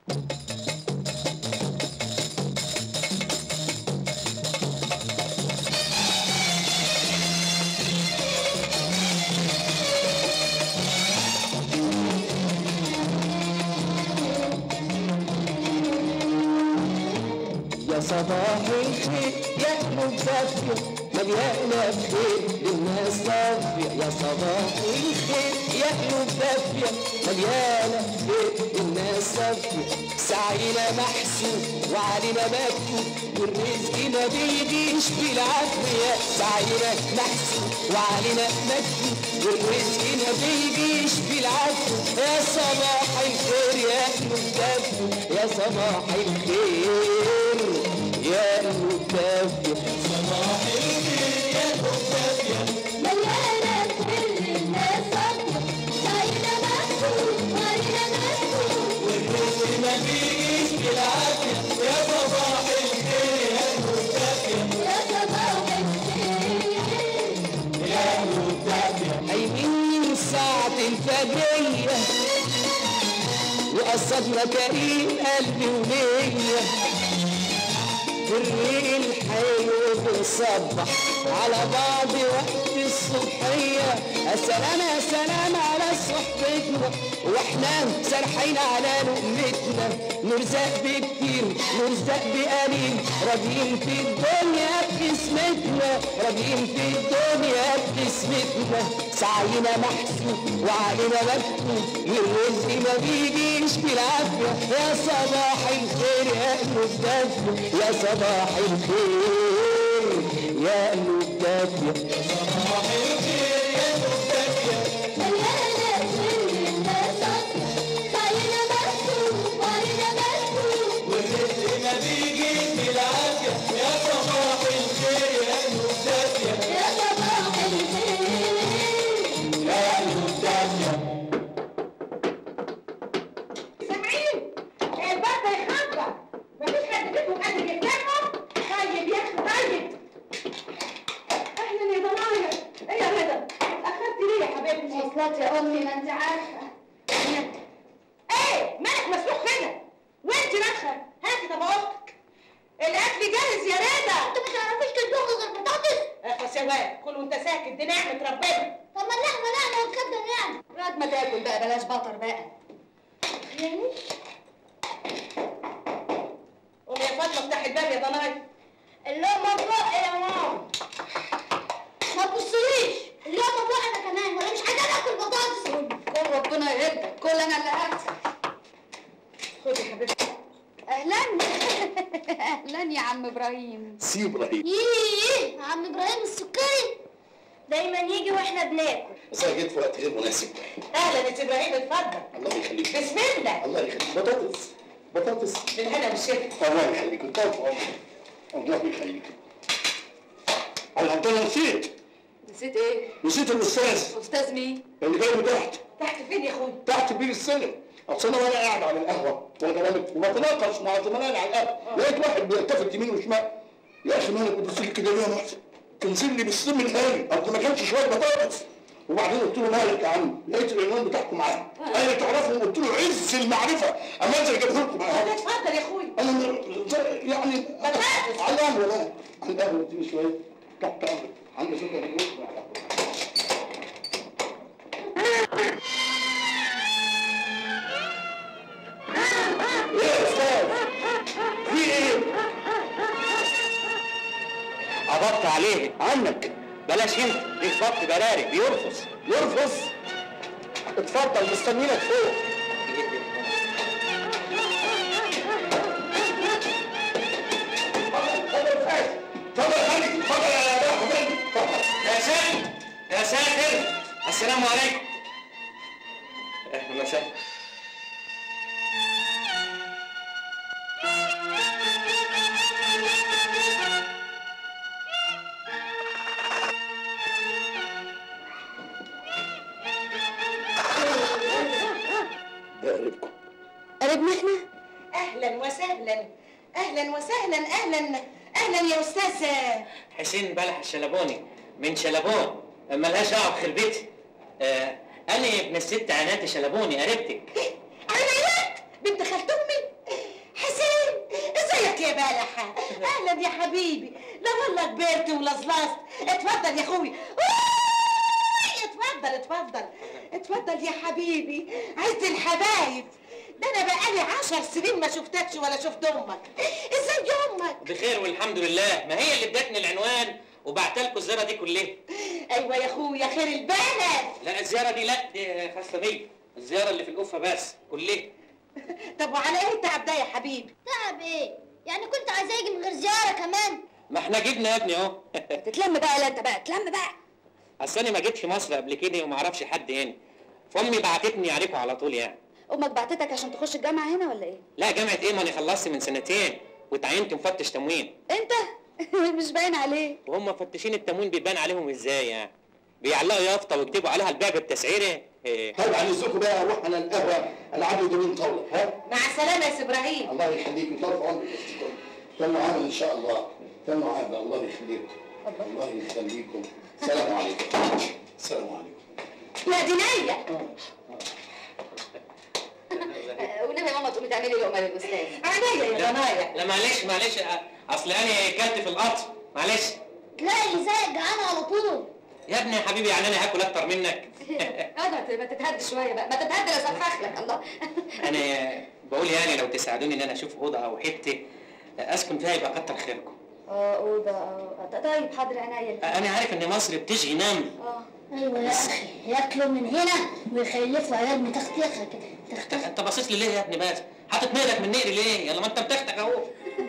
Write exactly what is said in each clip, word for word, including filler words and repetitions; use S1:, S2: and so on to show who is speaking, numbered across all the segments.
S1: صباح الخير يا قلوب دافية مليانة بخير للناس صافية، يا صباح الخير يا قلوب دافية مليانة بخير للناس صافية. سعينا محسوب وعلينا مكتوب والرزق ما بيجيش بالعافية. سعينا محسوب وعلينا مكتوب والرزق ما بيجيش بالعافية. يا صباح الخير يا قلوب دافية، يا صباح الخير يا قلوب دافية،
S2: صباح الخير يا قلوب دافية
S3: مليانة بخير للناس صافية. سعينا محسوب وعلينا مكتوب
S2: والرزق ما بيجيش بالعافية. يا صباح الخير يا قلوب دافية،
S3: يا صباح الخير
S2: يا قلوب دافية.
S1: قايمين من ساعة الفجرية وقصدنا كريم قلبي وليا بالريق الحلو بنصبح على بعض وقت الصبحية. يا سلام يا سلام على صحبتنا واحنا سارحين على لقمتنا. نرزق بكتير نرزق بقليل راضيين في الدنيا بقسمتنا، راضيين في الدنيا بقسمتنا. سعينا محسوب وعلينا مكتوب الرزق ما بيجيش بالعافية. يا صباح الخير يا قلوب دافية، يا صباح الخير يا قلوب دافية،
S2: صباح الخير يا قلوب دافية
S3: مليانة بخير للناس صافية. سعينا محسوب وعلينا مكتوب
S2: والرزق ما بيجيش بالعافية. يا صباح الخير يا قلوب دافية،
S3: يا صباح الخير
S2: يا قلوب دافية.
S4: سامعين؟ الباب هيخبط، مفيش حد فيكم قادر يفتحه؟ طيب يا اخي طيب. اهلا يا ضنايا، ايه يا رضا؟ اتأخرتي ليه يا حبيبتي؟
S3: مواصلات يا امي ما انت عارفة.
S4: ايه؟ مالك مسلوق كده؟ وانت نخل؟ هاتي طب اختك. الاكل جاهز يا رضا.
S3: انت ما تعرفيش تطبخي غير بطاطس؟
S4: اخلص يا واد، كل وانت ساكت، دي نعمة ربنا.
S3: طب ما اللحمة نعمة وتخدم يعني.
S4: بعد ما تاكل بقى بلاش بطر بقى. يعني؟ قومي يا فاطمة افتحي الباب يا ضنايا.
S3: اللقمة بقى يا ماما. ما تبصليش، اللقمة بقى انا كمان وانا مش عايزة اكل بطاطس.
S4: كل ربنا يهدك، كل انا اللي هكسب. خدي يا حبيبتي.
S5: اهلا اهلا يا عم ابراهيم.
S6: سي ابراهيم.
S3: ييه عم ابراهيم السكري دايما يجي واحنا بناكل.
S6: بس انا جيت في وقت غير مناسب.
S4: اهلا يا سي ابراهيم، اتفضل.
S6: الله يخليك.
S4: بسم الله.
S6: الله يخليك. بطاطس بطاطس.
S4: بالهنا والشفا.
S6: الله يخليك. انت الله يخليك. انا انا نسيت
S4: نسيت ايه؟
S6: نسيت الاستاذ.
S4: استاذ مين؟
S6: اللي جاي من تحت.
S4: تحت فين يا اخويا؟
S6: تحت بير السلم. اصل انا وانا قاعد على القهوه وانا وبتناقش مع زملائي على القهوه لقيت واحد بيلتفت يمين وشمال. يا اخي مالك بتبص لي كده ليه يا محسن؟ تنزل لي بالسم الهاري، اصل ما كانش شويه بطاطس. وبعدين قلت له مالك يا عم؟ لقيت العنوان بتاعكم معايا. قال لي تعرفوا؟ قلت له عز المعرفه، اما انزل اجيبه لكم اهو.
S4: اتفضل يا اخويا.
S6: انا يعني على القهوه لا على القهوه اديني شويه تحت امرك. عندي فكره ايه يا استاذ؟ في ايه؟
S7: عبطت عليه عنك. بلاش انت، ليك بط براري بيرفص.
S6: يرفص؟ اتفضل مستنينك فوق. اتفضل يا فندم، اتفضل يا فندم، اتفضل.
S7: يا ساتر يا ساتر، السلام عليكم. اهلا وسهلا.
S6: ده قريبكم.
S4: قريبنا احنا؟ اهلا وسهلا اهلا وسهلا اهلا اهلا يا استاذ
S7: حسين بلح الشلبوني من شلبون، ملهاش دعوه بخربتي. آه انا ابن الست عنات شلبوني قريبتك.
S4: عنايات بنت خالت امي. بلحة. اهلا يا حبيبي. لا والله كبرت ولصلصت. اتفضل يا اخوي. اتفضل اتفضل اتفضل يا حبيبي. عز الحبايب. ده انا بقالي عشر سنين ما شفتكش ولا شفت امك. ازاي امك؟
S7: بخير والحمد لله، ما هي اللي ادتني العنوان وبعتلكوا الزياره دي كلها.
S4: ايوه يا اخويا خير البلد.
S7: لا الزياره دي لا، دي خاصه بيا، الزياره اللي في القفه بس كلها.
S4: طب وعلى ايه التعب ده يا حبيبي؟
S3: تعب ايه؟ يعني كنت عايز اجي من غير زياره كمان؟
S7: ما احنا جبنا يا ابني اهو.
S5: تتلم بقى، لا انت بقى تلم بقى.
S7: اصل انا ما جيتش مصر قبل كده وما اعرفش حد هنا، فامي بعتتني عليكم على طول يعني.
S5: امك بعتتك عشان تخش الجامعه هنا ولا ايه؟
S7: لا جامعه ايه، ما انا خلصت من سنتين واتعينت مفتش تموين.
S5: انت مش باين عليك.
S7: وهم مفتشين التموين بيبان عليهم ازاي يعني؟ بيعلقوا يافطه ويكتبوا عليها البيع بالتسعيره. إيه.
S6: طيب عن اذنكم بقى اروح على القهوه العب لي دورين طاوله. ها
S4: مع السلامه يا سي ابراهيم.
S6: الله يخليك طرف عمرك. استنوا عامل ان شاء الله. استنوا عامل الله يخليكم. الله يخليكم. السلام عليكم. السلام عليكم.
S4: لا دي نية.
S5: والنبي يا ماما تقومي تعملي لقمه للاستاذ.
S4: عينيا يا ضنايا.
S7: لا معلش معلش، اصل انا كلت في القطر، معلش.
S3: تلاقي اللي زيك جعان على طول.
S7: يا ابني يا حبيبي يعني انا هاكل اكتر منك؟
S5: اقعد ما تتهد شويه بقى، ما تتهد لا صفخ لك الله.
S7: انا بقول يعني لو تساعدوني ان انا اشوف اوضه او حته اسكن فيها يبقى كتر خيركم.
S5: اه اوضه اه طيب حاضر عينيا.
S7: انا عارف ان مصر بتشغي نمل.
S5: اه
S3: ايوه يا اخي، ياكلوا من هنا ويخلفوا عيال متختخه كده. تختخ.
S7: انت باصص لي ليه يا ابني بس؟ حاطط نقلك من نقري ليه؟ يلا ما انت متختك اهو.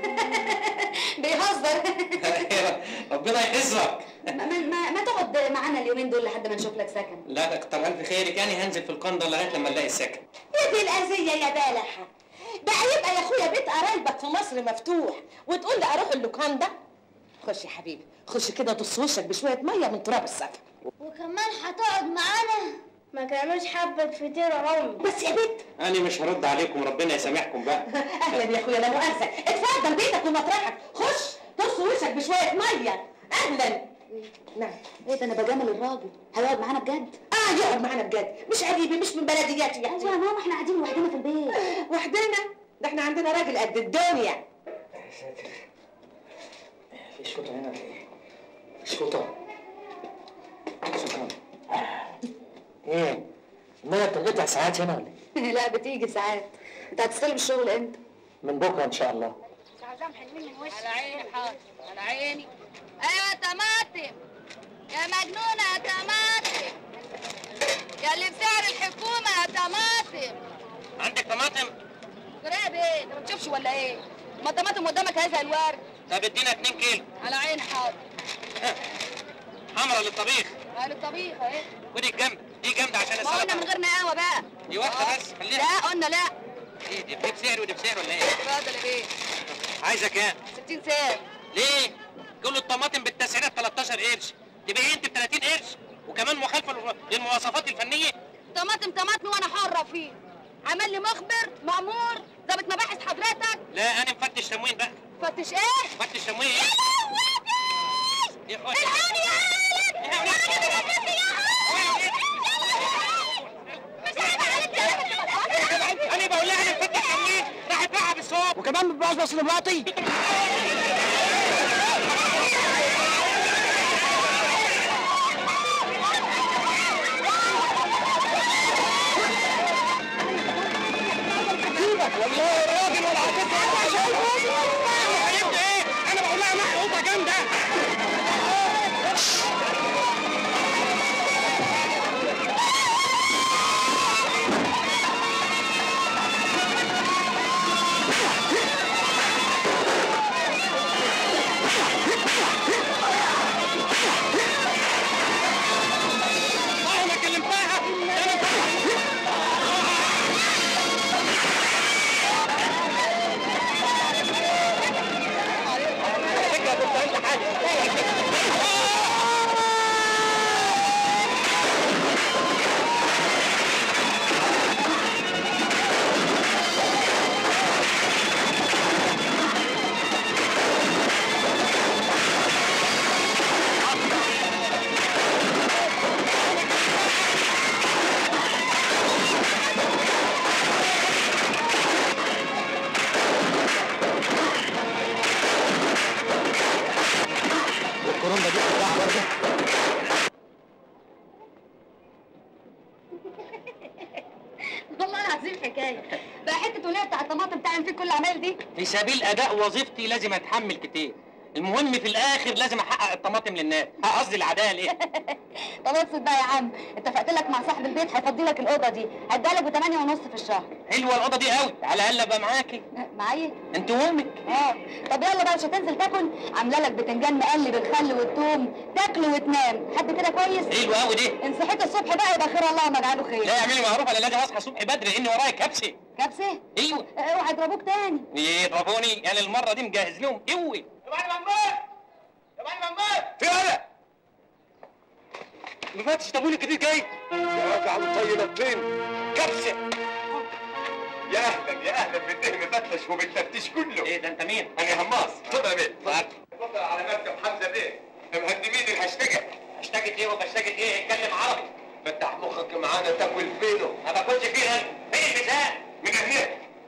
S5: بيهزر.
S7: ربنا يحفظك.
S5: ما, ما, ما تقعد معانا اليومين دول لحد ما نشوف لك سكن.
S7: لا كتر الف خيرك، يعني هنزل في القنده لغايه لما نلاقي السكن.
S4: يا دي الأذية يا بلحة. بقى يبقى يا اخويا بيت قرايبك في مصر مفتوح وتقول لي اروح اللوكان ده؟ خش يا حبيبي، خش كده تص وشك بشويه ميه من تراب السفر.
S3: وكمان هتقعد معانا؟ ما كانوش حبة فطير عمر.
S4: بس يا بنت
S7: انا مش هرد عليكم، ربنا يسامحكم بقى.
S4: اهلا يا اخويا، لا مؤاخذه. اتفضل بيتك ومطرحك، خش تص وشك بشويه ميه. اهلا. نعم.
S5: ايه ده، انا بجامل الراجل، هيقعد معانا بجد؟
S4: اه يقعد معانا بجد، مش قريبي، مش من بلدياتي يعني.
S5: ايوه يا ماما احنا قاعدين لوحدنا في البيت.
S4: وحدنا؟ ده احنا عندنا راجل قد الدنيا.
S7: يا ساتر، في شوطه هنا ولا ايه؟ شوطه شكرا. ايه؟ الميه بتنقطع ساعات هنا ولا ايه؟
S5: لا بتيجي ساعات. انت هتستلم الشغل امتى؟
S7: من بكره ان شاء الله.
S3: عزام حلوين من وشك.
S8: على عيني حاضر، على عيني. ايوه يا طماطم يا مجنونه يا طماطم، يا اللي بسعر الحكومه يا طماطم.
S7: عندك طماطم؟
S8: قريب ايه؟ انت ما بتشوفش ولا ايه؟ ما الطماطم قدامك اهي زي الورد.
S7: طب ادينا اتنين كيلو.
S8: على عيني حاضر.
S7: حمرا للطبيخ.
S8: قال الطبيخ اهي.
S7: ودي الجامده، دي جامده عشان
S8: ما قلنا من
S7: السلطه.
S8: غير نقاوه بقى.
S7: دي واحده بس، خليها.
S8: لا قلنا لا.
S7: ايه دي دي بسعر ودي بسعر ولا ايه؟
S8: اتفضل يا بيه.
S7: عايزه كام؟
S8: ستين سعر.
S7: ليه؟ كل الطماطم بالتسعيره تلتاشر قرش، تبيعي انت ب تلاتين قرش وكمان مخالفه للمواصفات الفنيه.
S8: طماطم طماطم وانا حره فيه. عمل لي مخبر مأمور ضابط مباحث حضرتك.
S7: لا انا مفتش تموين بقى.
S8: فتش ايه؟
S7: مفتش تموين.
S8: يا لهوي الحقني يا عالم. يا عالم مش عارفه.
S7: انا بقول لها انا مفتش تموين، راحت باعها بالصوت وكمان بتبوظ دلوقتي. والله الراجل ولا عكس ايه؟ انا بقول لها محقوقه جامده. انا كلمتها.
S5: البتونيه بتاع الطماطم بتعمل فيك كل العمايل دي؟
S7: في سبيل اداء وظيفتي لازم اتحمل كتير، المهم في الاخر لازم احقق الطماطم للناس، قصدي العداله.
S5: طب ابسط بقى يا عم، اتفقت لك مع صاحب البيت هيفضي لك الاوضه دي، هديها لك بثمانية ونص في الشهر.
S7: حلوه الاوضه دي قوي، على الاقل ابقى معاكي.
S5: معايا؟
S7: انت وامك.
S5: اه طب يلا بقى مش هتنزل تاكل؟ عامله لك بتنجان مقلي بالخل والثوم، تاكل وتنام، حد كده كويس؟
S7: حلوه قوي دي.
S5: ان صحيت الصبح بقى يبقى خير الله ما اجعله خير.
S7: لا اعملي معروف، انا لازم اصحى الصبح بدري لان ورايا كبسه.
S5: كبسه؟
S7: ايوه.
S5: اوعى يضربوك تاني.
S7: يضربوني؟ انا المره دي مجهز لهم قوي.
S2: يا معلم ممدوح، يا معلم ممدوح،
S6: في انا
S7: مفتش طابوني الجديد جاي.
S6: يا راجع مطينة فين؟
S7: كبسه.
S6: يا اهلا يا اهلا بالدهن مفتش وبالتفتيش كله.
S7: ايه ده انت مين؟
S6: انا هماص. اتفضل يا بيه. اتفضل على مكتب حمزه بيه. مهندمين الهاشتاجه.
S7: هاشتاجة ايه وباشتاجة ايه؟ اتكلم عربي.
S6: فتح مخك معانا تاكل فينه.
S7: ما باكلش فيه انا. فين الميزان؟
S6: من هنا.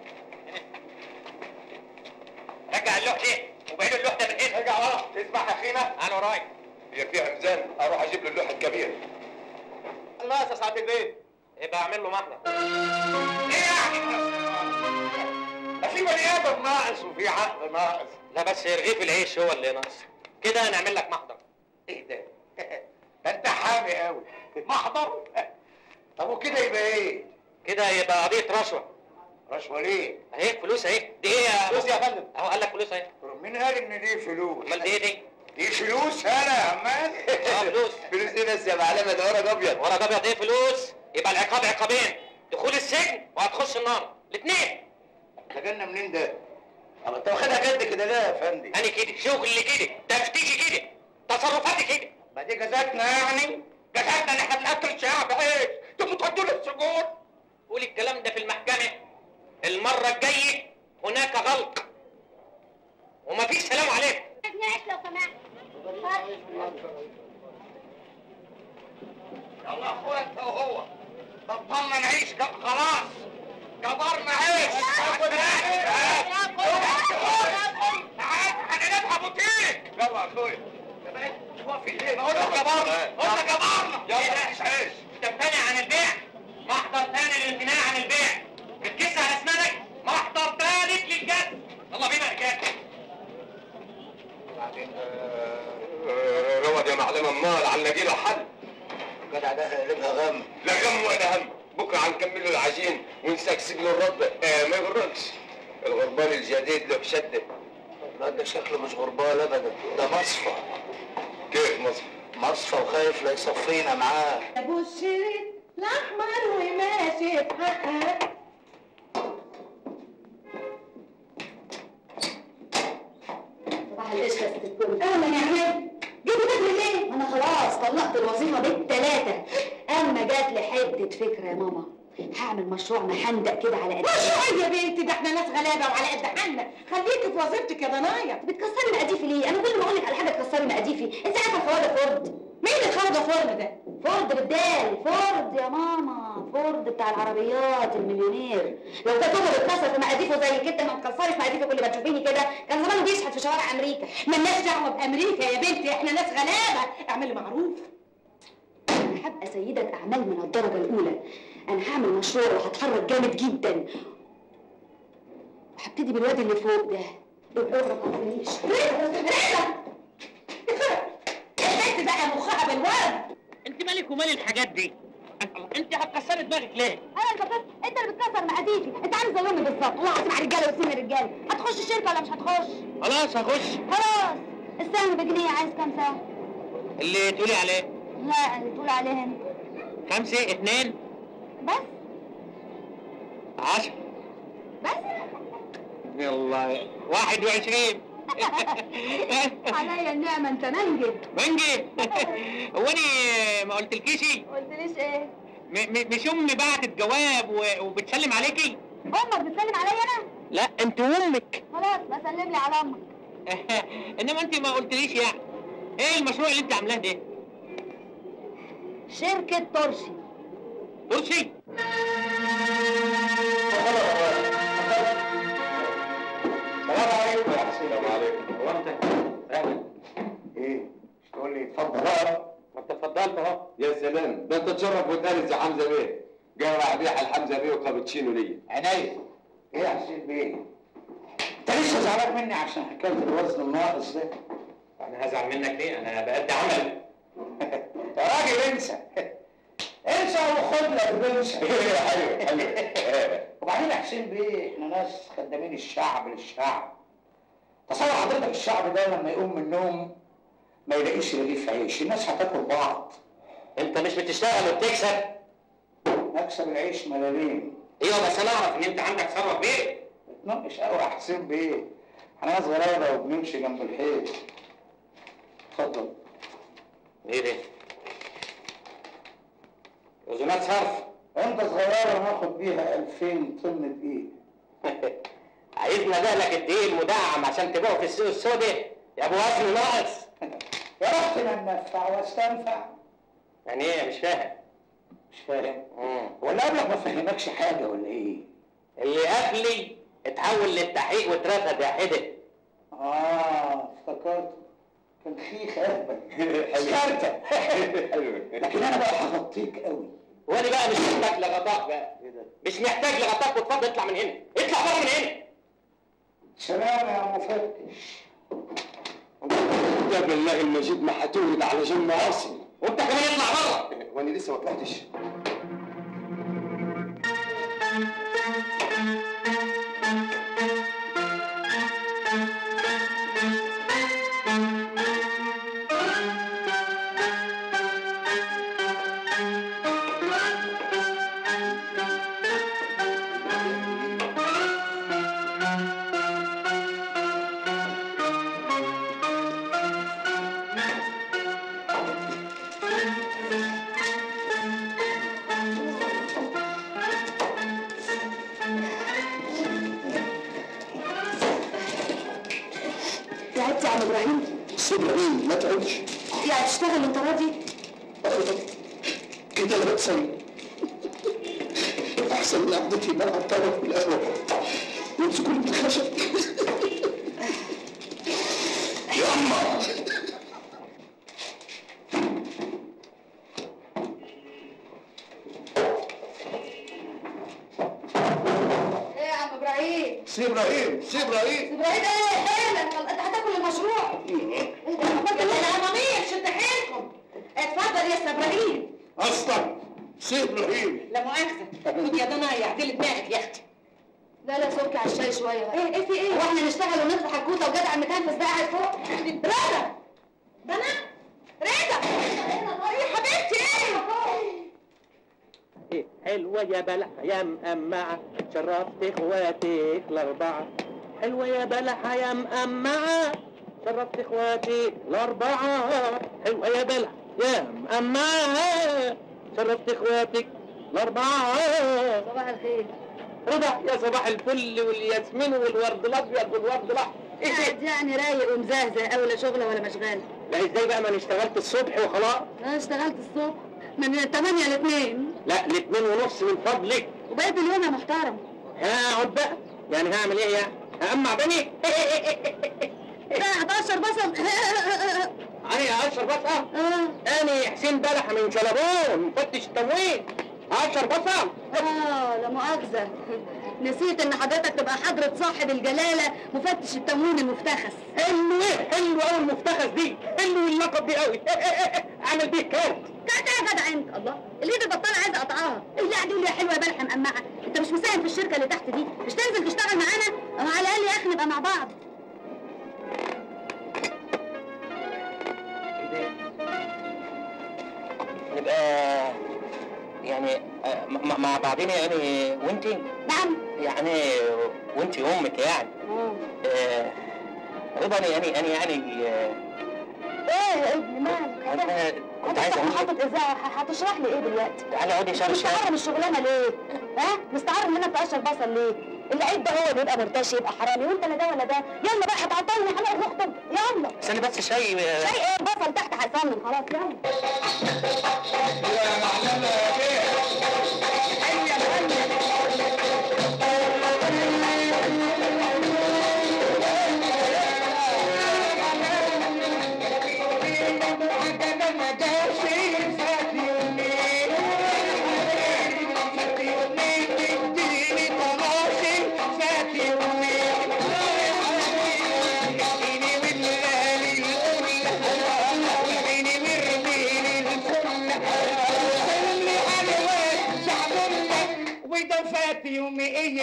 S7: رجع اللوح دي وبعيد اللوح ده من هنا.
S6: ارجع ورا. تسمع يا اخينا؟
S7: انا ورايا.
S6: هي فيها ميزان، اروح اجيب له اللوح الكبير.
S7: الله يا سعاده البيت. يبقى اعمل له محضر.
S6: ايه يعني؟ في بني ادم ناقص وفي عقل ناقص.
S7: لا بس رغيف العيش هو اللي ناقص. كده هنعمل لك محضر.
S6: ايه ده؟ ده انت حامي قوي. محضر؟ طب وكده يبقى ايه؟
S7: كده يبقى قضيه رشوه.
S6: رشوه ليه؟
S7: اهي فلوس اهي. دي ايه يا
S6: فلوس يا فندم.
S7: اهو قال لك فلوس اهي.
S6: مين قال ان دي فلوس؟
S7: امال دي ايه دي؟
S6: دي فلوس انا يا عمال.
S7: اه فلوس.
S6: فلوس ايه بس يا معلمه؟ ده ورق ابيض.
S7: ورق ابيض ايه فلوس؟ يبقى العقاب عقابين، دخول السجن وهتخش النار، الاثنين.
S6: ده جالنا منين ده؟ طب انت واخدها جد كده ليه يا فندم؟
S7: انا كده، شغلي كده، تفتيشي كده، تصرفاتي كده.
S6: ما دي جزاتنا يعني؟ جزاتنا ان احنا بنقتل الشعب ايش؟ انتوا بتودونا السجون؟
S7: قول الكلام ده في المحكمة. المرة الجاية هناك غلق ومفيش سلام عليكم.
S3: نعيش لو سمحت.
S6: يلا اخويا انت وهو بطلنا نعيش خلاص. كبرنا عيش. تعال هنقلبها بوتيك. يلا يا اخويا. هو في ايه؟ قلنا كبرنا، قلنا كبرنا. يلا نعيش عيش.
S7: تمتنع عن البيع، محضر ثاني للامتناع عن البيع. بتكس على اسنانك، محضر ثالث للجد. يلا بينا يا رجاله.
S6: بعدين روض يا معلم امال على النجيله حل. الجدع ده هيقلبها غم. لا غم ولا هم، بكره هنكمل له العجين ونسكسك له الرد. آه ما يغركش، الغربال الجديد له شده. الواد ده شكله مش غربال ابدا، ده مصفى. كيف مصفى؟ مصفى وخايف لا يصفينا معاه.
S4: ابو الشريط الاحمر وماشي بحقك.
S5: صباح القشطه يا ست الكل.
S4: اهلا يا عماد، جيتي بدري ليه؟
S5: انا خلاص طلقت الوظيفه بالثلاثه، اما جات لي حته فكره يا ماما، هعمل مشروع محندق كده على قد
S4: مشروع يا بنتي؟ ده احنا ناس غلابه وعلى قد حالنا، خليكي في وظيفتك يا ضنايا.
S5: بتكسري مقاديفي ليه؟ انا كل ما اقول لك على حاجه تكسري مقاديفي، انت عارفه الخواجه فورد؟
S4: مين الخواجه فورد ده؟
S5: فورد بالدال، فورد يا ماما، فورد بتاع العربيات المليونير. لو كانت هو بيتكسر في مقاديفه زي كده ما تكسرش مقاديفه كل ما تشوفيني كده، كان زمانه بيشحت في شوارع امريكا.
S4: مالناش دعوه بامريكا يا بنتي، احنا ناس غلابه، اعملي معروف.
S5: انا هبقى سيده اعمال من الدرجه الاولى، انا هعمل مشروع وهتحرك جامد جدا، وهبتدي بالواد اللي فوق ده. اوعى ما تعرفنيش.
S4: رضا رضا البنت بقى مخها بالورد.
S7: انت مالك ومال الحاجات دي؟ انت هتكسري دماغك ليه؟
S5: انا اللي بكسر، انت اللي بتكسر مقاديفي، انت عامل زي امي بالظبط، والله هسمع رجاله وسيب رجاله. هتخش الشركه ولا مش هتخش؟
S7: خلاص هخش.
S5: خلاص، السهم بجنيه، عايز كام سهم؟
S7: اللي تقولي عليه.
S5: لا اللي تقول عليه انت.
S7: خمسة، اتنين،
S5: بس
S7: عشرة،
S5: بس
S7: يلا واحد وعشرين.
S5: عليا النعمه، انت منجد.
S7: منجي. هو انا ما قلتلكيش؟
S5: قلتليش ايه؟
S7: م م مش امي بعتت جواب و- وبتسلم عليكي؟
S5: امك بتسلم عليا انا؟
S7: لا انت وامك.
S5: خلاص بسلم لي على امك.
S7: انما انت ما قلتليش يعني ايه المشروع اللي انت عاملاه ده؟
S5: شركه ترشي.
S7: ترشي؟
S6: السلام عليكم يا حسين. السلام عليكم.
S7: هو انت اهلا.
S6: ايه؟ مش تقول لي اتفضل بقى؟
S7: ما انت اتفضلت اهو.
S6: يا سلام، ده انت تشرف وتانس يا حمزه بيه. جاي راح بيح الحمزه بيه وكابتشينو ليا.
S9: عينيا. ايه يا حسين بيه؟ انت لسه زعلان مني عشان حكايه الوزن الناقص ده؟
S7: انا هزعل منك ليه؟ انا بأدي عمل.
S9: يا راجل انسى انسى وخد لك بنسى. حلو حلو. وبعدين يا حسين بيه احنا ناس خدامين الشعب للشعب. تصور حضرتك الشعب ده لما يقوم من النوم ما يلاقيش رغيف عيش، الناس هتاكل بعض.
S7: انت مش بتشتغل وبتكسب؟
S9: مكسب العيش ملالين.
S7: ايوه بس انا اعرف ان انت عندك ثروه كبير.
S9: بتنقش قوي يا حسين بيه. احنا ناس غلابه وبنمشي جنب الحيط. اتفضل.
S7: ايه ده؟ وزنات صرف.
S9: انت صغيره ناخد بيها ألفين طن دقيق.
S7: عايزنا لك الدقيق المدعم عشان تبيعه في السوق السوداء يا ابو وزن ناقص.
S9: يا رحتنا ننفع واستنفع.
S7: يعني ايه مش فاهم؟
S9: مش فاهم؟ ولا قبلك ما فهمكش حاجه ولا ايه؟
S7: اللي قبلي اتحول للتحقيق واترفد يا حدق.
S9: اه افتكرت كان خيخ اهبل. سكرتك. لكن انا بقى هغطيك قوي.
S7: وانا بقى مش محتاج لغطاك بقى. ايه ده؟ مش محتاج لغطاك واتفضل اطلع من هنا، اطلع بره من هنا.
S9: سلام يا مفتش.
S6: يا بالله المجيد ما هتولد على جنب عاصي.
S7: وانت كمان اطلع بره.
S6: وانا لسه ما طلعتش.
S5: تعبت يا عم ابراهيم؟
S6: سيب ابراهيم ما تعبش.
S5: يعني تشتغل وانت راضي؟
S6: كده انا بتسلى. احسن من قعدتي مع الطرف بالقهوه يمسكوا لي الخشب. ياما
S5: ايه يا عم ابراهيم؟
S6: سيب ابراهيم سيب ابراهيم.
S5: ابراهيم ايه حيلك؟ انت هتاكل المشروع. ايه ده؟ اتفضل يا الامامير شد حيلكم. اتفضل يا ابراهيم.
S6: اصلا سيب ابراهيم.
S4: لا مؤاخذه خد يا ضنايا اعدلي دماغك يا اختي.
S5: لا لا سكي على الشاي شويه بقى. ايه ايه في ايه؟ هو احنا نشتغل ونطلع الكوته وجدع المتنفس ده قاعد فوق؟
S4: رضا ده انا رضا يا حبيبتي ايه؟
S7: ايه حلوه يا بلح يا مقمعه شرفت اخواتك الاربعه. حلوه يا بلح يا مقمعه شرفت اخواتك الاربعه. حلوه يا بلح يا مقمعه شرفت اخواتك الاربعه.
S5: صباح الخير.
S7: رضا يا صباح الفل والياسمين والورد الابيض والورد الاحمر. ايه ده؟
S5: قاعد يعني رايق ومزهزه قوي لا شغله ولا مشغله.
S7: لا ازاي بقى ما انا اشتغلت الصبح وخلاص.
S5: انا اشتغلت الصبح من تمانية ل اتنين.
S7: لا لاتنين ونص من فضلك.
S5: وبقيت اليوم يا محترم.
S7: هقعد بقى يعني هعمل ايه يعني؟ هأمع بني؟
S5: ده حداشر بصل.
S7: انا عشر بصل؟
S5: اه
S7: انا حسين بلحه من شلبون مفتش التموين. عشر بصل؟
S5: اه لا مؤاخذه نسيت ان حضرتك تبقى حضرة صاحب الجلاله مفتش التموين المفتخس.
S7: حلو ايه؟ حلو قوي المفتخس دي، حلو اللقب دي قوي. اعمل بيه كارت.
S5: كارت ايه يا جدع انت؟ الله الايد البطاله عايزه اقطعها. ايه اللي قاعد يقول لي يا حلوه يا بلحه مقمعه؟ انت مش مساهم في الشركه اللي تحت دي؟ مش تنزل تشتغل معانا؟ أو على الاقل يا اخي نبقى مع بعض.
S7: نبقى يعني آه، مع مع بعضنا يعني وانتي؟
S5: نعم.
S7: يعني وانتي امك يعني.
S5: اه
S7: آه، رضا انا يعني انا يعني آه،
S5: ايه يا ابني مالك؟
S7: انا كنت عايز اقول لك
S5: حاطط اذاعه هتشرح لي ايه دلوقتي؟
S7: تعالي اقعدي شهر
S5: مستعار
S7: شهر.
S5: من الشغلانه ليه؟ ها؟ مستعار ان انا بتقشر بصل ليه؟ العيب ده هو بيبقى مرتشي يبقى حرامي وانت لا ده ولا ده. يلا بقى هتعطلني هنقعد نخطب. يلا.
S7: استني بس شاي.
S5: شيء ايه؟ البصل تحت هيصمم خلاص. يلا.
S2: يا معلمة يا بيه.
S5: حلو يا معلم.
S2: فاتي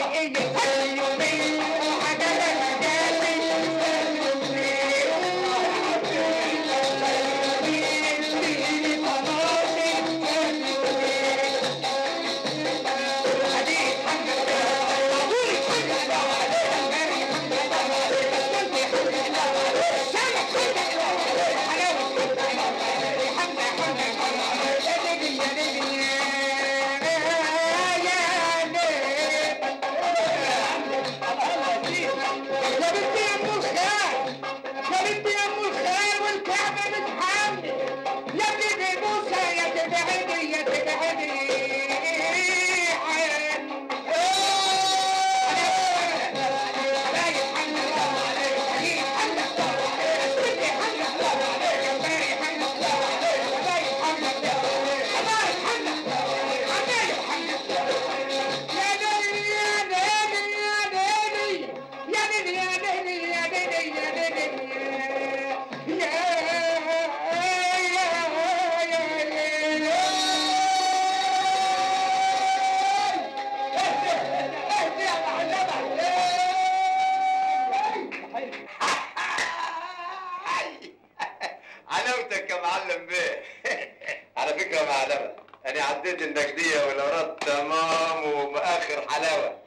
S10: علامتك يا معلم بيه. على فكرة يا معلمة، أنا عديت النجدية والأوراد تمام وبآخر حلاوة.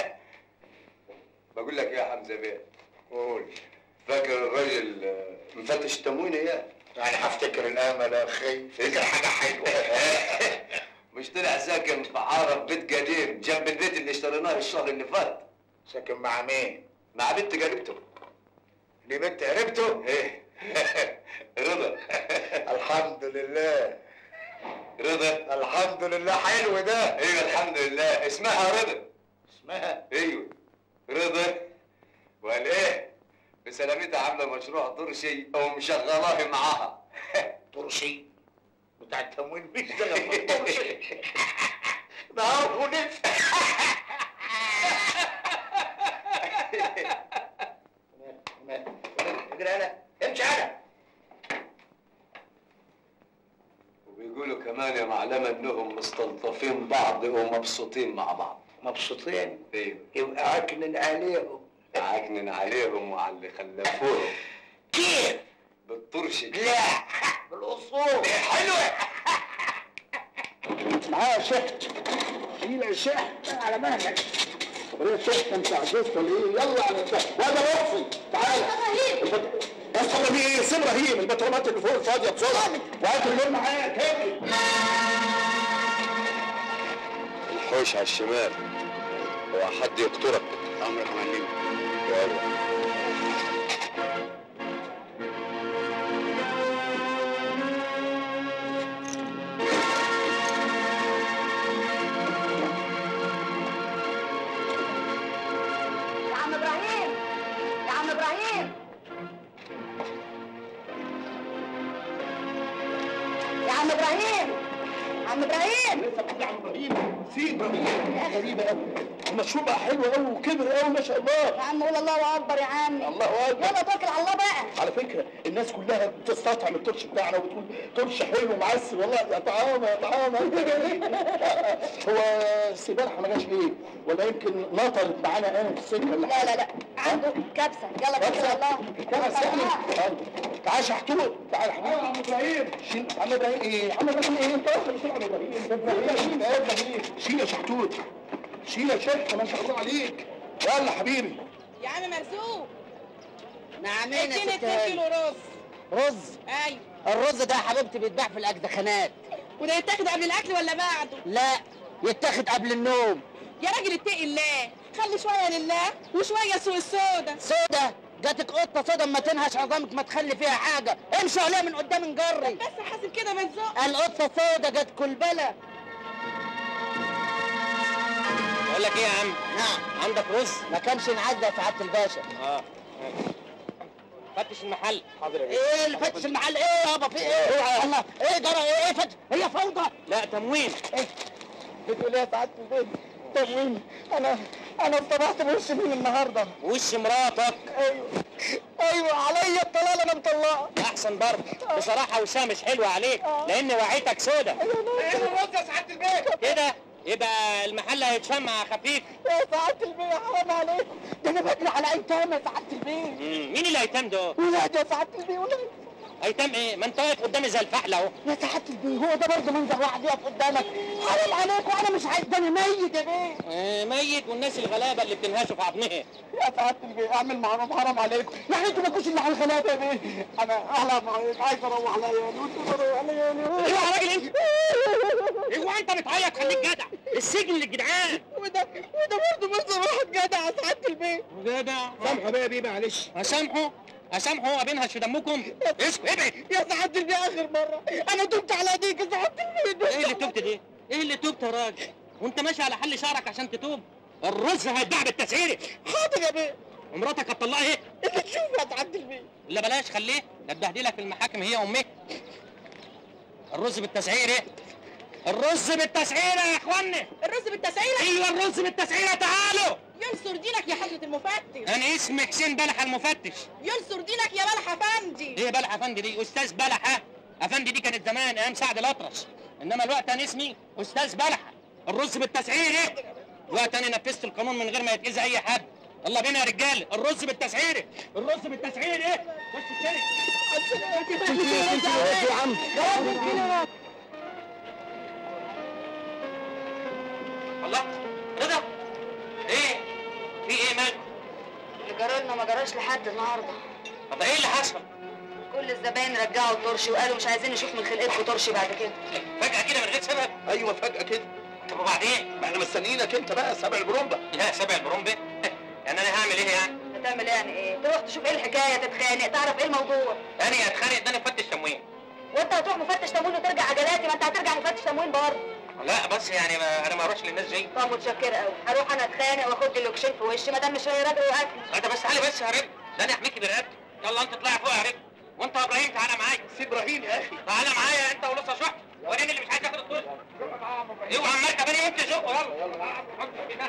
S10: بقول لك إيه يا حمزة بيه؟ قول. فاكر الراجل مفتش التموين إياه؟
S6: يعني هفتكر الامل يا اخي، فكر حاجه حلوه.
S10: مش طلع ساكن في عارف بيت قديم جنب البيت اللي اشتريناه الشهر اللي فات؟
S6: ساكن مع مين؟
S10: مع بنت قريبته.
S6: دي بنت قريبته؟
S10: ايه رضا.
S6: الحمد لله.
S10: رضا
S6: الحمد لله، حلو ده.
S10: ايوه الحمد لله. اسمها رضا.
S6: اسمها؟
S10: ايوه رضا. وقال ايه؟ بسلامتها عامله مشروع طرشي او مشغلاه معاها.
S6: طرشي؟ بتاع التموين بيشتغل في الطرشي. ده عارفه نفسي. اجري انا، امشي انا.
S10: وبيقولوا كمان يا معلمه انهم مستلطفين بعض ومبسوطين مع بعض.
S6: مبسوطين؟
S10: ايوه.
S6: يبقى عكنن عليهم.
S10: عكنن عليهم وعلى اللي خلفوهم.
S6: كيف؟
S10: بالطرشي.
S6: لا بالاصول.
S10: حلوه.
S6: معايا شحت. شيل الشحت على مهلك. طب ايه الشحت انت عجزت ولا ايه؟ يلا على الشحت. وهذا لطفي تعال. بس طب ايه؟ سيب ابراهيم، البطرمات اللي فوق الفاضيه بسرعه. وهات اللون معاك هات.
S10: الحوش على الشمال. هو حد يقتلك.
S6: امرك معلم.
S10: يلا.
S5: يا عم ابراهيم، يا عم ابراهيم، يا عم ابراهيم، عم ابراهيم.
S6: لسه بتقول يا عم ابراهيم؟ في ابراهيم. غريبه قوي. المشروع بقى حلو قوي وكبر قوي ما شاء الله.
S5: يا عم قول الله اكبر يا عمي.
S6: الله اكبر.
S5: يلا توكل على الله بقى.
S6: على فكره الناس كلها بتستطعم الترش بتاعنا وبتقول ترش حلو ومعسل. والله يا طعام يا طعام. هو السباحه ما جاش ليه؟ ولا يمكن نطرت معانا انا في السكه ولا
S5: لا لا لا عنده كبسه. يلا توكل على الله.
S6: كبسه يعني؟ تعال شحتوت. تعال يا حبيبي. عم ابراهيم. شيل عم ابراهيم. ايه عم ابراهيم ايه؟ انت واخد شيل عم ابراهيم. ابراهيم يا ابراهيم. شيل يا شحتوت. شيل يا شحت ما شاء الله عليك. يلا حبيبي.
S4: يا عم مرزوق.
S1: نعمين يا
S4: اديني
S1: ست
S4: اتنين
S1: هاني.
S4: كيلو رز.
S1: رز؟
S4: ايوه.
S1: الرز ده يا حبيبتي بيتباع في الاجدخانات.
S4: وده يتاخد قبل الاكل ولا بعده؟
S1: لا يتاخد قبل النوم.
S4: يا راجل اتقي الله، خلي شويه لله وشويه سوق السودا.
S1: سودا؟ جاتك قطه سودا اما تنهش عظامك ما تخلي فيها حاجه. امشوا عليها من قدام نجري.
S4: بس حاسب كده ما تزقش.
S1: القطه سودا جات كلبله.
S7: بقول لك ايه يا عم؟
S1: نعم.
S7: عندك رز؟
S1: ما كانش نعدى يا سعاده الباشا.
S7: اه فتش المحل. حاضر يا بيه.
S1: ايه اللي فتش المحل؟ ايه يابا في ايه؟ الله ايه جرى ايه؟ ايه فتش؟ هي فوضى.
S7: لا تموين.
S1: ايه؟ بتقول ايه يا سعاده الباشا؟ تموين؟ انا انا اصطبحت بوش مين النهارده؟
S7: وش مراتك.
S1: ايوه ايوه عليا الطلاق انا مطلقه.
S7: احسن برضه بصراحه وشها مش حلوه عليك لان وعيتك سودا.
S6: ايه الرز يا سعاده البيت؟
S7: كده يبقى المحل هيتشمع خفيف.
S1: يا سعادة البيه حرام عليكم، ده انا بجري على ايتام يا سعادة البيه.
S7: مين الايتام دول؟
S1: ولاد يا سعادة البيه ولاد.
S7: ايتام ايه؟ ما انت واقف قدامي زي الفحله اهو.
S1: يا سعادة البيه هو ده برضه منظر واحد يقف قدامك؟ حرام عليكم، انا مش عايز، ده انا ميت يا بيه.
S7: آه ميت، والناس الغلابه اللي بتنهشوا في عظمها.
S1: يا سعادة البيه اعمل معروف، حرام عليكم، يعني انتوا مالكوش الا على الغلابه يا بيه. انا احلم عليك، عايز اروح ليالي وانتوا تروحوا ليالي.
S7: ايوه يا راجل انت. ايوه انت بتعيط، خليك جدع، السجن للجدعان.
S1: وده وده برضه منظر واحد جدع يا سعادة البيه.
S7: جدع.
S6: سامحه بقى يا بيه معلش.
S7: اسامحه؟ اسامحه وابينهش في دمكم؟ اسكت ابعد.
S1: يا سعادة البيه اخر مرة، انا تبت على ايديك يا سعادة البيه.
S7: ايه اللي تبت دي؟ ايه اللي تبت يا راجل؟ وانت ماشي على حل شعرك عشان تتوب؟ الرز هيتباع بالتسعيره.
S1: حاضر يا بيه.
S7: ومراتك هتطلقها ايه؟
S1: اللي تشوفه يا سعادة البيه.
S7: لا بلاش، خليه، ده تبهدلك في المحاكم هي وامك. الرز بالتسعيره. الرز بالتسعيره يا اخوانا.
S4: الرز بالتسعيره؟
S7: ايوه الرز بالتسعيره، تعالوا.
S4: ينصر دينك يا حضرة المفتش.
S7: انا اسمي حسين بلحه المفتش.
S4: ينصر دينك يا بلح افندي.
S7: ايه بلحه افندي دي؟ استاذ بلحه افندي دي كانت زمان ايام سعد الاطرش، انما الوقت انا اسمي استاذ بلحه. الرز بالتسعيره. الوقت انا نفذت القانون من غير ما يتاذي اي حد. يلا بينا يا رجاله، الرز بالتسعيره. الرز بالتسعيره. بس التاني.
S1: يا عم
S7: الله رضا، ايه؟ في ايه مالك؟
S5: اللي جرالنا ما جراش لحد النهارده.
S7: طب ايه اللي حصل؟
S5: كل الزباين رجعوا الترشي وقالوا مش عايزين نشوف من خلقتكم ترشي بعد كده.
S7: فجأة كده من غير سبب؟
S6: ايوه فجأة كده.
S7: طب وبعدين؟
S6: ما احنا مستنيينك انت بقى سبع البرومبا.
S7: لا سبع البرومبا؟ يعني انا هعمل ايه يعني؟
S5: هتعمل يعني ايه؟ تروح تشوف ايه الحكايه، تتخانق، تعرف ايه الموضوع.
S7: انا اتخانق؟ ده انا مفتش تموين.
S5: وانت هتروح مفتش تموين وترجع عجلاتي، ما انت هترجع مفتش تموين برضه.
S7: لا بس يعني ما انا ما اروحش للناس دي.
S5: طب متشكره قوي، هروح انا اتخانق واخد لي لوكشين في وشي ما دام مش راجل واكل.
S7: انت بس تعالي بس يا رجل، ده انا احميكي برقبتي. يلا انت اطلعي فوق يا رجل. وانت يا ابراهيم تعالى معايا.
S6: سي ابراهيم يا اخي.
S7: تعالى معايا انت ولسه شحت. وريني اللي مش عايز ياخد الدور. اوعى المركب انا وانت زقه. يلا يلا.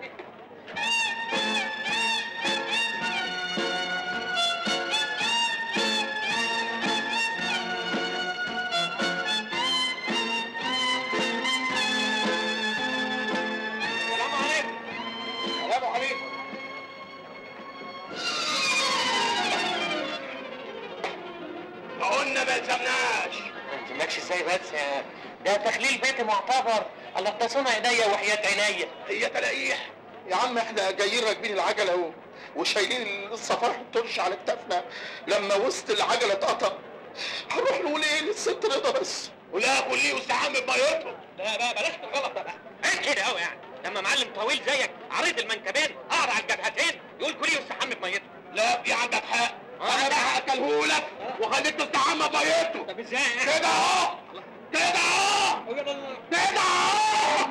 S6: قلنا ما يلزمناش.
S7: ما يلزمكش ازاي بس يا ده تخليل بيتي معتبر. الله ده صنع ايديا وحياة عينيا.
S6: هي تلاقيح يا عم، احنا جايين راكبين العجله اهو وشايلين الصفائح الترش على كتافنا. لما وسط العجله اتقطع هنروح نقول ايه للست رضا بس؟ ولا كليه واستحمى بميته.
S7: لا بقى بلاش الغلط ده بقى. عيب كده قوي يعني لما معلم طويل زيك عريض المنكبين اقرع الجبهتين يقول كليه واستحمى بميته.
S6: لا في عندك حق. انا بقى اكلهولك وخليته استحمى بميته.
S7: طب ازاي؟
S6: كده اهو كده اهو كده اهو.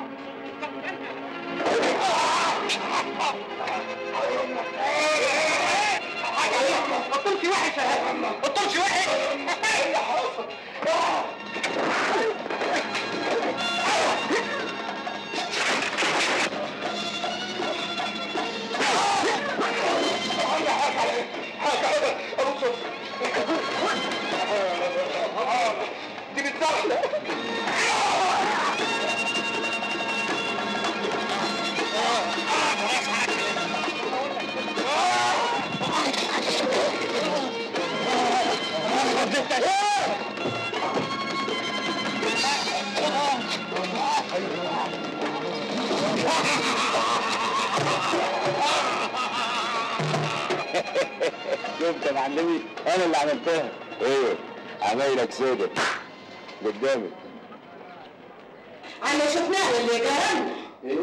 S7: الطرش وحش يا الطرش وحش.
S6: ايه اللي حصل؟ دي بتزحلق.
S10: شفت يا معلمي؟ انا اللي عملتها. ايوه عمايلك سودة قدامي.
S4: انا شفناه اللي جرالنا.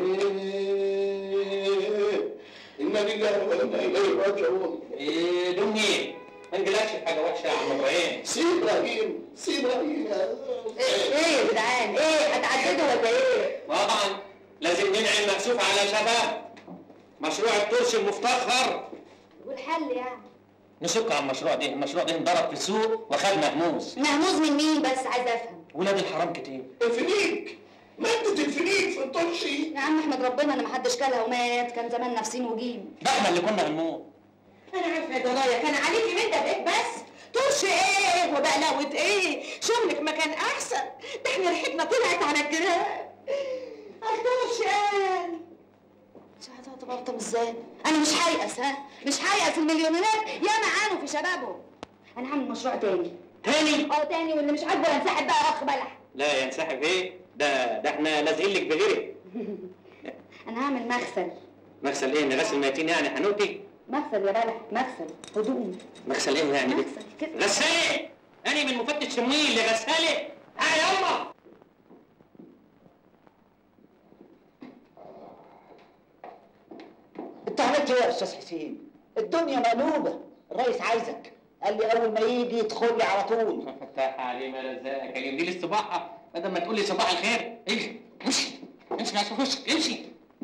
S6: ايه انا لله وانا اليه راجعون.
S7: ايه دمي ما نجيلكش في حاجه وحشه يا عم ابراهيم.
S6: سي ابراهيم سي ابراهيم.
S5: ايه يا جدعان، ايه هتعددوا ولا ايه؟
S7: طبعا لازم ننعي المكسوف على شباب. مشروع الترش المفتخر.
S5: والحل يعني؟
S7: نشك على المشروع ده، المشروع ده انضرب في السوق وخد مهموس.
S5: مهموس من مين بس عايز افهم؟
S7: ولاد الحرام كتير.
S6: الفنيك مادة الفنيك في الترشي.
S5: يا عم احمد ربنا ان محدش كلها ومات، كان زمان نفسين وجيم.
S7: ده احنا اللي كنا هنموت.
S4: انا عارفه يا ضنايا كان عليكي من ده بايه بس؟ ترش ايه وبقلاوه ايه؟ شغلك ما كان احسن، ده احنا ريحتنا طلعت على الجيران. الطرش قال.
S5: شو هتعتبرتهم ازاي؟ انا مش هيأس، ها؟ مش هيأس. المليونيرات ياما عانوا في شبابهم. انا هعمل مشروع تاني.
S7: تاني؟
S5: اه تاني، واللي مش عاجبه ينسحب بقى يا اخ بلح.
S7: لا ينسحب ايه؟ ده ده احنا لازقين لك بغيرك.
S5: انا هعمل مغسل.
S7: مغسل ايه؟ نغسل ميتين يعني حنوتي؟
S5: مغسل يا بلح، مغسل هدوم.
S7: مغسل ايه يعني؟
S5: مغسل كده.
S7: غسالة؟ أنا من مفتش تمويل اللي غسالة؟ ها يلا.
S11: انت عملت ايه يا استاذ حسين؟ الدنيا مقلوبه، الرئيس عايزك، قال لي اول ما يجي يدخل لي على طول.
S7: فتح عليه ما رزقك، كان يمدي لي الصباحه بدل ما تقول لي صباح الخير. امشي امشي امشي يا وشك امشي.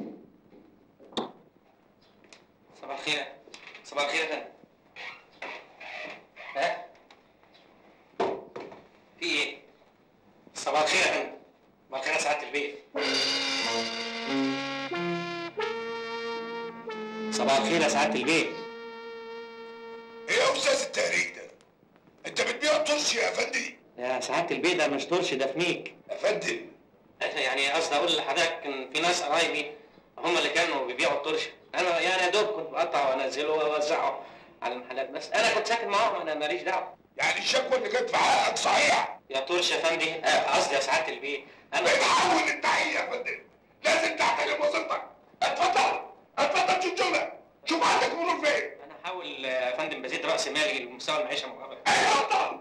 S7: صباح الخير. صباح الخير يا فندم. ها؟ في ايه؟ صباح الخير يا فندم. صباح الخير يا سعاده البيت. صباح الخير يا سعاده البيت.
S6: ايه يا استاذ التهريج ده؟ انت بتبيع طرش يا افندي؟
S7: يا سعاده البيت ده مش طرش، ده فميك.
S6: يا فندم
S7: يعني قصدي اقول لحضرتك ان في ناس قرايبي هم اللي كانوا بيبيعوا الطرش، انا يعني يا دوب كنت بقطعه وانزله واوزعه على المحلات، بس انا كنت ساكن معاهم، انا ماليش دعوه.
S6: يعني الشكوى اللي كانت في حقك صحيح؟
S7: يا طرش يا فندي، قصدي يا سعاده البيت انا
S6: بتحول التحيه يا فندم، لازم تحترم وظيفتك. اتفضل اتفضل شوف شغلك، شوف عندك مرور فين.
S7: انا هحاول يا فندم بزيد راس مالي لمستوى المعيشه المقابله.
S6: ايوه اتفضل.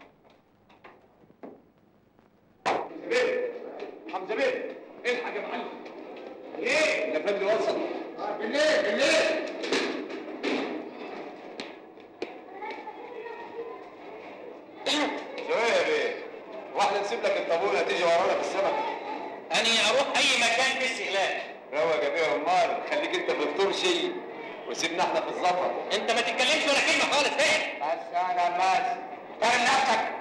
S1: حمزه بيه الحق يا معلم. ايه؟ الافندي وصل. بالليل بالليل.
S10: شويه يا بيه، واحنا نسيب لك الطابونه تيجي ورانا في السمك.
S7: اني اروح اي مكان فيه استهلاك.
S10: روق يا بيه امال، خليك انت في الفطور شيء وسيبنا احنا في الزفر.
S7: انت ما تتكلمش ولا كلمه خالص. ايه؟
S9: بس يا جماعه احترم نفسك.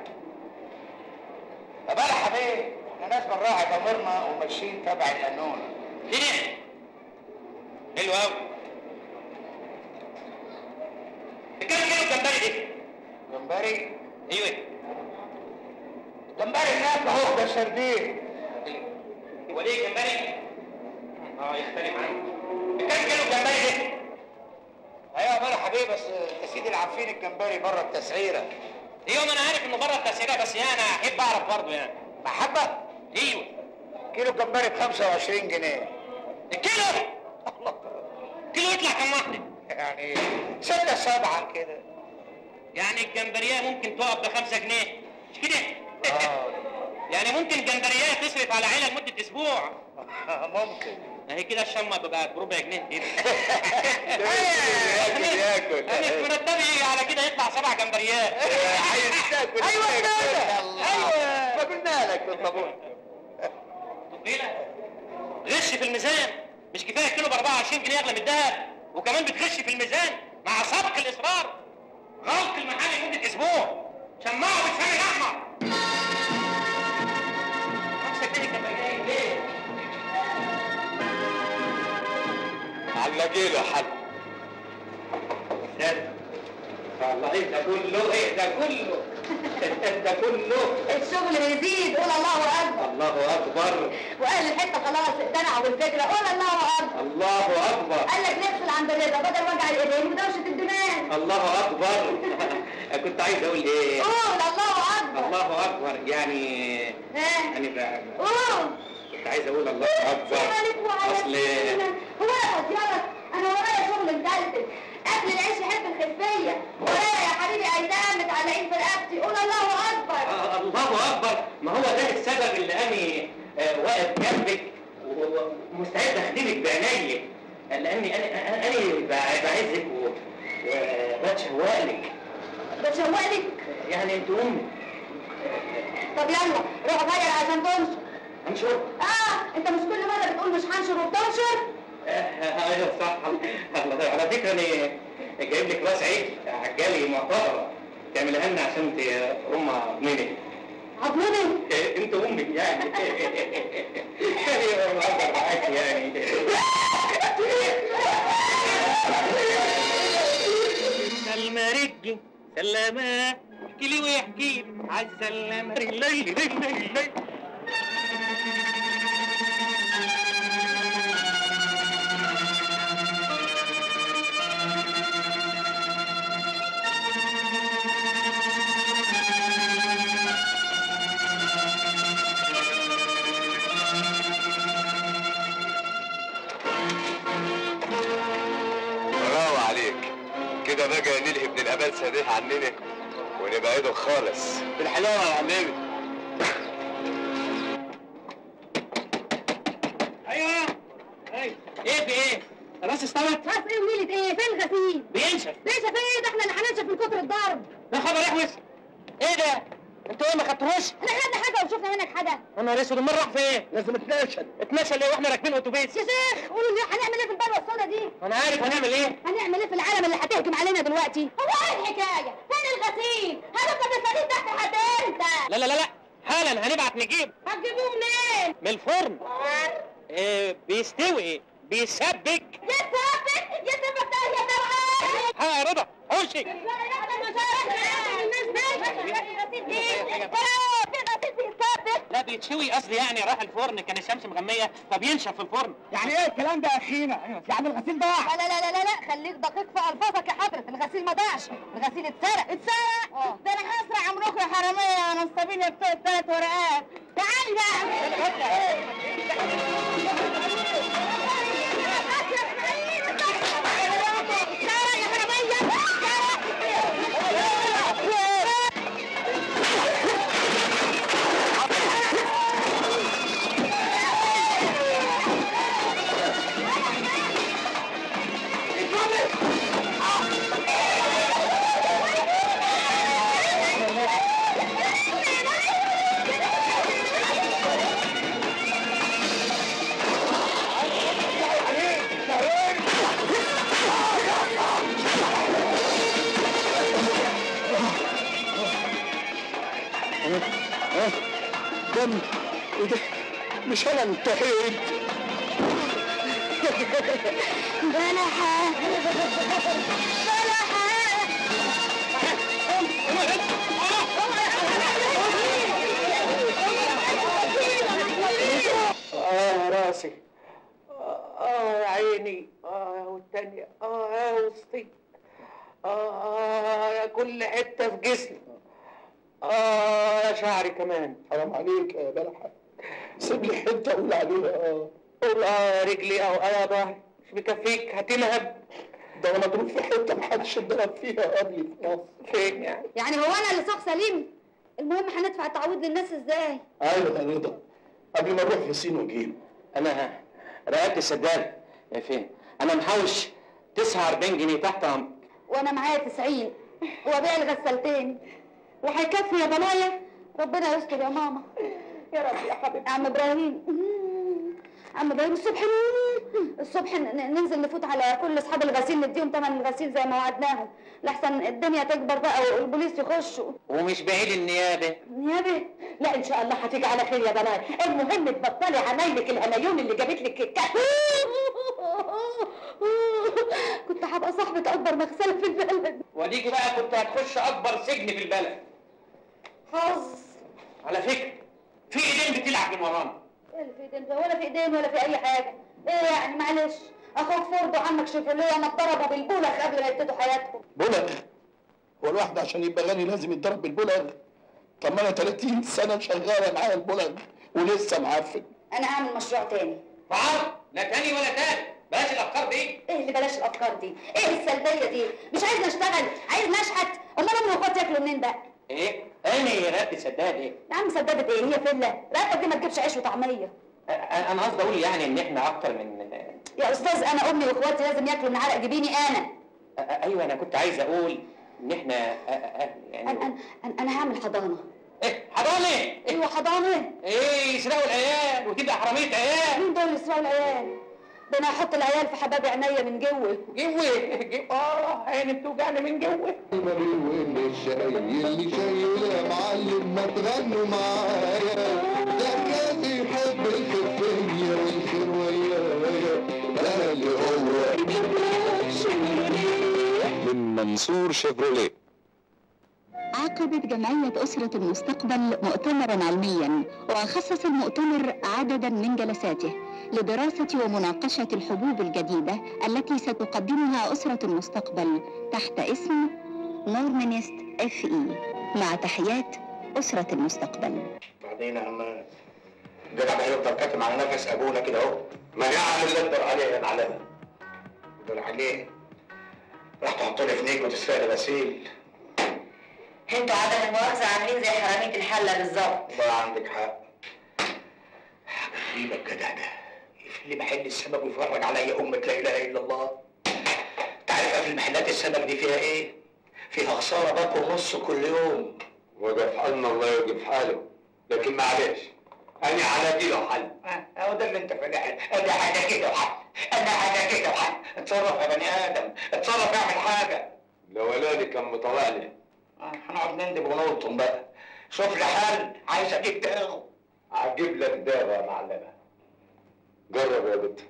S9: طب يا حبيبي، احنا ناس بنراعي ضميرنا وماشيين تبع القانون.
S7: كده حلو قوي. كام كيلو الجمبري دي؟
S9: جمبري؟
S7: ايوه.
S9: جمبري هناك اهو، ده سردين.
S7: هو ليه جمبري؟ اه يختلف عنه. كام كيلو الجمبري دي؟
S9: ايوه يا حبيبي، بس يا سيدي اللي عارفين الجمبري بره التسعيره.
S7: ايوه ما انا عارف انه بره التسعيره، بس يعني احب اعرف برضه يعني.
S9: محبه؟
S7: ايوه.
S9: كيلو جمبري ب خمسة وعشرين جنيه.
S7: الكيلو؟ كيلو يطلع كام واحده؟
S9: يعني ستة سبعة كده.
S7: يعني الجمبريه ممكن تقف بخمسة جنيه مش كده؟
S9: اه
S7: يعني ممكن جمبريه تصرف على عيله لمده اسبوع.
S9: ممكن.
S7: اهي كده الشمه بقت بربع جنيه كده.
S10: ياكل ياكل.
S7: انا مرتبي على كده يطلع سبع جمبريات.
S10: عايز تاكل.
S9: ايوه كده.
S10: ايوه ما قلنا لك بالطابونه.
S7: طفيله غش في الميزان، مش كفايه الكيلو ب أربعة وعشرين جنيه اغلى من الذهب، وكمان بتغش في الميزان مع سبق الاصرار. غلق المحل لمده اسبوع، شمعوا بالفم الاحمر. خمسة جنيه الجمبريه ليه؟
S10: علقي له حد.
S7: والله ده كله ايه ده كله ده كله
S5: الشغل بيزيد، قول الله اكبر.
S7: الله اكبر.
S5: واهل الحته خلاص اقتنعوا بالفكره، قول الله اكبر.
S7: الله اكبر.
S5: قال لك نغسل عند الرضا بدل وجع الايدين ودوشه الدماغ.
S7: الله اكبر. كنت عايز اقول ايه؟
S5: قول الله اكبر.
S7: الله اكبر يعني
S5: ها
S7: يعني بقى
S5: قول.
S7: كنت عايز اقول الله اكبر. اصل
S5: هو اقعد يلا، انا ورايا شغل مدلدل. اكل العيش يحب الخفيه، ورايا يا حبيبي ايتام متعلقين في رقبتي، قول الله اكبر.
S7: آه الله اكبر. ما هو ده السبب اللي اني آه واقف جنبك ومستعد اخدمك بعيني، لاني انا انا بعزك وبتشوق لك.
S5: بتشوق لك؟
S7: يعني انت امي.
S5: طب يلا روح غير عشان تنشر.
S7: انشر؟
S5: اه انت مش كل مره بتقول مش هنشر وبتنشر؟
S7: ايوه صح. على فكره انا جايب لك راس عيد عجالي معتبره تعملها لنا عشان ام عضمني.
S5: عضمني؟
S7: انت امك يعني. ايوه بقدر معاك يعني. سلمى رجي سلامات، احكي لي ويحكي لي عالسلامة الليل الليل الليل.
S10: كده بقى نلهي ابن الابلسه ده عننا ونبعده خالص.
S7: بالحلاوه يا عمامي. ايوه ايوه ايه في ايه؟ خلاص استوت؟
S4: خلاص ايه ونيلة ايه؟ فين الغسيل؟
S7: بينشف.
S4: بينشف ايه؟ ده احنا اللي هننشف من كتر الضرب.
S7: ده خبر احوس. ايه ده؟ انتوا ايه ما خدتوهوش؟
S4: احنا خدنا حاجه وشفنا منك حاجه.
S7: يا نهار اسود امال راح فين؟
S6: لازم اتناشد.
S7: اتنشل ليه واحنا راكبين اتوبيس؟
S4: يا شيخ قولوا لي هنعمل ايه في البلوه السودا دي؟
S7: انا عارف هنعمل ايه؟
S4: هنعمل ايه في العالم اللي هتهجم علينا دلوقتي؟ هو ايه الحكايه؟ فين الغسيل؟ هنفضل بالفريق تحت لحد امتى؟
S7: لا لا لا لا حالا هنبعت نجيب.
S4: هتجيبوه منين؟
S7: من الفرن. إيه بيستوي ايه؟ بيسبك.
S4: يسبك يسبك ده يا ترى.
S7: ها يا رضا حوشي. لا بيتشوي قصدي يعني راح الفرن كان الشمس مغميه فبينشف في الفرن.
S1: يعني ايه الكلام ده يا اخينا؟ يعني الغسيل ضاع؟
S4: لا لا لا لا لا خليك دقيق في الفاظك يا حضرة، الغسيل ما ضاعش، الغسيل اتسرق. اتسرق؟ اه ده انا هسرق عمركم يا حراميه يا نصابين يا بتوع الثلاث ورقات. تعالي بقى.
S6: دم ايه ده؟ مش انا انتهيت.
S4: بلحة بلحة
S9: اه راسي، اه يا عيني، اه والتانية، اه يا وسطي، اه يا كل حتة في جسمي، اه يا شعري كمان.
S6: حرام عليك يا بلحة، سيب لي حته اقول عليها. اه
S9: قول اه يا رجلي او اه يا ظهري، مش بيكفيك هتنهب.
S6: ده انا مضروب في حته محدش اتضرب فيها قبلي في مصر.
S9: فين يعني؟
S4: يعني هو انا اللي صاغ سليم؟ المهم هندفع التعويض للناس ازاي؟
S6: ايوه يا رضا، قبل ما نروح ياسين وجيب.
S7: انا رقبت السداد فين؟ انا محوش تسعة وأربعين جنيه تحت امرك.
S4: وانا معايا تسعين وابيع الغسالتين وهيكفي يا بنايا. ربنا يستر يا ماما.
S9: يا رب يا حبيبتي.
S4: عم ابراهيم، عم ابراهيم الصبح الصبح ننزل نفوت على كل اصحاب الغسيل نديهم ثمن الغسيل زي ما وعدناهم، لحسن الدنيا تكبر بقى والبوليس يخشوا.
S7: ومش بعيد النيابه.
S4: نيابه؟
S5: لا ان شاء الله هتيجي على خير يا بنات. المهم تبطلي عمايلك الهميون اللي جابت لك الكف.
S4: كنت هبقى صاحبة اكبر مغسله في البلد.
S7: وديكي بقى كنت هتخش اكبر سجن في البلد.
S4: حظ.
S7: على فكره في ايدين بتلعب من ورانا.
S4: ايه اللي في ايدين ده؟ ولا في ايدين ولا في اي حاجه. ايه يعني معلش، اخوك فورد وعمك شيفروليه ما اتضربوا بالبولخ قبل ما يبتدوا حياتهم.
S6: بولغ؟ هو الواحد عشان يبقى غني لازم يتضرب بالبولغ؟ طب ما انا ثلاثين سنه شغاله معايا البولغ ولسه معفن.
S4: انا اعمل مشروع تاني.
S7: تعال لا تاني ولا تاني، بلاش الافكار دي.
S4: ايه اللي بلاش الافكار دي؟ ايه السلبيه دي؟ مش عايز نشتغل، عايز نشحت. امال امي واخواتي ياكلوا منين بقى؟
S7: ايه؟ اني رقبت سداد ايه؟
S4: يا عم سدادة ايه؟ هي فله، رقبتك دي ما تجيبش عيش وطعميه.
S7: انا قصدي اقول يعني ان احنا اكتر من.
S4: يا استاذ انا امي واخواتي لازم ياكلوا من عرق جبيني انا.
S7: ايوه انا كنت عايز اقول ان احنا يعني
S4: انا انا انا هعمل حضانه.
S7: ايه حضانه؟
S4: ايوه حضانه.
S7: ايه يسرقوا العيال وتبقى حراميه عيال.
S4: مين دول اللي يسرقوا العيال؟ ده انا هحط العيال في حباب عينيا من جوه.
S7: جوه؟ اه عيني بتوجعني من جوه.
S2: واللي الشاي اللي شايل يا معلم ما تغنوا معايا، ده كان يحب الخفيه والخير ويايا، انا اللي هو
S10: من منصور شيفروليه.
S12: عقدت جمعية أسرة المستقبل مؤتمراً علمياً، وخصص المؤتمر عدداً من جلساته لدراسة ومناقشة الحبوب الجديدة التي ستقدمها أسرة المستقبل تحت اسم نورمينست اف اي. مع تحيات أسرة المستقبل.
S9: بعدين يا عم جدع بقى يفضل كاتم على نفس ابونا كده اهو، ما يعمل اللي يقدر عليه يا معلمه. يقدر عليه راح تحطولي في نيك وتسرق لي غسيل.
S5: انتوا عدم المؤاخذة عاملين زي حرامية الحلة بالظبط.
S9: والله عندك حق. حاجة غريبة الجدع ده، يفل محل السمك ويفرج عليا أمة لا إله إلا الله. أنت عارف في المحلات السمك دي فيها إيه؟ فيها خسارة باكل نص كل يوم.
S10: وقف حالنا الله يوقف حاله، لكن معلش أنا على دي له حل.
S9: أهو ده اللي أنت فالح، أنا حاجة كده وحل، أنا حاجة كده وحل، اتصرف يا بني آدم، اتصرف اعمل حاجة.
S10: الأولاني كان مطلع لي.
S9: هنقعد نندب ونوطن بقى. شوف لي حل، عايز أجيب داغه.
S10: أجيب لك داغه يا معلمة. جرب يا بنت.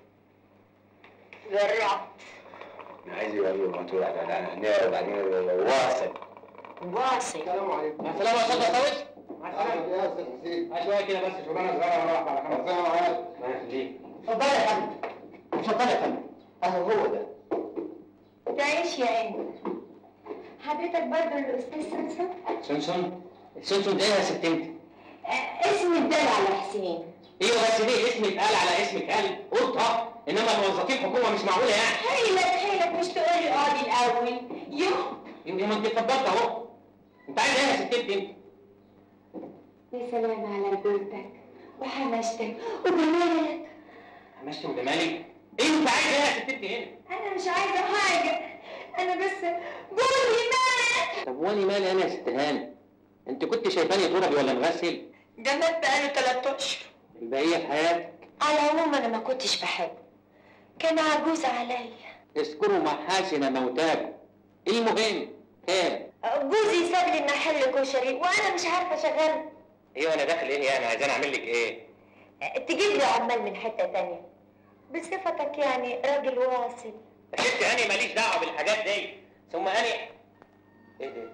S5: جربت.
S10: أنا عايز يوريه ما تقول على هنا وبعدين واصل.
S5: واصل.
S7: السلام عليكم. السلام عليكم يا استاذ صوت. مع السلامة. يا استاذ حسين. شوية كده بس شغلانة صغيرة وأروح على خمس سنين وعاد. ما يخليك.
S11: اتفضل يا فندم. اتفضل يا فندم. اهو هو ده.
S3: تعيش يا عيني. حضرتك برضه الاستاذ سمسم؟
S7: سمسم؟ سمسم ده يا ست انت؟
S3: اسم الدال على حسين.
S7: ايوه بس ليه اسمي اتقال على اسمك قال قلتها، انما موظفين حكومه مش معقوله يعني.
S3: حيلك حيلك مش تقولي اقعدي الاول. يوه
S7: يا ما انت اتفضلت اهو. انت عايز ايه يا ست انت؟
S3: يا سلام على رجولتك وحماشتك وجمالك.
S7: حماشتي وجمالي؟ ايه انت عايز ايه يا ست انت هنا؟
S3: انا مش عايزه حاجه، انا بس جوزي مات.
S7: طب واني مالي انا يا ست هاني؟ انت كنت شايفاني تربي ولا مغسل؟
S3: جمال بقاله تلات اشهر.
S7: البقيه في حياتك؟
S3: على العموم انا ما كنتش بحبه، كان عجوز عليا.
S7: اذكروا محاسن موتاكم. المهم كام؟
S3: جوزي ساب لي محل كشري وانا مش عارفه اشغله.
S7: ايوه انا داخل ايه يعني؟ عايزين اعمل لك ايه؟
S3: تجيب لي عمال من حته تانيه بصفتك يعني راجل واصل.
S7: يا ست هاني ماليش دعوه بالحاجات دي. ثم هاني ايه ده؟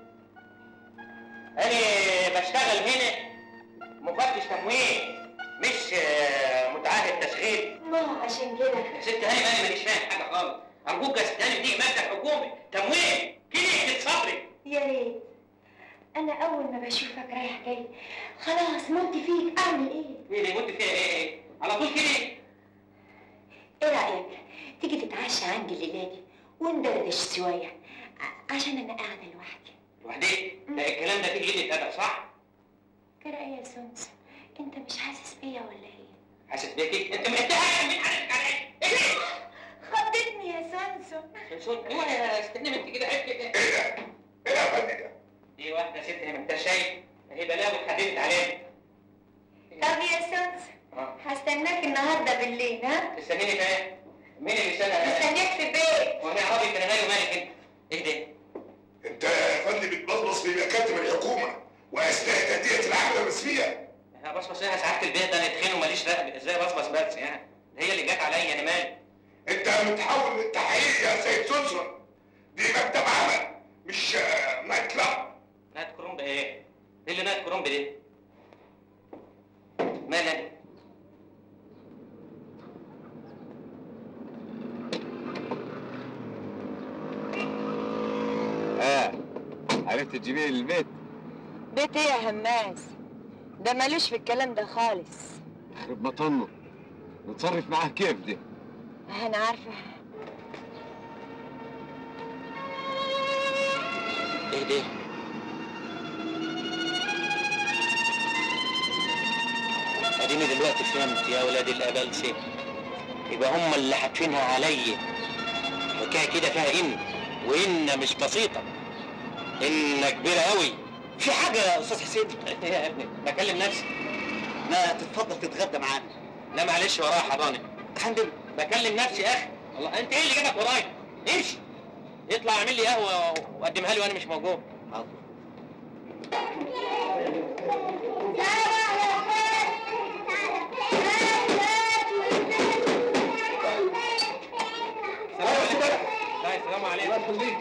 S7: هاني بشتغل هنا مفتش تموين مش متعهد تشغيل.
S3: ما هو عشان كده
S7: يا ست هاني مالي ماليش فاهم حاجه خالص. ارجوك يا ست هاني دي ماده حكومي تموين كده صبري.
S3: يا ريت انا اول ما بشوفك رايح جاي خلاص مت فيك. اعمل ايه؟
S7: ايه اللي مت فيها ايه؟ ايه؟ على طول كده؟
S3: ايه رايك تيجي تتعشى عندي الليله دي وندردش شويه عشان انا قاعده لوحدي.
S7: لوحدك؟ لا الكلام ده فيه قله ادب صح؟
S3: ترى ايه يا سمسم؟ انت مش حاسس بيا ولا ايه؟
S7: حاسس بيكي؟ انت مقتها مين حاسسك على ايه؟ ايه؟
S3: خضتني يا سمسم.
S7: سمسم ايوه يا استنى انت كده عيب كده.
S10: ايه ده؟ ايه يا فندم ده؟
S7: دي واحده ست هي ما انت شايف هي بلاوي اتحددت علينا.
S3: طب يا سمسم هستناك النهارده بالليل. ها؟
S7: تستنيني فين؟ مين اللي استنى؟
S3: مستنياك في البيت.
S7: وانا عربي كان مالي ومالك انت؟ ايه ده؟
S10: انت يا فندم بتبصبص في مكاتب الحكومه واثناء تاديه العمل الرسميه.
S7: ها بصبص ايه ساعات البيت ده انا اتخين وماليش رقبه، ازاي بصبص بس يعني؟ هي اللي جت عليا انا مالي.
S10: انت متحول للتحقيق يا سيد سمسم. دي مكتب عمل مش نايت كلاب.
S7: نايت كرومب ايه؟ ايه اللي نايت كرومب دي؟ مالك؟
S10: اه عرفت تجيبيه للبيت؟
S3: بيت ايه يا هماس؟ ده مالوش في الكلام ده خالص.
S10: يخرب بطنه. نتصرف معاه كيف دي؟
S3: انا عارفه.
S7: ايه ده؟ اديني دلوقتي فهمت يا ولاد الابلسه. يبقى هم اللي حاطفينها عليا. حكايه كده فيها ان وان مش بسيطه. ان كبيره قوي.
S11: في حاجه يا استاذ حسين؟
S7: ايه يا ابني؟ بكلم نفسي.
S11: ما تتفضل تتغدى معانا.
S7: لا معلش ورايا حضانه.
S11: فندم
S7: بكلم نفسي يا اخي. الله انت ايه اللي جابك ورايا؟ امشي. يطلع اعمل لي قهوه وقدمها لي وانا مش موجود.
S11: حاضر.
S7: السلام عليكم. الله يخليك.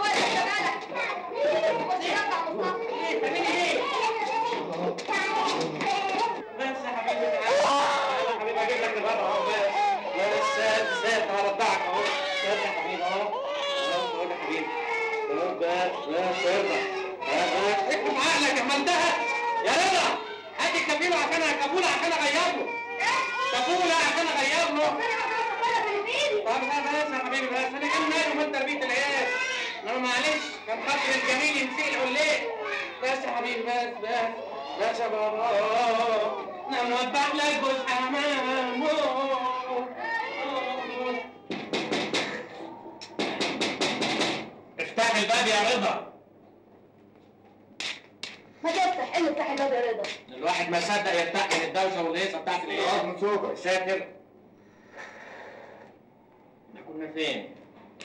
S7: بس يا حبيبي يا حبيبي اجيب لك الغدا اهو. بس بس بس هرضعك اهو. يا حبيبي اهو. اهو يا حبيبي. بس بس ارضع. اكتب عقلك يا مندهه. يا رضا هات الكابيلو عشان كابوله عشان اغير له. كابوله عشان اغير له. طب بس يا حبيبي بس انا جاي مالي ومال تربيه العيال. لا معلش كان خاطر الجميل ينسي العليه. بس يا حبيبي بس بس بس يا بابا انا موبخ لك جوز حمام. افتح الباب يا رضا.
S5: ما تفتح، ايه افتح الباب يا رضا؟
S7: الواحد ما صدق يفتح من الدوشه والهيصه بتاعت الايه؟
S6: اه من فوق.
S7: ساتر. احنا كنا فين؟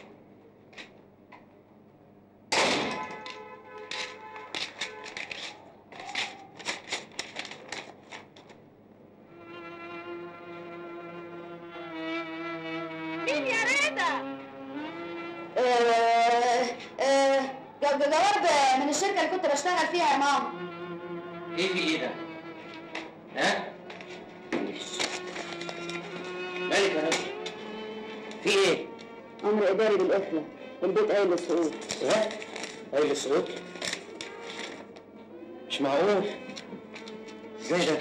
S8: مين يا رضا؟
S5: آه آه جو- جواب من الشركة اللي كنت بشتغل فيها يا ماما.
S7: ايه في ايه ده؟ ها؟ مالك يا رضا؟ في ايه؟
S5: أمر إداري بالإخلة، البيت قايل للسقوط.
S7: ها؟ قايل للسقوط؟ مش معقول. ازاي ده؟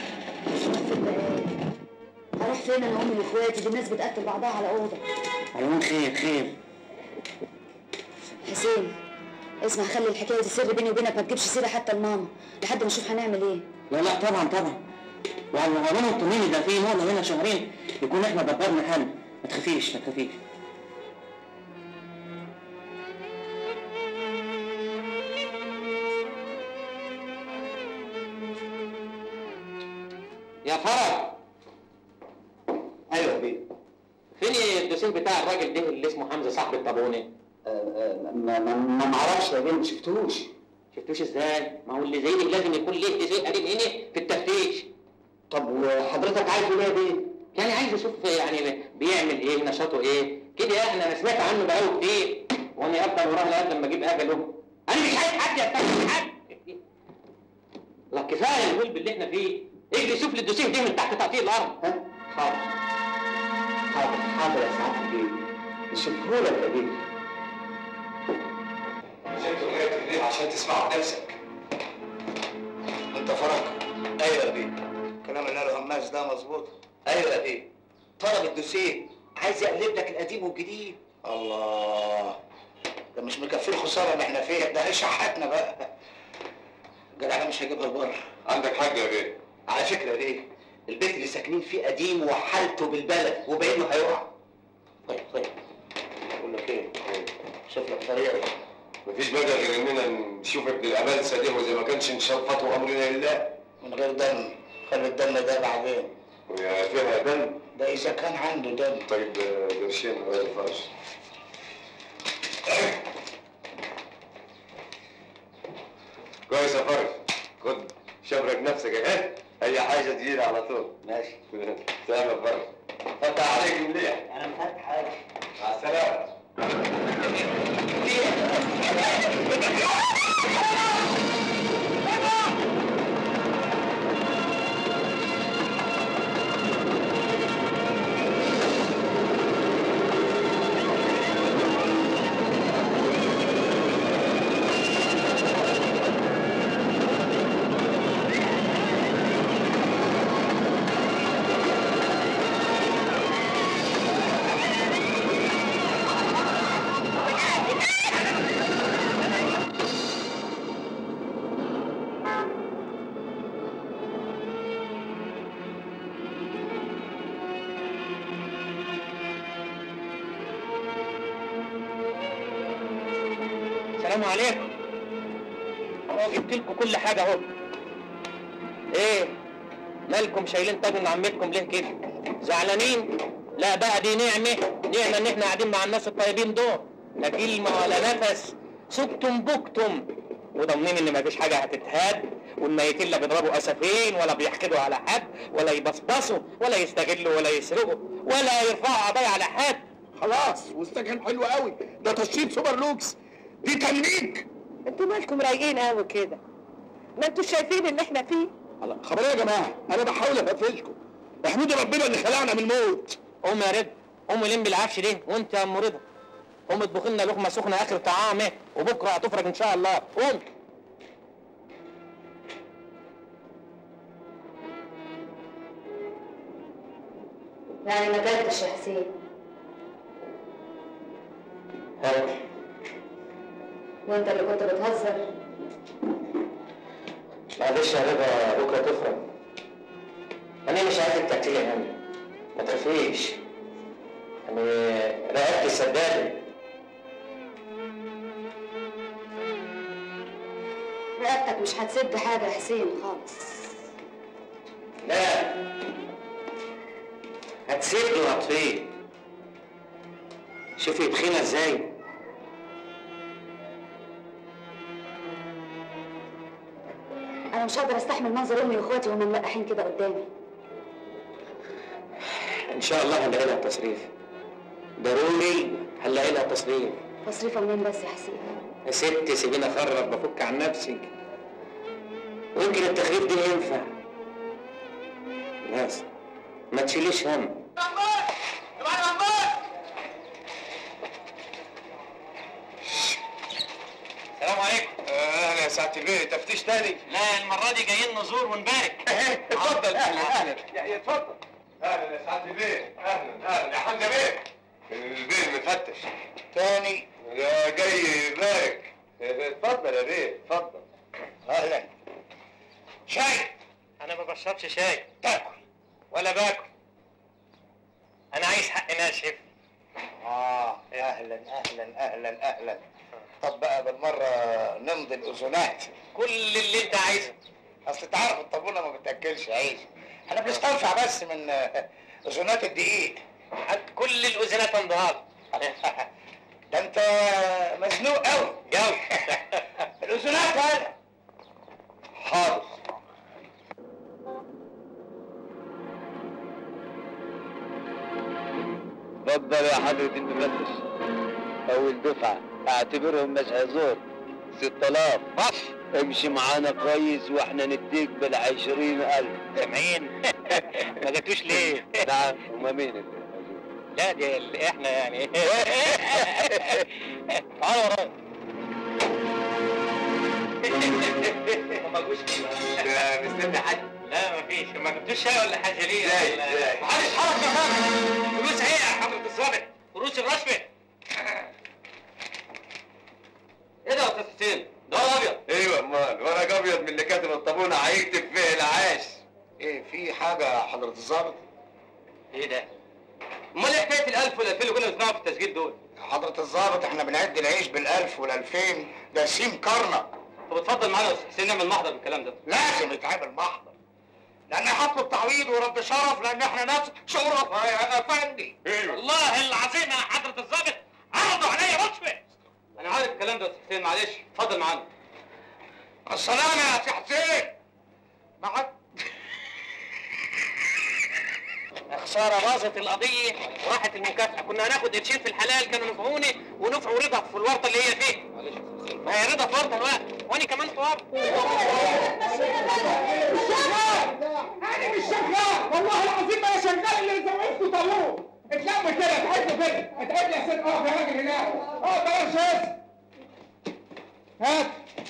S5: هروح فين أنا وأمي وإخواتي؟ دي الناس بتقتل بعضها على أوضة.
S7: على خير خير.
S5: حسين اسمع، خلي الحكاية دي سر بيني وبينك، ما تجيبش سيرة حتى لماما لحد ما نشوف هنعمل إيه.
S7: لا لا طبعا طبعا. وعلى العموم اطمني، ده في مهله هنا شهرين يكون احنا دبرنا حالنا. ما تخافيش ما تخافيش. يا فرج.
S9: ايوه يا بيه.
S7: فين الدوسيه بتاع الراجل ده اللي اسمه حمزه صاحب الطابونه؟
S9: ما ما ما معرفش يا بيه، ما شفتوش.
S7: شفتوش ازاي؟ ما هو اللي زي ده لازم يكون ليه دوسيه قديم هنا في التفتيش.
S9: طب وحضرتك عايزه ليه يا بيه؟
S7: يعني عايز اشوف يعني بيعمل ايه، نشاطه ايه كده. يعني انا سمعت عنه بقاله كتير وانا افضل وراه لغايه لما اجيب اجله. انا مش عايز حد يفتح حد. لا كفايه الغلب اللي احنا فيه. اجري شوف لي الدوسيه دي من تحت تقطيع الارض.
S9: ها؟ حاضر حاضر حاضر يا سعاده البيه. نشوفهولك يا بيه.
S10: جبت لغايه الليل عشان تسمعه بنفسك.
S9: انت فرج؟ ايوه يا بيه. الكلام اللي قاله هماس ده مظبوط؟ ايوه يا بيه. طلب الدوسيه، عايز يقلب لك القديم والجديد. الله، ده مش مكفي الخساره اللي احنا فيها، ده هيشحتنا بقى. الجدع مش هيجيبها لبره.
S10: عندك حاجه يا بيه.
S9: على فكره يا بيه، البيت اللي ساكنين فيه قديم وحالته بالبلد وباين له هيقع. طيب طيب بقول لك ايه؟ شوف لك طريقه.
S10: مفيش بدل غير اننا نشوف ابن الامالسه دي، وزي ما كانش نشرفته وامرنا لله.
S9: من غير دم، خلي الدم ده بعدين.
S10: ويا فيها دم؟
S9: ده اذا كان عنده دم.
S10: طيب قرشين يا راجل فرج. كويس يا فرج، خد شبرك نفسك اهي، اي حاجه تجيلي على طول.
S9: ماشي.
S10: سلام يا فرج. فتح عليك مليح.
S9: انا مفتح حاجه.
S10: مع السلامه.
S7: السلام عليكم. اهو جبت لكم كل حاجه اهو. ايه مالكم شايلين طاجن عمتكم ليه كده؟ زعلانين؟ لا بقى دي نعمه، نعمه ان احنا قاعدين مع الناس الطيبين دول. لا كلمه ولا نفس، سكتم بكتم وضامنين ان مفيش حاجه هتتهاد، والميتين لا بيضربوا اسفين ولا بيحقدوا على حد ولا يبصبصوا ولا يستغلوا ولا يسرقوا ولا يرفعوا قضايا على حد.
S6: خلاص، واستكان حلو قوي، ده تشطيب سوبر لوكس، دي تمليك.
S4: انتوا مالكم رايقين قوي كده؟ ما انتوا شايفين اللي احنا فيه؟
S6: خبر ايه يا جماعه؟ انا بحاول افرفشكم. احمدوا ربنا اللي خلقنا من الموت.
S7: قوم يا رضا، قوم لم بالعفش ده، وانت يا ام رضا قوم اطبخ لنا لقمه سخنه اخر طعام ايه، وبكره هتفرج ان شاء الله. قوم.
S5: يعني ما كلتش يا حسين؟
S7: هات
S5: وانت اللي كنت بتهزر.
S7: معلش يا رضا، بكره تفرج. انا مش عايزك تعتلي همي، ما تخافيش. انا رقبتي سداده.
S5: رقبتك مش هتسد حاجه يا حسين خالص.
S7: لا، هتسد وهتفيد. شوفي تخينه ازاي.
S5: انا مش هقدر استحمل منظر امي واخواتي وهم ملقحين كده قدامي.
S7: ان شاء الله هنلاقي لها تصريف. ضروري هنلاقي لها تصريف.
S5: تصريفه منين بس يا حسين؟
S7: يا ستي سيبيني اخرب، بفك عن نفسي. ويمكن التخريف ده ينفع. بس ما تشيليش هم. السلام عليكم.
S10: اهلا يا سعاده البيه، تفتيش تاني؟
S7: لا، المره دي جايين نزور ونبارك.
S10: اتفضل. اهلا اهلا. يا اتفضل. اهلا يا سعاده البيه. اهلا اهلا يا حمزه بيه. البيه المفتش تاني ده جاي يبارك. اتفضل يا بيه، اتفضل.
S7: اهلا. شاي؟ انا ما بشربش شاي. تاكل ولا باكل؟ انا عايز حق ناشف.
S9: اه اهلا اهلا اهلا اهلا. طب بقى بالمره نمضي الاذونات.
S7: كل اللي انت عايزه.
S9: اصل انت عارف الطابونه ما بتاكلش عيش. احنا بنستنفع بس من اذونات الدقيق.
S7: هات كل الاذونات امضيها.
S9: ده انت مزنوق قوي.
S7: قوي.
S9: الاذونات هلا.
S10: حاضر.
S13: اتفضل يا حضرة المفتش. أول دفعة اعتبرهم مش هزار. ست آلاف بس. امشي معانا كويس واحنا نديك بالعشرين ألف.
S7: سامعين؟ ما جاتوش ليه؟
S13: نعم. هما مين اللي؟
S7: لا دي اللي احنا يعني. تعالوا ورايا. ما جوش.
S10: مستني حد؟
S7: لا مفيش. ما جبتوش شاي ولا حاجه ليه؟
S10: ازاي ازاي؟
S7: محدش حرك مكانك. فلوس ايه يا حضرة الظابط؟ فلوس الرشوه. ايه ده يا استاذ حسين؟ ده ورق ابيض.
S10: ايوه امال، ورق ابيض من اللي كاتب الطابونه هيكتب فيه العاش.
S9: ايه في حاجه يا حضره الظابط؟
S7: ايه ده؟ امال ايه حكايه الألف والألفين اللي كنا بنسمعهم في التسجيل دول؟
S9: حضرة الظابط احنا بنعد العيش بالألف والألفين، ده سيم كرنة.
S7: طب اتفضل معانا يا استاذ حسين نعمل محضر بالكلام ده.
S9: لازم يتعمل محضر. لأن هطلب تعويض ورد شرف لأن احنا ناس شرفاء يا أفندي.
S10: ايوه
S7: والله العظيم يا حضرة الظابط عرضوا عليا رشوة. أنا عارف الكلام ده يا استاذ حسين، معلش اتفضل معانا.
S9: السلامة يا سي حسين. مع
S7: خسارة باظت القضية وراحت المكافأة، كنا هناخد قرشين في الحلال كانوا نفعوني ونفعوا رضا في الورطة اللي هي فيه. ما هي رضا في ورطة الوقت وأنا كمان في ورطة.
S1: أنا مش شغال، والله العظيم ما أنا شغال اللي زوقته طابور. اتلم كده، اتعدوا كده، اتعدوا يا سيد. اه يا راجل هناك، اه بلاش هات. هات.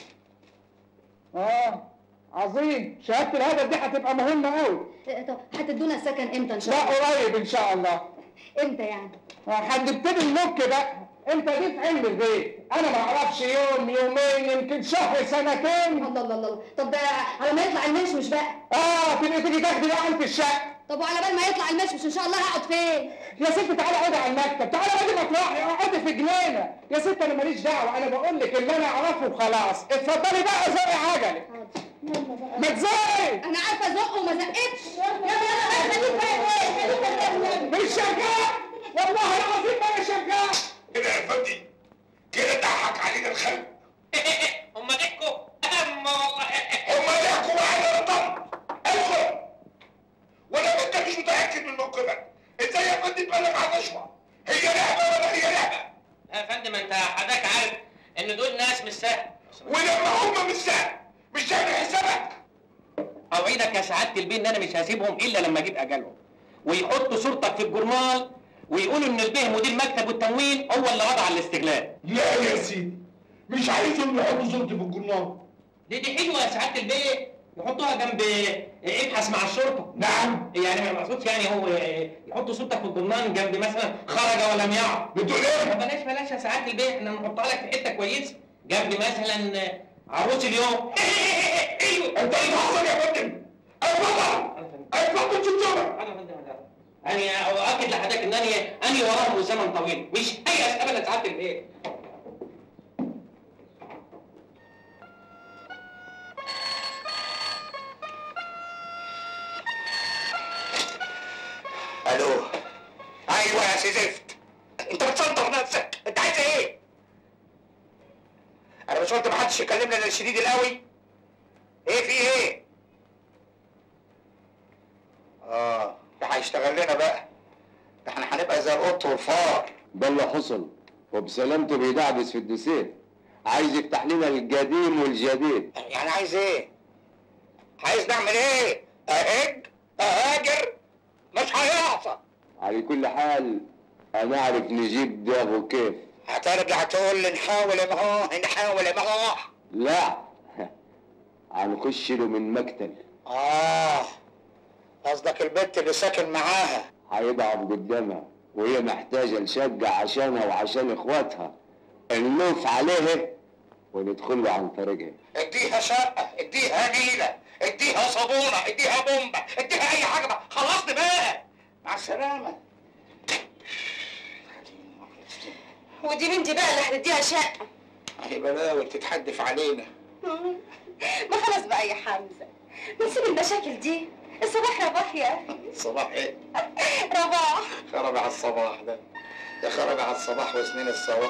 S1: اه عظيم، شهادة الهدف دي هتبقى مهمة قوي.
S5: طب هتدونا السكن امتى ان شاء
S1: لا
S5: الله؟
S1: قريب ان شاء الله.
S5: امتى يعني؟
S1: هنبتدي النك بقى. انت دي في علم البيت، انا ما اعرفش يوم يومين يمكن شهر سنتين.
S5: الله الله الله. طب ده على ما يطلع المشمش بقى.
S1: اه تبقي تيجي تاخدي بقى انت الشقه.
S5: طب وعلى بال ما يطلع المشمش ان شاء الله هقعد فين؟
S1: يا ست تعالى اقعدي على المكتب، تعالى اقعدي مطرحي، اقعدي في جنينه. يا ست انا ماليش دعوه، انا بقول لك اللي انا اعرفه وخلاص. اتفضلي بقى زقي عجلك. ما تزقي.
S5: انا عارفه ازق وما زقتش. يلا يلا خليك بقى.
S1: مش شغال والله العظيم ما انا شغال.
S10: كده يا فندي، كده ضحك علينا الخلق.
S7: هم ضحكوا؟ أما والله
S10: هم ضحكوا معانا الضم. ادخل. ولا انت مش متاكد من موقفك؟ ازاي يا فندي تبلغ عن رشوه؟ هي لعبه ولا هي لعبه؟
S7: يا فندم انت حضرتك عارف ان دول ناس مش سهل.
S10: ولما هم مش سهل مش تعمل حسابك.
S7: اوعدك يا سعاده البيه ان انا مش هسيبهم الا لما اجيب اجلهم ويحطوا صورتك في الجورنال ويقولوا ان البيه مدير مكتب التموين هو اللي وضع على الاستغلال.
S10: لا يا سيدي، مش عايزهم يحطوا صورتي في الجورنال.
S7: دي دي حلوه يا سعاده البيه، يحطوها جنب ابحث مع الشرطه.
S10: نعم.
S7: يعني ما مقصودش يعني هو يحطوا صورتك في الجورنال جنب مثلا خرج ولم يعد.
S10: بتقول ايه؟
S7: بلاش بلاش يا سعاده البيه، احنا نحطها لك في حته كويسه. جاب لي مثلا عروس اليوم.
S1: ايوه انت ايه حصل يا فندم؟ اتفضل اتفضل شطوره.
S7: انا اؤكد لحضرتك ان انا اني وراهم زمن طويل، مش هيأس ابدا سعاده البيت.
S9: الو. ايوه يا سي زفت، انت بتصدر نفسك، انت عايز ايه؟ انا مش قلت محدش يكلمنا الا الشديد القوي؟ ايه في ايه؟ اه ده هيشتغل لنا بقى، ده احنا هنبقى زي القط والفار.
S13: ده اللي حصل، وبسلامته بيدعبس في الدوسيه. عايز يفتح لنا القديم والجديد.
S9: يعني عايز ايه؟ عايز نعمل ايه؟ اهج؟ اهاجر؟ مش هيحصل.
S13: على كل حال هنعرف نجيب دماغه كيف.
S9: هترجع تقول لي نحاول معاه نحاول معاه.
S13: لا هنخش له من مقتل.
S9: اه قصدك البت اللي ساكن معاها
S13: هيضعف قدامها وهي محتاجه لشقه عشانها وعشان اخواتها. نلوف عليها وندخل له عن طريقها.
S9: اديها شقه، اديها نيله، اديها صابونه، اديها بومبه، اديها اي حاجه بقى. خلصت بقى، مع السلامه.
S4: ودي بنتي بقى اللي هنديها شقه.
S9: اهي بلاوي تتحدف علينا.
S4: ما خلاص بقى يا حمزه، نسيب المشاكل دي. الصباح رباح يا
S9: الصباح ايه؟
S4: رباح.
S9: خرب على الصباح ده، يا خرب على الصباح وسنين الصباح.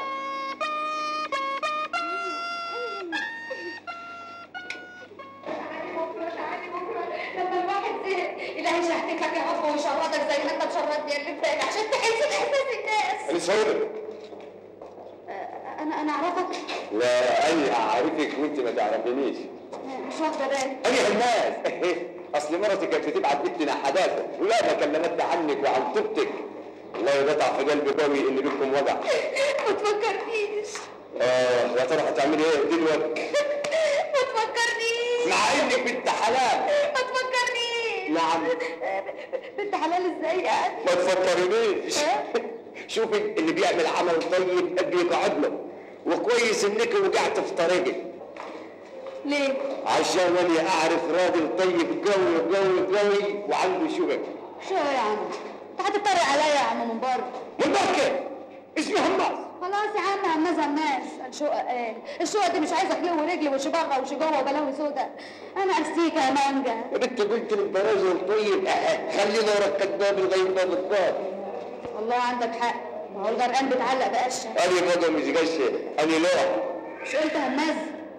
S4: لما الواحد زهق الهي شهتك لك يا عفو ويشردك زي ما انت مشردني اللي فات عشان تحس باحساس الناس.
S13: انا صورك.
S4: انا انا اعرفك؟
S13: لا انا اعرفك وانت ما تعرفينيش.
S4: مش واخده بالي.
S13: انا الناس اصل مرتي كانت بتبعت بنتنا حداثه ولما كلمت عنك وعن طيبتك الله يقطع في قلبي قوي ان بكم وجع.
S4: ما تفكرنيش.
S13: اه يا ترى هتعملي ايه دلوقتي؟
S4: ما تفكرنيش.
S13: مع انك بنت حلال.
S4: ما تفكرنيش.
S13: نعم.
S4: بنت حلال ازاي يعني؟
S13: ما تفكرنيش. شوفي اللي بيعمل عمل طيب قد يقعد له، وكويس انك وقعت في طريقي.
S4: ليه؟
S13: عشان انا اعرف راجل طيب قوي قوي قوي وعنده شغل.
S4: شو يا عم؟ انت هتتريق عليا يا عم من بره.
S13: من بره كيف؟ اسمي هماس.
S4: خلاص يا عم هماز هماز. الشقق ايه؟ الشقق دي مش عايزه خليه ورجلي وش بره وش جوه وبلاوي سودا. انا استيكه يا مانجا.
S13: يا بنت قلت لك ده راجل طيب خلينا ورا الكذاب لغايه ما نتفاهم.
S4: والله عندك حق، ما هو الغرقان بيتعلق بقشه.
S13: انا بقى مش قشه، انا لوح.
S4: مش قلت هماز؟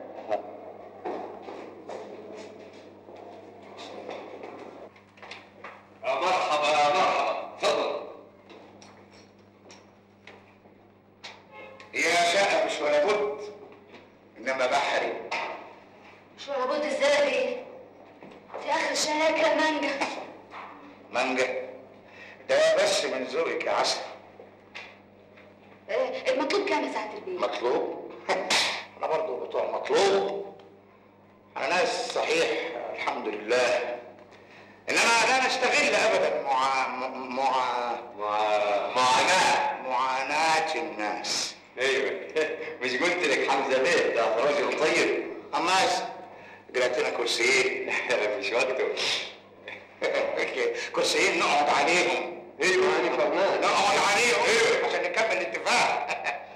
S10: مرحبا مرحبا، تفضل.
S9: هي شقه مش ولا بد، انما بحري.
S4: مش ولا بد ازاي دي؟ دي اخر الشهاده كده مانجا.
S9: مانجا؟ ده بس من ذوقك يا عسل.
S4: إيه المطلوب كام يا سعاده البيت؟
S9: مطلوب؟ انا برضه بتوع مطلوب. انا ناس صحيح الحمد لله، انما لا نستغل ابدا مع مع
S10: مع معاناة
S9: معاناة الناس.
S10: ايوه مش قلت لك حمزه بيه ده راجل طيب؟
S9: حماس جبت لنا كرسيين.
S10: مش وقته.
S9: كرسيين نقعد عليهم.
S10: ايوه انا فهمان.
S9: نقعد عليهم ايوه عشان نكمل الاتفاق.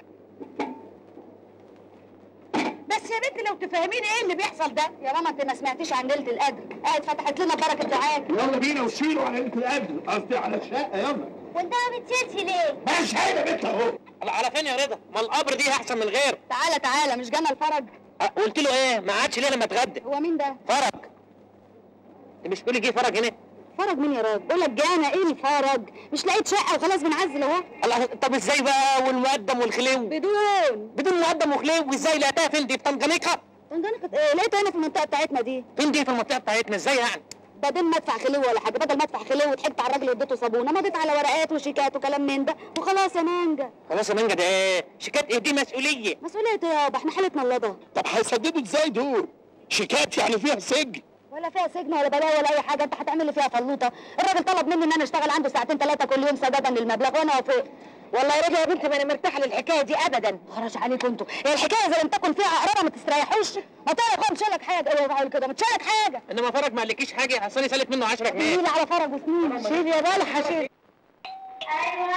S4: بس يا بنت لو تفهميني ايه اللي بيحصل ده؟ يا ماما انت ما سمعتيش عن ليله القدر، قاعد فتحت لنا بركه دعاك.
S1: يلا بينا وشيلوا على ليله القدر، قصدي على الشقه يلا.
S4: وانت ما بتشيلش ليه؟
S1: ماشي يا بنت اهو.
S7: على فين يا رضا؟ ما القبر دي احسن من غيره.
S4: تعالى تعالى، مش جانا الفرج؟
S7: أه قلت له ايه؟ ما عادش ليه لما اتغدى.
S4: هو مين ده؟
S7: فرج. انت مش تقولي جه فرج هنا؟
S4: فرج مين يا راجل؟ بقول لك جانا ايه الفرج؟ مش لقيت شقه وخلاص بنعزل اهو.
S7: الله، طب ازاي بقى والمقدم والخليو؟
S4: بدون
S7: بدون مقدم وخليو، وازاي لقيتها فين دي؟ في طنجانيقها؟
S4: طنجانيقها ايه؟ لقيتها هنا في المنطقه بتاعتنا دي.
S7: فين دي في المنطقه بتاعتنا؟ ازاي يعني؟
S4: بدل ما ادفع خليو ولا حاجه، بدل ما ادفع خليو وضحكت على الراجل واديته صابونه، مضيت على ورقات وشيكات وكلام من ده وخلاص يا مانجا.
S7: خلاص يا مانجا ده ايه؟ شيكات ايه دي؟ مسؤوليه.
S4: مسؤوليه ايه يابا؟ احنا حالتنا اللضا.
S1: طب هيسددوا ازاي دول؟ شيكات يعني فيها سجن.
S4: ولا فيها سجن ولا بلاوي ولا اي حاجه، انت هتعمل لي فيها فلوطه. الراجل طلب مني ان انا اشتغل عنده ساعتين ثلاثه كل يوم سدادا للمبلغ وانا وافقت.
S5: والله يا رجل يا بنتي ما انا مرتاحه للحكايه دي ابدا. خرج عليكم انتوا، هي الحكايه اذا لم تكن فيها عقربه ما تستريحوش. ما ترى يا اخويا مش لك حاجه، ايوه بعمل كده مش لك حاجه.
S7: انما فرج ما قالكيش حاجه، اصل انا سالت منه عشرة جنيه.
S5: مين على فرج وسنين؟ شيل يا بلحه شيل.
S3: ايوه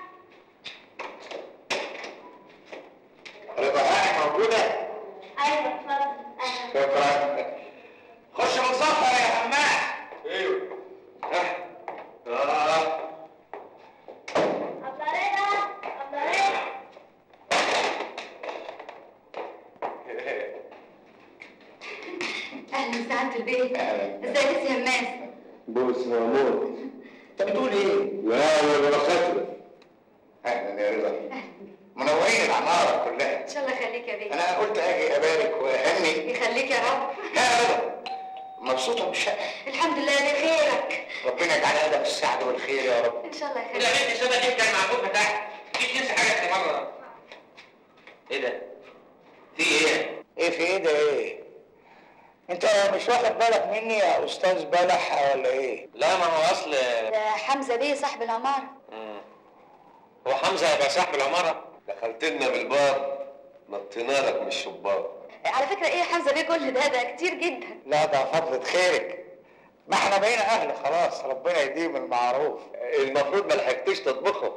S9: رضا موجوده؟
S3: ايوه اتفضل.
S9: شكرا. خش مصفر يا همام. ايوه. ها. اه.
S3: ابله رضا ابله رضا.
S5: اهلا سعاده البيت. ازيك يا هماس؟
S10: بوس مامور.
S9: انت بتقول ايه؟
S10: لا انا بخاطر.
S9: اهلا يا رضا. منورين العماره كلها.
S5: ان شاء الله يخليك يا بيه.
S9: انا قلت اجي ابارك واهني.
S5: يخليك يا رب.
S9: يا رضا مبسوطه بالشقه؟
S5: الحمد لله لخيرك.
S9: ربنا يجعلها ده بالسعد والخير يا رب.
S5: ان شاء الله
S7: يا
S5: يخليك.
S7: بنتي السودا دي كان معكوفه تحت، مش تنسى حاجه يا مره. ايه ده؟ في ايه؟
S9: ايه في ايه ده ايه؟ انت مش واخد بالك مني يا استاذ بلح ولا ايه؟
S7: لا ما هو اصل
S5: ده حمزه بيه صاحب العماره.
S7: مم. هو حمزه يبقى صاحب العماره؟
S10: دخلت لنا بالباب نطينا لك من الشباك.
S5: على فكره ايه حمزه بيه كل ده ده كتير جدا.
S9: لا ده فضلة خيرك. ما احنا بقينا اهل خلاص، ربنا يديم المعروف.
S10: المفروض ما لحقتوش تطبخهم.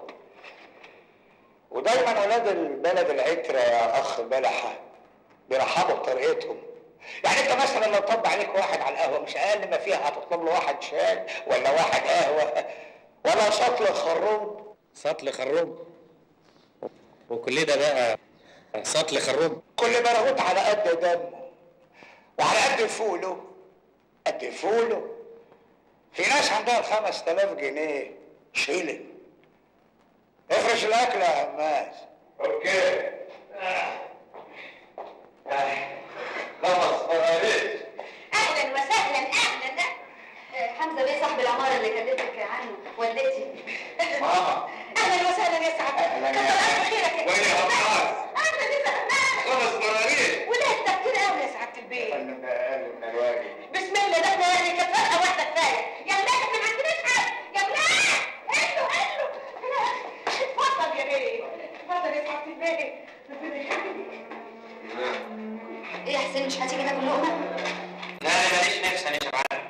S9: ودايما ولاد البلد العترة يا اخ بلحة بيرحبوا بطريقتهم. يعني انت مثلا لو طب عليك واحد على القهوه مش اقل ما فيها هتطلب له واحد شاي ولا واحد قهوه ولا سطل خروب.
S7: سطل خروب؟ وكل ده بقى سطل خروب؟
S9: كل برغوت على قد دمه وعلى قد فوله. قد فوله. في ناس عندها الخمس تلاف جنيه شيلن. افرش الاكل يا هماس.
S10: اوكي. خلاص قريت.
S5: اهلا وسهلا اهلا. حمزه بيه صاحب العماره اللي كلمتك عنه والدتي.
S9: ماما.
S5: اهلا وسهلا يا سعاده.
S9: اهلا يا
S5: كتر خيرك يا
S10: وين يا هماس؟
S5: اهلا يا سهلا.
S10: خمس قراريط.
S5: ولاد ده كتير قوي يا سعاده البيت.
S9: اقل من الواجب.
S5: بسم الله ده احنا يعني كانت فرقه واحده كفايه. يا ولاد احنا ما عندناش حاجه. يا ولاد حلو حلو. اتفضل يا بيه. اتفضل يا سعاده البيت. ربنا يخليك. ايه يا حسين مش هتيجي تاكل لقمه؟
S7: لا انا ماليش نفس انا شبعان.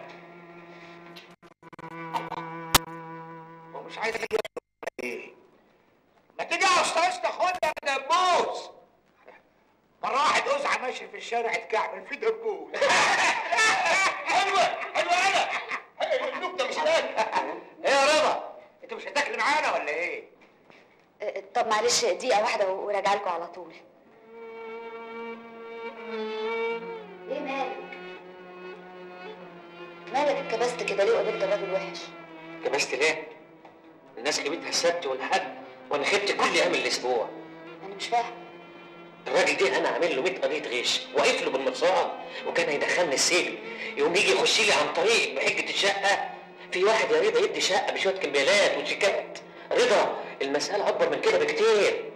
S9: هو مش عايز يجي ايه؟ ما تيجي يا استاذ تاخدنا دبوس. مرة واحد أزعة ماشي في الشارع اتكعبل في دبوس.
S7: حلوه حلوه انا. النكته مش هناك.
S9: ايه يا رضا؟ انت مش هتاكل معانا ولا ايه؟
S5: اه، طب معلش دقيقه واحده وراجع لكم على طول. ايه مالك؟ مالك اتكبست كده ليه وقابلت الراجل وحش؟
S7: كبست ليه؟ الناس خيبتها السبت والحد وانا خبت كل ايام الاسبوع.
S5: انا مش فاهم.
S7: الراجل ده انا عامل له مية قضيه غش واقف له بالمرصاد وكان هيدخلني السجن. يقوم يجي يخش لي عن طريق بحجه الشقه. في واحد يا رضا يدي شقه بشويه كمبيالات وشيكات. رضا المساله اكبر من كده بكتير.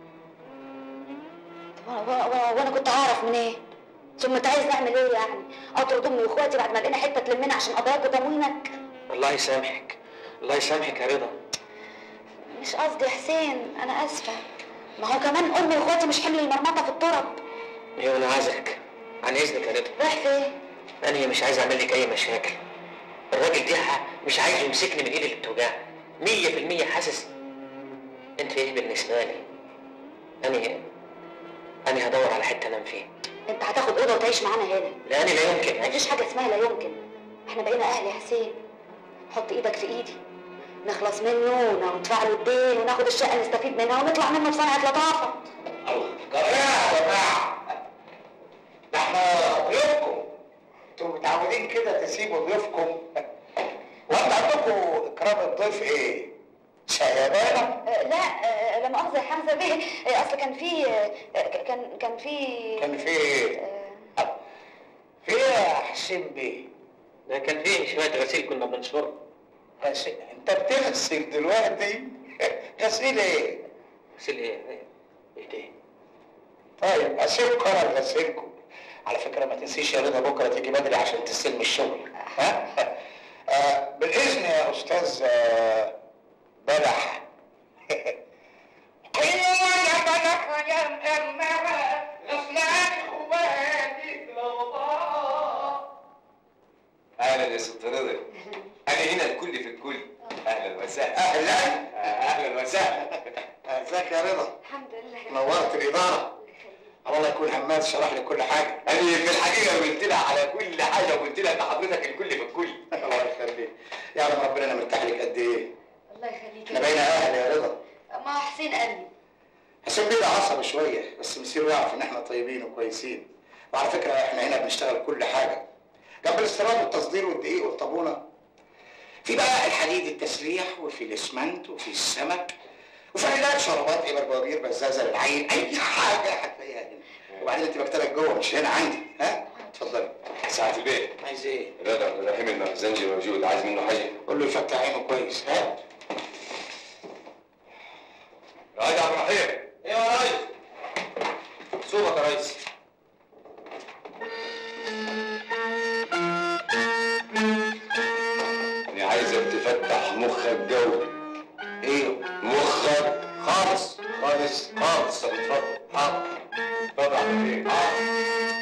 S5: طب وانا وانا كنت هعرف منين؟ إيه؟ ثم انت عايز نعمل ايه يعني؟ اطرد امي واخواتي بعد ما لقينا حته تلمنا عشان قضاياك وتموينك؟
S7: الله يسامحك. الله يسامحك يا رضا.
S5: مش قصدي يا حسين انا اسفه. ما هو كمان امي واخواتي مش حمل المرمطه في التراب.
S7: ايوه انا عايزك عن اذنك يا رضا.
S5: رايح فين؟
S7: انا مش عايز اعمل لك اي مشاكل. الراجل ده مش عايز يمسكني من ايدي اللي بتوجعني. مية في المية حاسس. انت ايه بالنسبه لي؟ انا انا هدور على حته انام فيها.
S5: انت هتاخد اوضه وتعيش معانا هنا.
S7: لا انا لا يمكن.
S5: مفيش حاجه اسمها لا يمكن. احنا بقينا اهل يا حسين. حط ايدك في ايدي. نخلص منه وندفع له الدين وناخد الشقه نستفيد منها ونطلع منه بصنعه لطافه.
S9: الله يا جماعه. ده احنا ضيوفكم. انتوا متعودين كده تسيبوا ضيوفكم. وانت عندكم اكرام الضيف ايه؟ شيبانه؟
S5: أه لا أه لا مؤاخذه يا حمزه بيه. أه اصل كان في أه كان كان في
S9: كان في ايه؟ أه في ايه يا حسين بيه؟
S7: ده كان فيه شويه غسيل كنا بنشرب.
S9: غسيل؟ انت بتغسل دلوقتي؟ غسيل ايه؟
S7: غسيل ايه؟ ايه ده؟
S9: طيب اسيبكم انا اغسلكم. على فكره ما تنسيش يا رضا بكره تيجي بدري عشان تستلم الشغل. ها؟ آه بالاذن يا استاذ آه بلح. انا خيام المرأة غفلان اخواتي الغضاء.
S10: اهلا يا ست رضا، انا هنا الكل في الكل. اهلا وسهلا. اهلا اهلا وسهلا.
S6: ازيك يا رضا؟
S3: الحمد لله.
S6: نورت الاداره. والله يكون حماد شرح لي كل حاجه.
S10: انا في الحقيقه قلت لها على كل حاجه وقلت لها ان حضرتك الكل في الكل.
S6: الله يخليك. يعلم ربنا انا مرتاح لك قد ايه.
S3: الله يخليك.
S6: احنا بقينا اهل يا رضا.
S3: ما حسين قال لي.
S6: حسين بيه ده عصبي شويه بس مصيره يعرف ان احنا طيبين وكويسين. وعلى فكره احنا هنا بنشتغل كل حاجه. جنب الاستيراد والتصدير والدقيق والطابونه. في بقى الحديد التسليح وفي الاسمنت وفي السمك وفي علاج شرابات ابر بوابير بزازه للعين، اي حاجه هتلاقيها هنا. وبعدين انت مكتبك جوه مش هنا عندي، ها؟ اتفضلي.
S10: ساعة البيت.
S6: عايز ايه؟
S10: رضا رحيم المخزنجي موجود، عايز منه حاجه؟
S6: قول له يفتح عينه كويس، ها؟
S10: رائد عبد الرحيم.
S7: ايوه يا ريس. صوبك يا ريس.
S10: انا عايزك تفتح مخك جوي.
S6: ايه؟
S10: مخك
S6: خالص
S10: خالص خالص. طب اتفضل.
S6: حاضر.
S10: اتفضل يا عبد الرحيم.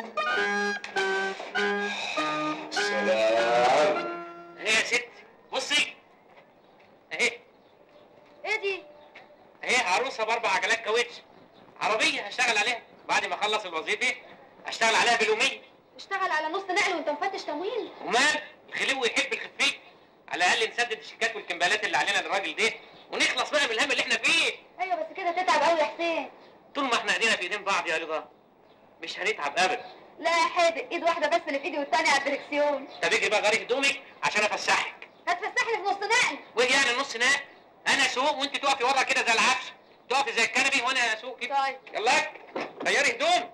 S10: سلام.
S7: اهي يا ست بصي اهي.
S3: ايه دي؟
S7: اهي عروسه باربع عجلات كاوتش، عربيه هشتغل عليها بعد ما اخلص الوظيفه، هشتغل عليها باليوميه.
S3: اشتغل على نص نقل وانت مفتش تمويل؟
S7: ومال الخليوي يحب الخفيف، على الاقل نسدد الشيكات والكمبالات اللي علينا للراجل ده ونخلص بقى من الهم اللي احنا فيه.
S3: ايوه بس كده تتعب قوي يا حسين.
S7: طول ما احنا ايدينا في ايدين بعض يا رضا مش هنتعب ابدا.
S3: لا يا حادق، ايد واحده بس اللي في ايدي والتانيه على الدركسيون.
S7: طب اجي بقى غيري هدومك عشان افسحك.
S3: هتفسحني في نص نقل؟
S7: واجي يعني النص نقل، انا اسوق وانت تقفي ورا كده زي العفش، تقفي زي الكنبي وانا اسوق كده.
S3: طيب
S7: يلا غيري هدوم.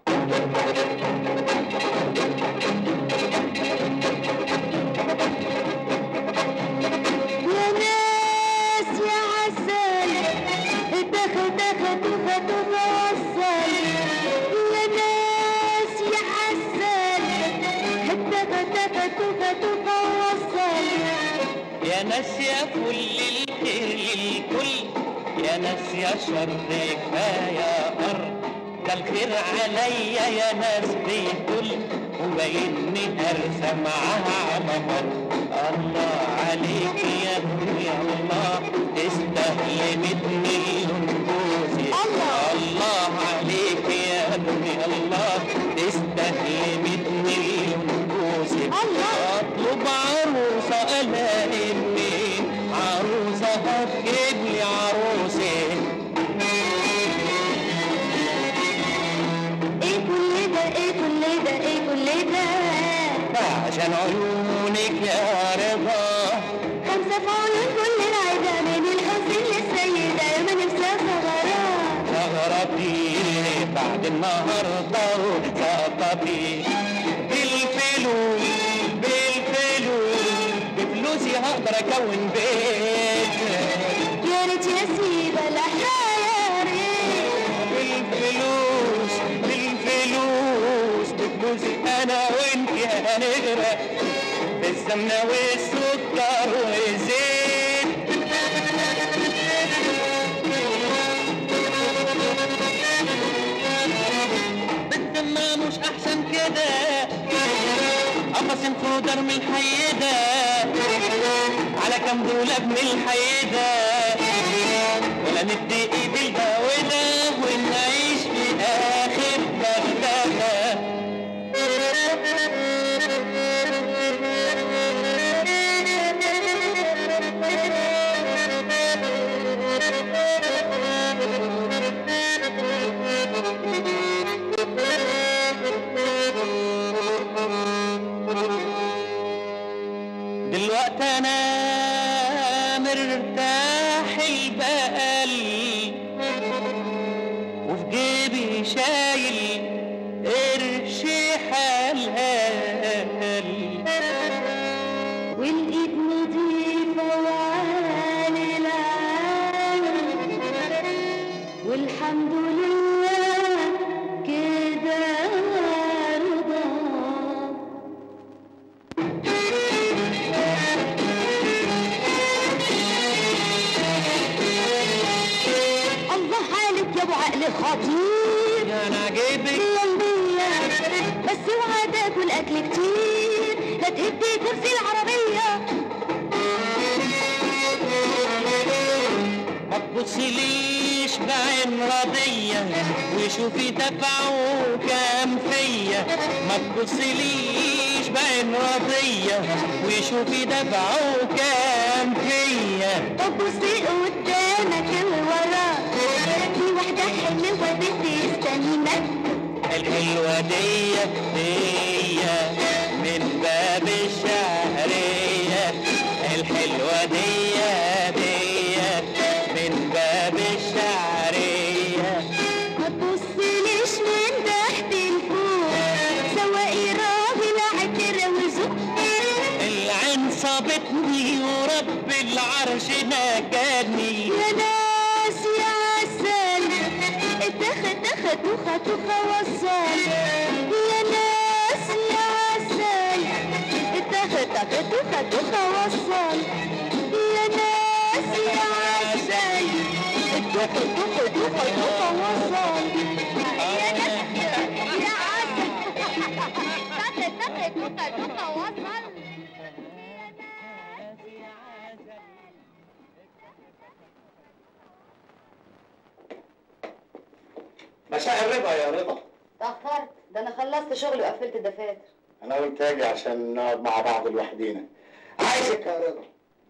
S3: يا ناس يا عسل اتخ اتخ تخ تخ وصل. يا ناس يا عسل اتخ اتخ تخ تخ وصل.
S14: يا ناس يا كل الخير للكل، يا ناس يا شر كفايه قر. ده الخير عليا يا ناس بيدل وباينني ارسى معاها على مر. الله عليك يا ابني الله تستاهل مية مليون جوزي. الله الله عليك يا ابني الله تستاهل مية مليون جوزي. الله اطلب عروسه الاقي منين، عروسه هتجيب لي عروسي.
S3: ايه كل ده ايه كل ده ايه كل ده؟
S14: عشان عيونك يا رضا.
S3: خمسة في عيون كل العدا من الحزن للسيدة يا ما نفسها غرام.
S14: غربتي بعد النهارده وسقطتي بالفلوس بالفلوس بفلوسي هقدر اكون بيت.
S3: يا ريت يا سيبة الحياة يا ريت.
S14: بالفلوس بالفلوس بفلوسي انا وانت هنغرق في السمنه والسكر والزيت. بس ما مش احسن كده قفص انفودر من الحيده على كام دولاب من الحيده، ولا ندي ايد الهوده ونعيش في اخر بغداده. دلوقتي انا مرتاح البال وفي جيبي شايل قرش حلال،
S3: والايد نضيفة وعالي العالم والحمد لله كده رضا. الله عليك يا ابو عقل
S15: خطير
S14: انا جيبك
S15: بيا بس اوعى تاكل اكل كتير، لا تهدي كرسي العربيه.
S14: ما تبصليش بعين راضية وشوفي دفعه كام فيا، ما تبصليش بعين راضية وشوفي دفعه كام فيا.
S15: طب بصي قدامك ووراك، في واحدة حلوة بتستناك.
S14: الحلوة دي هي من باب الشهرية، الحلوة دي دي من باب الشعرية.
S15: ما تبصليش من تحت لفوق، سواقي راجل عتر وذوق.
S14: العين صابتني ورب العرش نجاني.
S15: يا ناس يا عسل اتخذ تخذ توخة توخة وصل. يا ناس يا عسل اتخذ تخذ توخة توخة وصل. يا ناس يا عسل اتخذ توخة توخة توخة وصل. يا ناس يا عسل اتخذ تخذ توخة توخة وصل.
S6: مساء الرضا يا رضا.
S16: تأخرت، ده أنا خلصت شغلي وقفلت الدفاتر.
S6: أنا قلت أجي عشان نقعد مع بعض لوحدينا. عايزك يا رضا.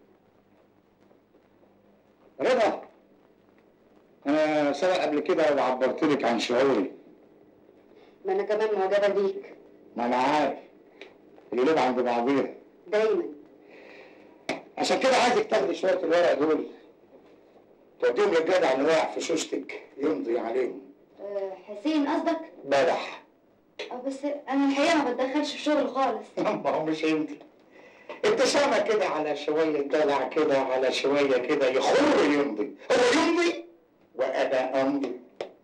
S6: رضا، أنا سبق قبل كده وعبرت لك عن شعوري.
S16: ما أنا كمان معجبة بيك.
S6: ما أنا عارف. القلوب عند بعضيها.
S16: دايما.
S6: عشان كده عايزك تاخدي شوية الورق دول توديهم للجدع اللي واقع في شوشتك يمضي عليهم.
S16: أه حسين قصدك؟
S6: بلح.
S16: اه بس انا الحقيقه ما بتدخلش في شغل خالص.
S6: ما هو مش انت. ابتسامه كده على شويه دلع كده على شويه كده يخر يمضي، هو يمضي وانا امضي.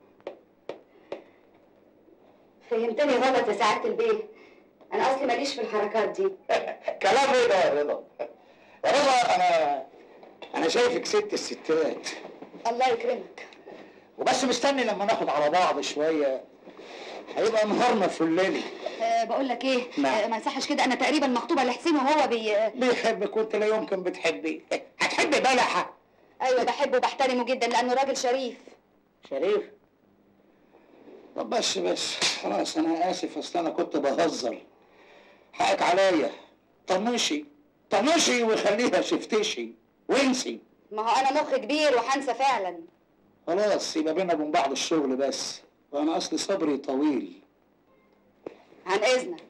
S16: فهمتني غلط يا سعاده البيه، انا اصلي ماليش في الحركات دي.
S6: كلام ايه ده يا رضا؟ يا رضا انا انا شايفك ست الستات.
S16: الله يكرمك.
S6: وبس مستني لما ناخد على بعض شويه هيبقى نهارنا فلالي.
S16: أه بقول لك ايه؟
S6: نعم.
S16: أه ما يصحش كده، انا تقريبا مخطوبه لحسين وهو بي
S6: بيحبك وانت لا يمكن بتحبي. هتحبي بلحه.
S16: ايوه بحبه وبحترمه جدا لانه راجل شريف.
S6: شريف؟ طب بس بس خلاص انا اسف، اصل انا كنت بهزر. حقك عليا. طنشي طنشي وخليها شفتشي وانسي.
S16: ما هو انا مخ كبير وهنسى فعلا.
S6: خلاص يبقى بينا وبين بعض الشغل بس، وانا اصلي صبري طويل.
S16: عن اذنك.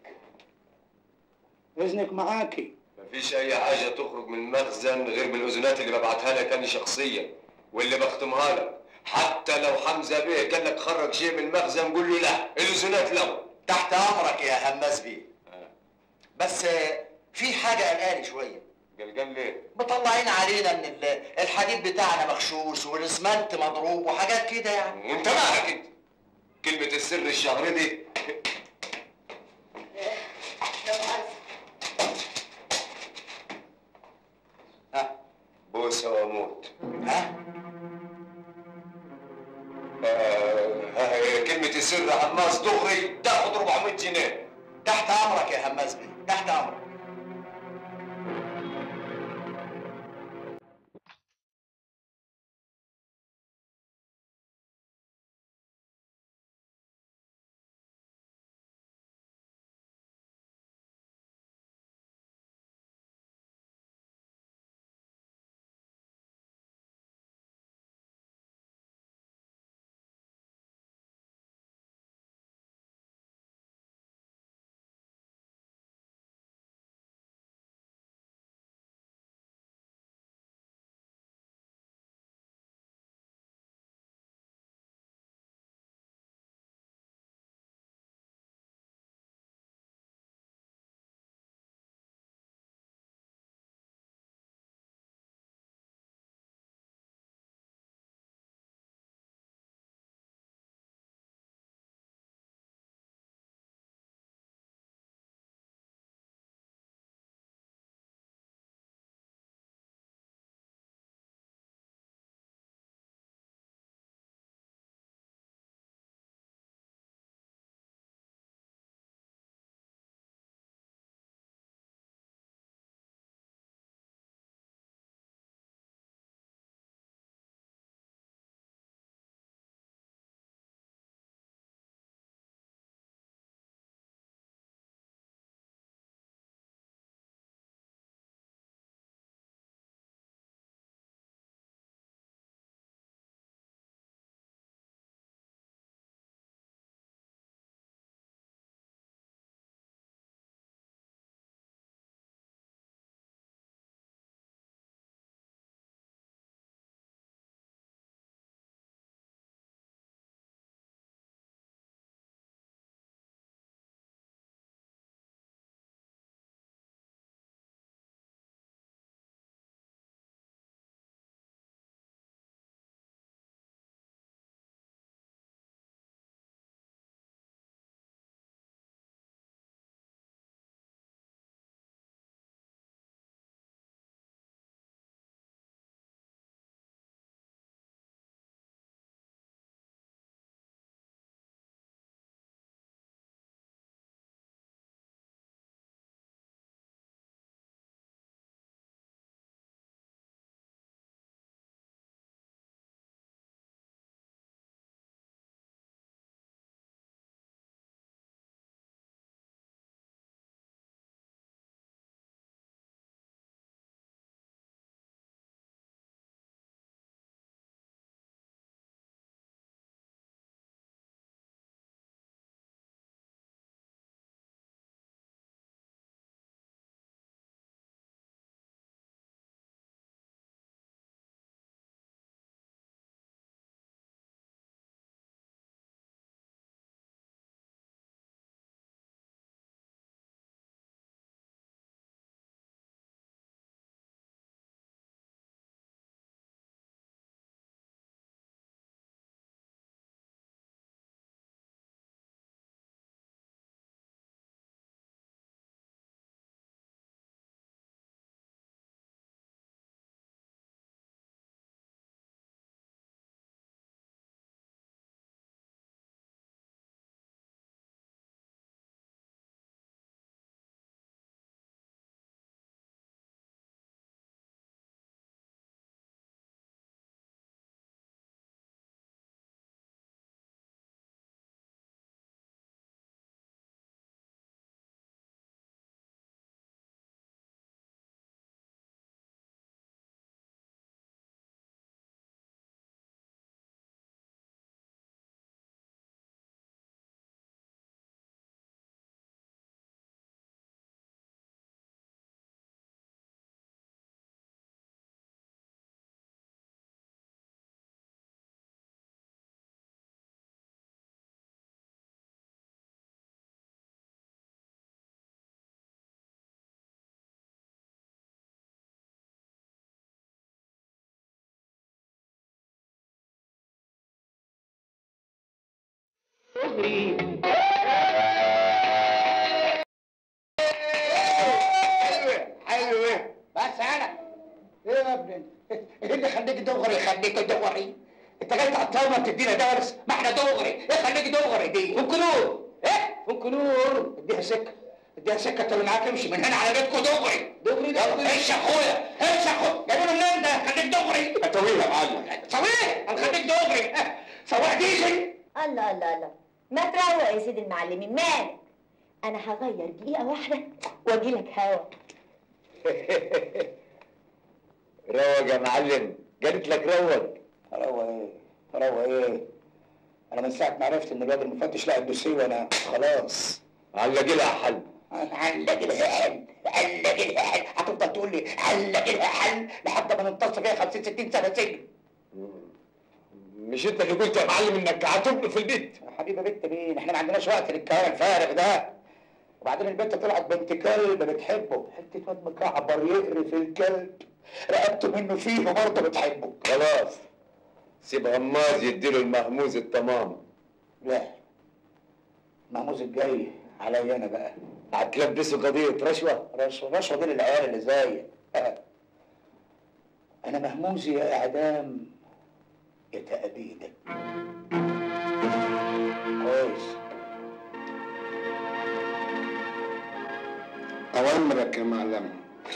S6: اذنك معاكي.
S10: مفيش اي حاجه تخرج من المخزن غير بالاذونات اللي ببعتها لك انا شخصيا واللي بختمها لك. حتى لو حمزه بيه قال لك خرج شيء من المخزن قول له لا، الاذونات له.
S17: تحت امرك يا هماس بيه. بس في حاجه قلقاني شويه.
S10: قلقان ليه؟
S17: مطلعين علينا ان الحديد بتاعنا مغشوش والاسمنت مضروب وحاجات كده يعني.
S10: وانت مالك انت؟ كلمه السر الشهر دي.
S17: ها
S10: بوسه واموت.
S17: ها؟
S10: آه كلمه السر حماس دغري تاخد أربعمية جنيه.
S17: تحت امرك يا هماس بيه، تحت امرك.
S7: دغري.
S9: حلوة بس انا ايه يا ابني؟ ايه اللي يخليك دغري يخليك دغري؟ انت جاي تعطلنا تدينا درس؟ ما احنا دغري، ايه خليك دغري دي؟ فنكنور ايه؟ فنكنور اديها سكه اديها سكه انت اللي معاك امشي من هنا على بيتكم دغري دغري يلا امشي يا اخويا امشي يا اخويا جايبينه منين ده؟ خليك دغري طويل يا معلم طويل هنخليك دغري سواق ديزل.
S18: الله الله الله ما تروق يا سيدي المعلمين مالك؟ انا هغير دقيقه واحده واجي لك هوا.
S9: روج يا معلم قالت لك روج. روج ايه؟ روج ايه؟ انا من ساعه ما عرفت ان الواد المفتش لقى الدوسيه وانا خلاص علق لها حل. علق لها حل علق لها حل هتفضل تقول لي علق لها حل لحد ما نمتص فيها خمسين ستين سنه سجن. مش انت اللي قلت يا معلم انك هتبني في البيت؟ يا حبيبي بنت مين؟ احنا ما عندناش وقت للكلام الفارغ ده. وبعدين البنت طلعت بنت كلب بتحبه، حته واد مكعبر يقري في الكلب رقبته منه فيه وبرضه بتحبه. خلاص سيب غماز يديله المهموز التمام. لا المهموز الجاي عليا انا بقى. هتلبسه قضيه رشوه؟ رشوه رشوه دي للعيال اللي زيك. انا مهموزي يا اعدام يا تأبيدك. كويس.
S6: أوامرك يا معلم.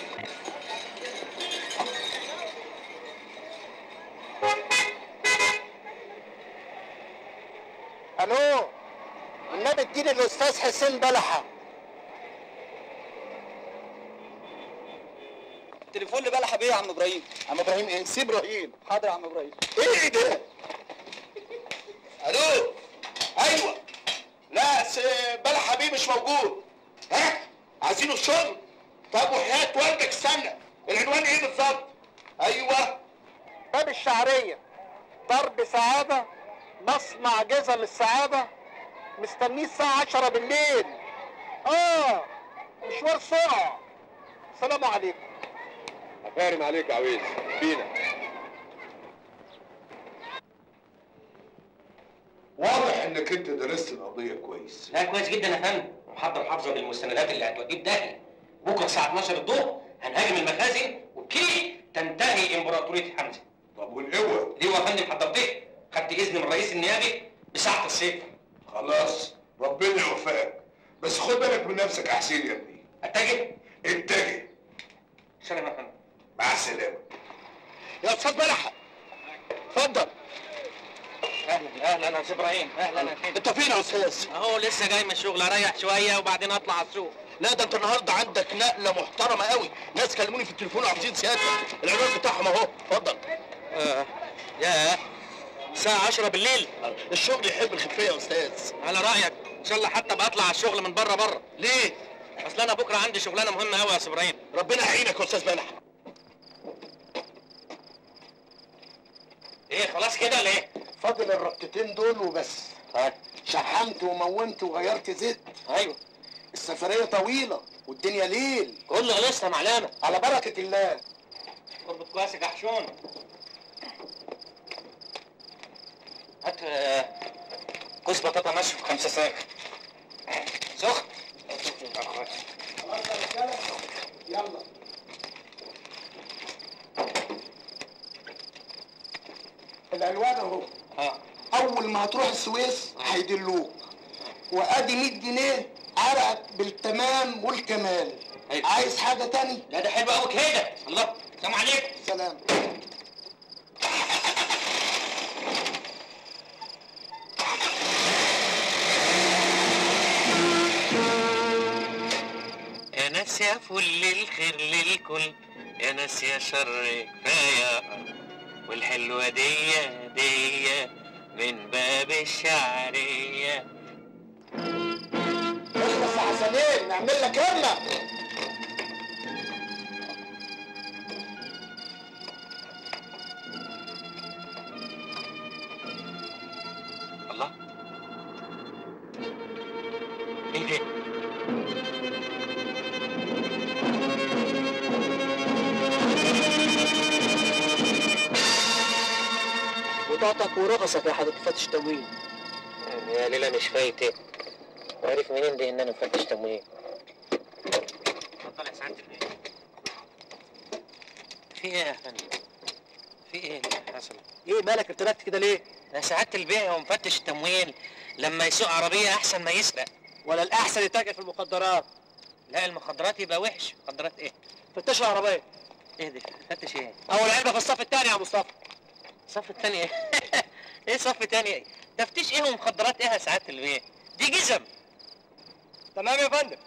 S9: الو النبي اديني الاستاذ حسين بلحه.
S17: تليفون لبلحه بيه يا عم ابراهيم.
S9: عم ابراهيم ايه؟ سي ابراهيم.
S17: حاضر يا عم ابراهيم.
S9: ايه ده؟
S6: الو ايوه لا بلحه بيه مش موجود. ها عايزينه الشغل؟ طب وحياة والدك استنى العنوان ايه بالظبط؟ ايوه
S9: باب الشعريه ضرب سعاده مصنع جزم السعاده مستنيه الساعه عشرة بالليل. اه مشوار سرعه. السلام عليكم.
S10: افارم عليك يا عويس فينا.
S6: واضح انك انت درست القضيه كويس.
S7: لا كويس جدا يا فندم، ومحضر حافظه بالمستندات اللي هتوديه بداهيه. بكره الساعه اتناشر الظهر هنهاجم المخازن وبكده تنتهي امبراطوريه حمزه.
S6: طب والقوه؟
S7: ليه يا فندم حضرتها؟ خدت اذن من الرئيس النيابي بساعه الصيف.
S6: خلاص ربنا يوفقك، بس خد بالك من نفسك يا حسين يا ابني.
S7: اتجه؟
S6: اتجه.
S7: سلام يا فندم.
S6: مع السلامه.
S9: يا استاذ بلحه اتفضل.
S7: اهلا اهلا يا استاذ ابراهيم. اهلا يا فندم.
S9: انت فين يا استاذ؟
S7: اهو لسه جاي من الشغل اريح شويه وبعدين اطلع على السوق.
S9: لا ده انت النهارده عندك نقله محترمه قوي، ناس كلموني في التليفون وعاوزين سيادتك، العنوان بتاعهم اهو، اتفضل.
S7: اه ياه الساعة عشرة بالليل.
S9: الشغل يحب الخفيه يا استاذ.
S7: على رايك ان شاء الله حتى بطلع على الشغل من بره بره.
S9: ليه؟
S7: اصل انا بكره عندي شغلانه مهمه قوي يا استاذ ابراهيم.
S9: ربنا يعينك يا استاذ بلح.
S7: ايه خلاص كده ولا ايه؟
S9: فاضل الربطتين دول وبس.
S7: طيب
S9: شحمت ومونت وغيرت زيت.
S7: ايوه
S9: السفريه طويله والدنيا ليل.
S7: كله خلصنا معلمه.
S9: على بركه الله.
S7: اربط كويس يا كحشون. هات كوس بطاطا ناشف خمسة ساغ. سخن.
S9: خلاص يا رجاله يلا. العنوان اهو.
S7: اه
S9: اول ما هتروح السويس هيدلوك، وادي مية جنيه عرقك بالتمام والكمال.
S7: أيوة.
S9: عايز حاجه تاني؟
S7: لا ده حلو قوي كده. الله سلام عليكم.
S9: سلام.
S7: يا ناس يا فل الخير للكل، يا ناس يا شر كفايه، والحلوه دي دي من باب الشعريه.
S9: اخلص يا حسنين نعمل لك همه.
S7: الله ايه ده؟
S11: بطاقتك ورخصك يا حضرة فتش تموين.
S7: يا ليلى مش فايته. وعرف منين دي ان انا مفتش تموين؟ اتفضل يا سعاده البيه. في ايه يا فندم؟ في ايه اللي حصل؟
S9: ايه مالك ارتبكت كده ليه؟
S7: يا سعاده البيه هو مفتش التموين لما يسوق عربيه احسن ما يسرق.
S9: ولا الاحسن يتاجر في المخدرات؟
S7: لا المخدرات يبقى وحش. مخدرات ايه؟
S9: فتشوا العربيه.
S7: ايه ده؟ فتش ايه؟
S9: اول علبه في الصف الثاني يا مصطفى.
S7: الصف الثاني ايه؟ ايه صف تاني ايه؟ تفتيش ايه ومخدرات ايه يا سعاده البيه؟ دي جزم.
S9: تمام يا فندم.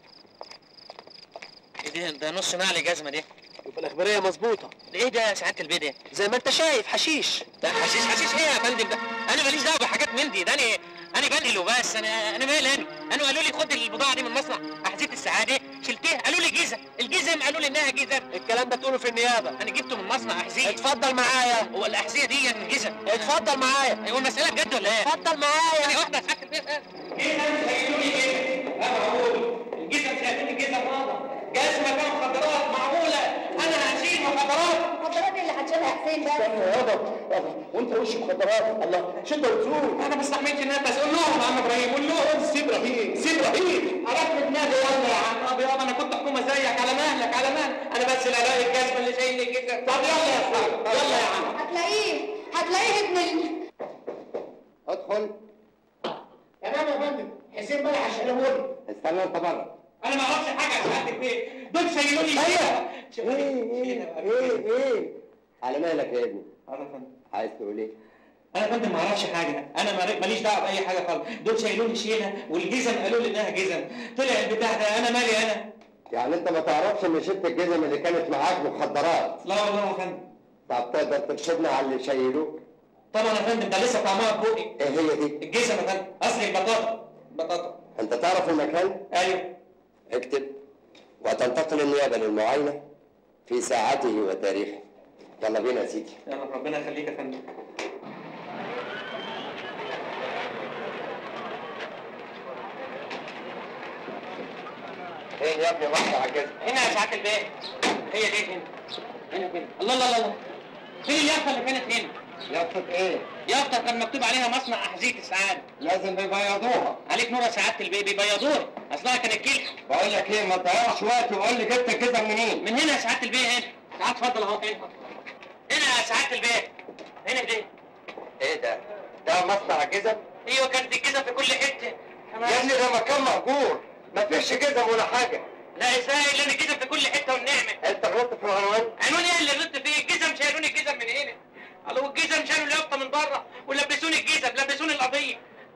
S7: ايه ده؟ ده نص نعل جزمه دي.
S9: يبقى الاخباريه مظبوطه.
S7: ده ايه ده يا سعاده البيه ده؟
S9: زي ما انت شايف حشيش.
S7: لا حشيش حشيش ايه يا فندم ده؟ انا ماليش دعوه بحاجات من دي، ده انا انا بنقل وبس. انا انا مالي انا؟ انا قالوا لي خد البضاعه دي من مصنع احذيه السعاده، شلتها قالوا لي جزم، الجزم قالوا لي انها جزم.
S9: الكلام ده تقوله في النيابه.
S7: انا جبته من مصنع احذيه.
S9: اتفضل معايا.
S7: هو الاحذيه دي جزم؟
S9: اتفضل معايا.
S7: هو المساله بجد ولا ايه؟
S9: اتفضل معايا.
S7: انا واحده سعاده البيه. جزم شايلوا لي جزم. انا بقول الجزم شايلوا لي جزم واضح. جزمه فيها مخدرات معموله. انا هشيل مخدرات.
S18: المخدرات اللي هتشيلها حسين بقى.
S6: استنى يابا يابا وانت وش مخدرات؟ الله شده وتزول.
S1: انا ما استحملش الناس بس قول لهم يا عم ابراهيم قول لهم.
S6: سيب ابراهيم سيب ابراهيم.
S1: عرفت دماغي يلا يا عم. ابي يابا انا كنت حكومه زيك على مهلك على مهلك. انا بس اللي الاقي الجزمه اللي شايل الجزم. طب يلا يا اخويا يلا يا عم.
S3: هتلاقيه هتلاقيه ابن ال...
S6: ادخل.
S1: تمام يا فندم. حسين بلع الشلهوري.
S6: استنى انت بره.
S1: انا ما اعرفش حاجه يا سعاده البيه. دول شايلوا لي
S6: ايه ايه ايه ايه على مالك يا ابني؟
S1: انا فندم.
S6: عايز تقول ايه؟
S1: انا يا فندم ما اعرفش حاجه. انا ماليش دعوه باي حاجه خالص. دول شايلوا لي شيله والجزم قالوا لي انها جزم. طلع البتاع ده انا مالي انا.
S6: يعني انت ما تعرفش ان شلت الجزم اللي كانت معاك مخدرات؟
S1: لا والله يا فندم.
S6: طب تقدر ترشدنا على اللي شايلوك؟
S1: طبعا يا فندم ده لسه طعمها في بقي.
S6: ايه هي دي؟
S1: الجزم يا فندم. اصل البطاطا. بطاطا.
S6: انت تعرف المكان؟
S1: ايوه.
S6: اكتب وتنتقل النيابه للمعاينه في ساعته وتاريخه. يلا بينا يا سيدي.
S1: يلا ربنا يخليك يا فندم.
S6: فين يا ابني مقطع الجزم؟
S1: هنا يا سعاده البيه. هي دي هنا. هنا كده. الله الله الله. فين اليافطه اللي كانت هنا؟
S6: يافطه ايه؟
S1: يافطه كان مكتوب عليها مصنع احذيه السعاده.
S6: لازم بيبيضوها.
S1: عليك نور يا سعاده البيه بيبيضوها. اصلها كانت كلحه.
S6: بقول لك ايه ما تضيعش وقت وقول لي جبت الجزم منين؟
S1: من هنا يا سعاده البيه. هنا. تعال اتفضل اهو. هنا. هنا يا سعاده البيه. هنا دي.
S6: ايه ده؟ ده مصنع الجزم؟
S1: ايوه كانت الجزم في كل حته.
S6: يا ابني ده مكان مهجور. مفيش جزم ولا حاجه.
S1: لا ازاي اللي انا الجزم في كل حته والنعمه.
S6: انت غلطت في العنوان؟
S1: عنوان ايه اللي غلطت فيه؟ الجزم شالوني الجزم من هنا. قالوا الجزم شالوا اليافطه من بره ولبسوني الجزم لبسوني القضيه.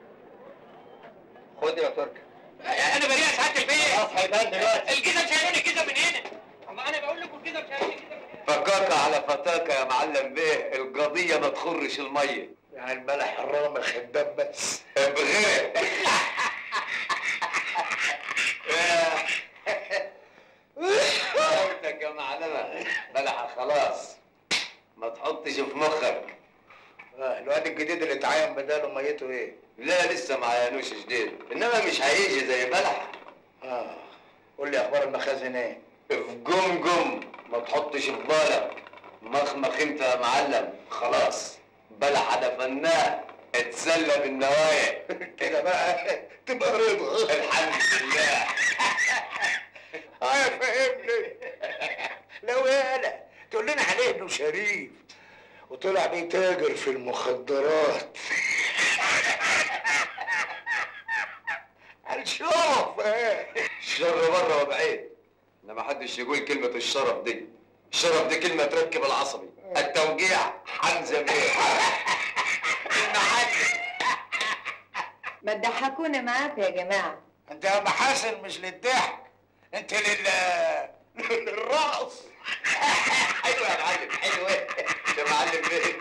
S6: خد يا تركي.
S1: انا بريء يا سعاده البيه.
S6: خلاص هيبان دلوقتي.
S1: الجزم شالوني الجزم من هنا. الله انا بقول لكم الجزم شالوني الجزم من هنا.
S10: فكاك على فتاك يا معلم بيه. القضيه ما تخرش الميه.
S6: يعني البلح الرامي خدام بس.
S10: بغير. قلتك يا معلمه بلحه خلاص. ما تحطش في مخك.
S6: اه الواد الجديد اللي اتعين بداله ميته ايه؟
S10: لا لسه ما عينوش جديد انما مش هيجي زي بلح.
S6: اه قول لي اخبار المخازن ايه؟
S10: في جم جم. ما تحطش في بالك. مخمخ انت يا معلم. خلاص بلح دفناه. اتسلى بالنوايا.
S6: كده بقى تبقى رضا.
S10: الحمد لله.
S6: اه فهمني. لو يالا تقول لنا عليه انه شريف وطلع بيتاجر في المخدرات. الشرف ايه؟
S10: الشر بره وبعيد. انما محدش يقول كلمة الشرف دي. الشرف دي كلمة تركب العصبي. التوجيع حمزة بيه. المحل.
S18: ما تضحكونا معاكم يا جماعه.
S6: انت يا محاسن مش للضحك، انت لل للرقص.
S10: حلوة يا معلم حلوة يا معلم بيه.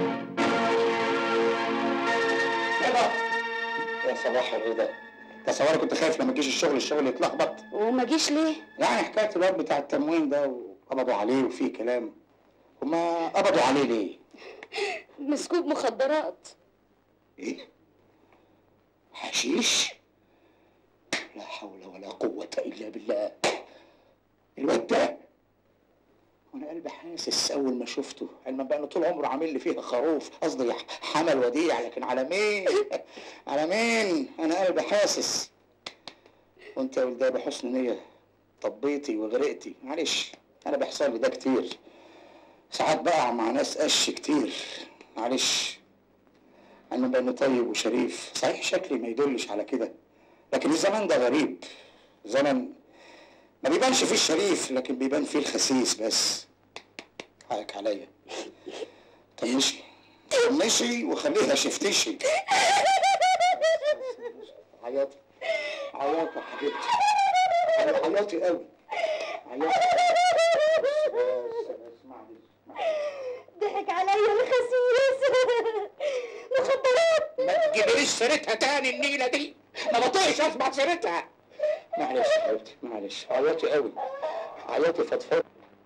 S6: يا صباح الرضا. تصوري كنت خايف لما تجيش الشغل الشغل يتلخبط.
S3: وما جيش ليه؟
S6: يعني حكايه الواد بتاع التموين ده وقبضوا عليه وفيه كلام. هما قبضوا عليه ليه؟
S3: مسكوب مخدرات.
S6: ايه؟ حشيش؟ لا حول ولا قوة إلا بالله. الواد ده وانا قلبي حامل.
S9: حاسس اول ما شفته علما بقى انه طول عمره عامل لي فيها خروف، قصدي حمل وديع، لكن على مين؟ على مين؟ انا قلبي حاسس. وانت يا ولدي بحسن نيه طبيتي وغرقتي، معلش انا بيحصل لي ده كتير، ساعات بقع مع ناس قش كتير، معلش. علما بقى انه طيب وشريف، صحيح شكلي ما يدلش على كده، لكن الزمان ده غريب، زمن ما بيبانش فيه الشريف لكن بيبان فيه الخسيس بس. حقك عليا. طنشي طنشي وخليها شفتشي. عياطي عياطي يا حبيبتي، عياطي قوي، عياطي. اسمعني
S15: ضحك عليا الخسيس. مخدرات.
S9: ما تجيبليش سيرتها تاني النيله دي، ما بطيقش اسمع سيرتها. معلش يا حبيبتي معلش، عياطي قوي، عياطي فضفض.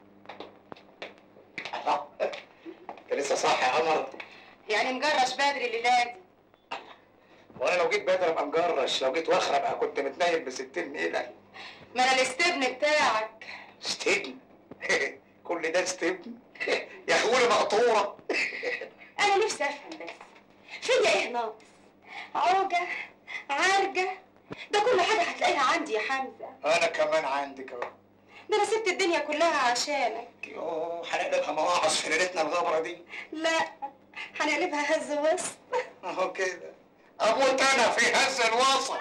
S9: انت لسه صاحي يا قمر؟
S5: يعني مجرش بدري الليله دي.
S9: وانا لو جيت بدري ابقى مجرش، لو جيت واخر ابقى كنت متنيل بستين نيله.
S5: ما انا الاستبن بتاعك.
S9: استبن؟ كل ده استبن؟ يا خولي مقطوره.
S5: انا نفسي افهم بس فيا ايه ناقص؟ عوجه عرجه ده كل حاجه هتلاقيها عندي يا حمزه.
S9: انا كمان عندي كمان.
S5: ده انا سبت الدنيا كلها عشانك.
S9: يوه هنقلبها مواعظ في ليلتنا الغبره دي.
S5: لا هنقلبها هز وسط.
S9: اهو كده اموت انا في هز الوسط.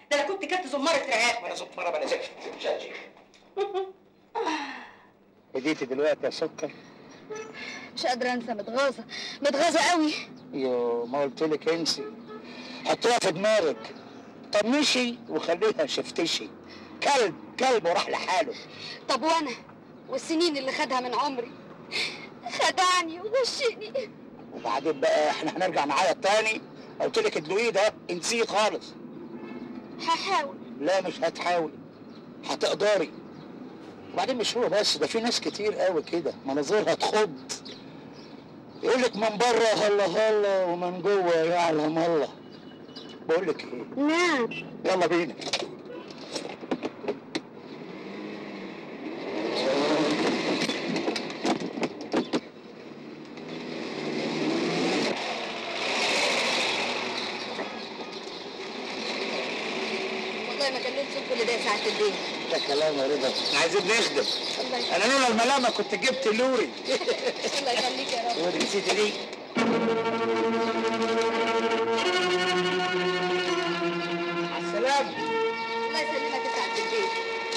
S5: ده انا كنت كلت زماره رقاق.
S9: انا زماره بلا زفت مش هشيل.
S6: هديتي دلوقتي يا سكر؟
S8: مش قادره انسى، متغاظه متغاظه قوي.
S6: يو ما قلت لك انسي، حطيها في دماغك، طنشي وخليها شفتشي. كلب كلب وراح لحاله.
S8: طب وانا والسنين اللي خدها من عمري، خدعني وغشني.
S6: وبعدين بقى احنا هنرجع معايا تاني؟ قلت لك ادلويه ده انسيه خالص.
S8: هحاول.
S6: لا مش هتحاولي، هتقدري. وبعدين مش هو بس، ده في ناس كتير قوي كده مناظرها تخض. يقول لك من بره هلا هلا ومن جوه يعلم الله. بقول لك ايه؟
S8: نعم.
S6: يلا بينا.
S8: والله ما كان لازم كل ده ساعة البيت.
S6: ده كلام يا رضا، احنا عايزين نخدم. انا لولا الملامه كنت جبت لوري.
S8: الله يخليك يا رب.
S6: ودي نسيتي ليه؟ على السلامة.
S8: الله يسلمك يا ساعة البيت.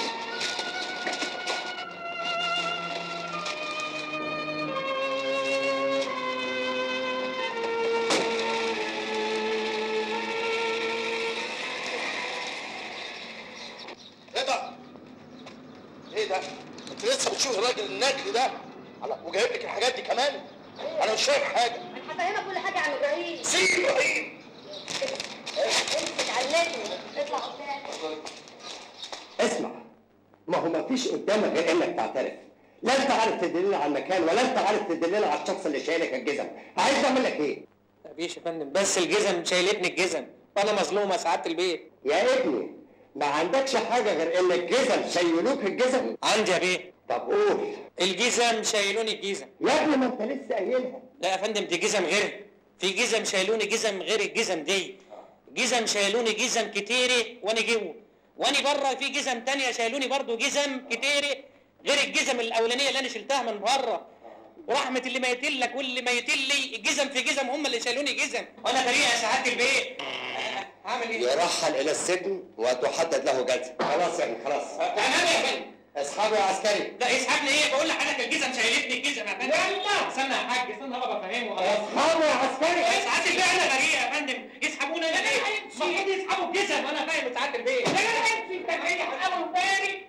S6: رضا ايه ده؟ انت لسه بتشوف الراجل النكري ده؟ وجايب لك الحاجات دي كمان؟ انا مش فاهم حاجه.
S8: انا هفهمك كل حاجة عن ابراهيم.
S6: سيب ابراهيم.
S8: امسك علمني، اطلع قدام.
S9: اسمع، ما هو ما فيش قدامك غير انك تعترف. لا انت عارف تدلنا على المكان ولا انت عارف تدلنا على الشخص اللي شايلك الجزم. عايز اعمل لك ايه؟
S7: مفيش يا فندم، بس الجزم شايلتني الجزم وانا مظلومه سعاده البيت.
S9: يا ابني ما عندكش حاجه غير ان الجزم شيلوك الجزم؟
S7: عندي يا بيه.
S9: طب قول.
S7: الجزم شايلوني الجزم.
S9: يا ابني ما انت لسه قايلها.
S7: لا يا فندم دي جزم غيرها. في جزم شايلوني جزم غير الجزم دي. جزم شايلوني جزم كتيره وانا جوه، وانا بره في جزم تانية شايلوني برضو جزم كتيره غير الجزم الاولانيه اللي انا شلتها من بره. ورحمه اللي ما يتلك واللي ما يتلي، الجزم في جزم هم اللي شايلوني جزم وانا بريء يا سعاده البيت. هعمل ايه؟
S9: يرحل الى السجن وتحدد له جلسه. خلاص يا ابني خلاص.
S7: تمام يا فندم.
S9: اصحابي يا عسكري.
S7: لا اسحبني ايه؟ بقول لحضرتك الجزم شايلتني الجزم يا فندم. يلا استنى يا حاج، استنى ابقى افهمه.
S9: اصحابي يا عسكري.
S7: سعاده البيت انا بريء يا فندم، يسحبونا انا ليه؟ المفروض يسحبوا الجزم وانا فاهم سعاده البيت. لا لا لا امشي انت بعيد عن اول وثاني.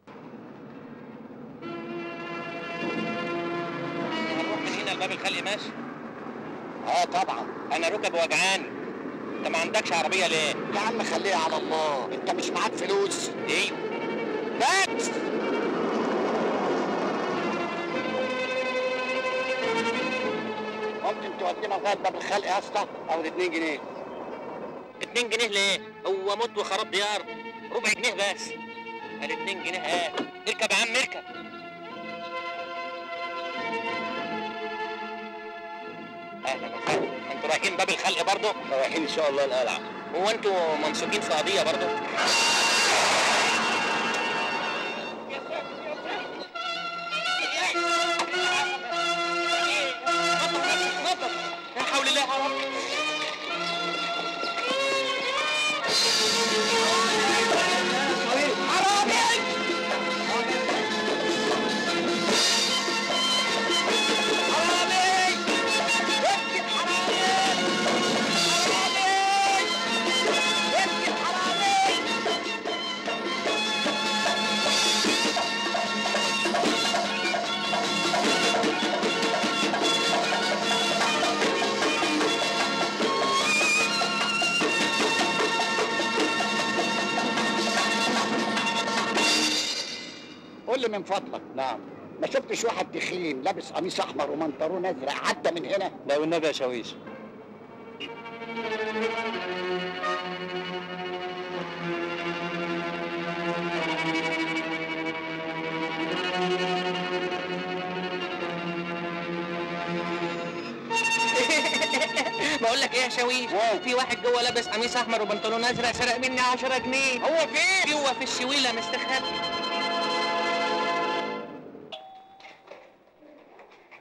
S7: هنروح من هنا لباب الخلق ماشي؟
S6: اه طبعا.
S7: انا ركب وجعاني. انت ما عندكش عربيه ليه؟
S6: يا عم خليها على الله، انت مش معاك فلوس.
S7: ايوه
S6: بس ممكن تودينا لغايه باب الخلق يا اسطى؟ او اتنين جنيه.
S7: اتنين جنيه ليه؟ هو موت وخراب ديار، ربع جنيه بس. قال اتنين جنيه ايه؟ اركب يا عم اركب. اهلا وسهلا، انتوا رايحين باب الخلق برضه؟
S6: رايحين ان شاء الله القلعه.
S7: هو انتوا منسوبين في قضيه برضه؟ لا حول الله يا رب.
S6: قول لي من فضلك.
S7: نعم.
S6: ما شفتش واحد تخين لابس قميص احمر ومنطرون ازرق عدى من هنا؟
S7: لا والنبي يا شاويش. بقول لك ايه يا شاويش؟ في واحد جوه لابس قميص احمر وبنطلون ازرق سرق مني عشرة جنيه. هو فين؟ جوه في الشويله مستخبي.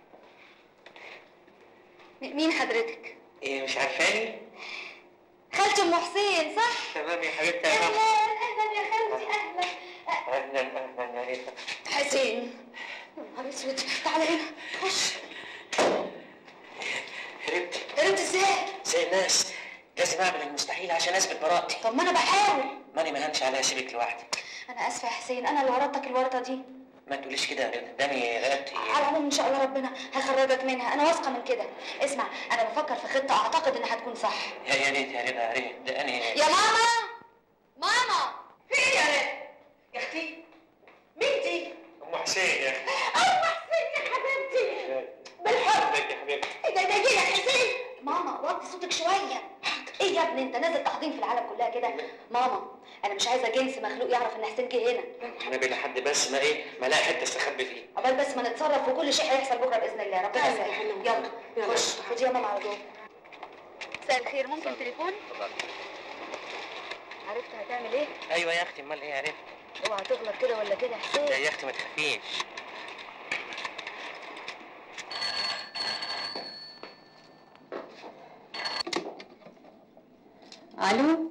S8: مين حضرتك؟
S7: ايه مش عارفاني؟
S8: خالتي
S18: خالتي ام حسين صح؟
S7: تمام يا حبيبتي يا
S18: اهلا
S7: ماما.
S18: اهلا يا خالتي اهلا.
S7: اهلا اهلا يا ريتا.
S18: حسين يا نهار اسود، تعالى هنا خش.
S7: هربت.
S18: هربت ازاي؟
S7: زي الناس لازم اعمل المستحيل عشان اثبت براءتي.
S18: طب ما انا بحاول.
S7: ماني ما هنش عليها سيبك لوحدك.
S18: انا اسفه يا حسين، انا اللي ورطتك الورطه دي.
S7: ما تقوليش كده يا ريتا، داني رقبتي.
S18: على العموم ان شاء الله ربنا هيخرجك منها، انا واثقه من كده. اسمع، انا بفكر في خطه اعتقد انها هتكون صح.
S7: يا يا ريت يا ريتا يا ريت ده انا.
S18: يا ماما ماما
S5: في ايه يا ريت؟ يا اختي مين دي؟
S7: ام حسين يا اختي.
S5: ام حسين يا حبيبتي بالحب.
S7: ازيك يا حبيبتي؟
S18: ايه ده ده جه يا حسين؟ ماما وطي صوتك شويه. ايه يا ابني انت نازل تحضين في العالم كلها كده؟ ماما انا مش عايزه جنس مخلوق يعرف ان حسين جه هنا.
S7: حنبي لحد بس ما ايه ما الاقي حته استخبي فيه.
S18: عقبال بس ما نتصرف وكل شيء هيحصل بكره باذن الله. ربنا يسهل. يلا خش خدي يا ماما على جوه. مساء الخير، ممكن تليفون؟ عرفت هتعمل ايه؟
S7: ايوه يا اختي، امال ايه عرفت؟
S18: اوعى تغلط كده ولا كده يا حسين.
S7: لا يا اختي ما تخافيش.
S18: الو.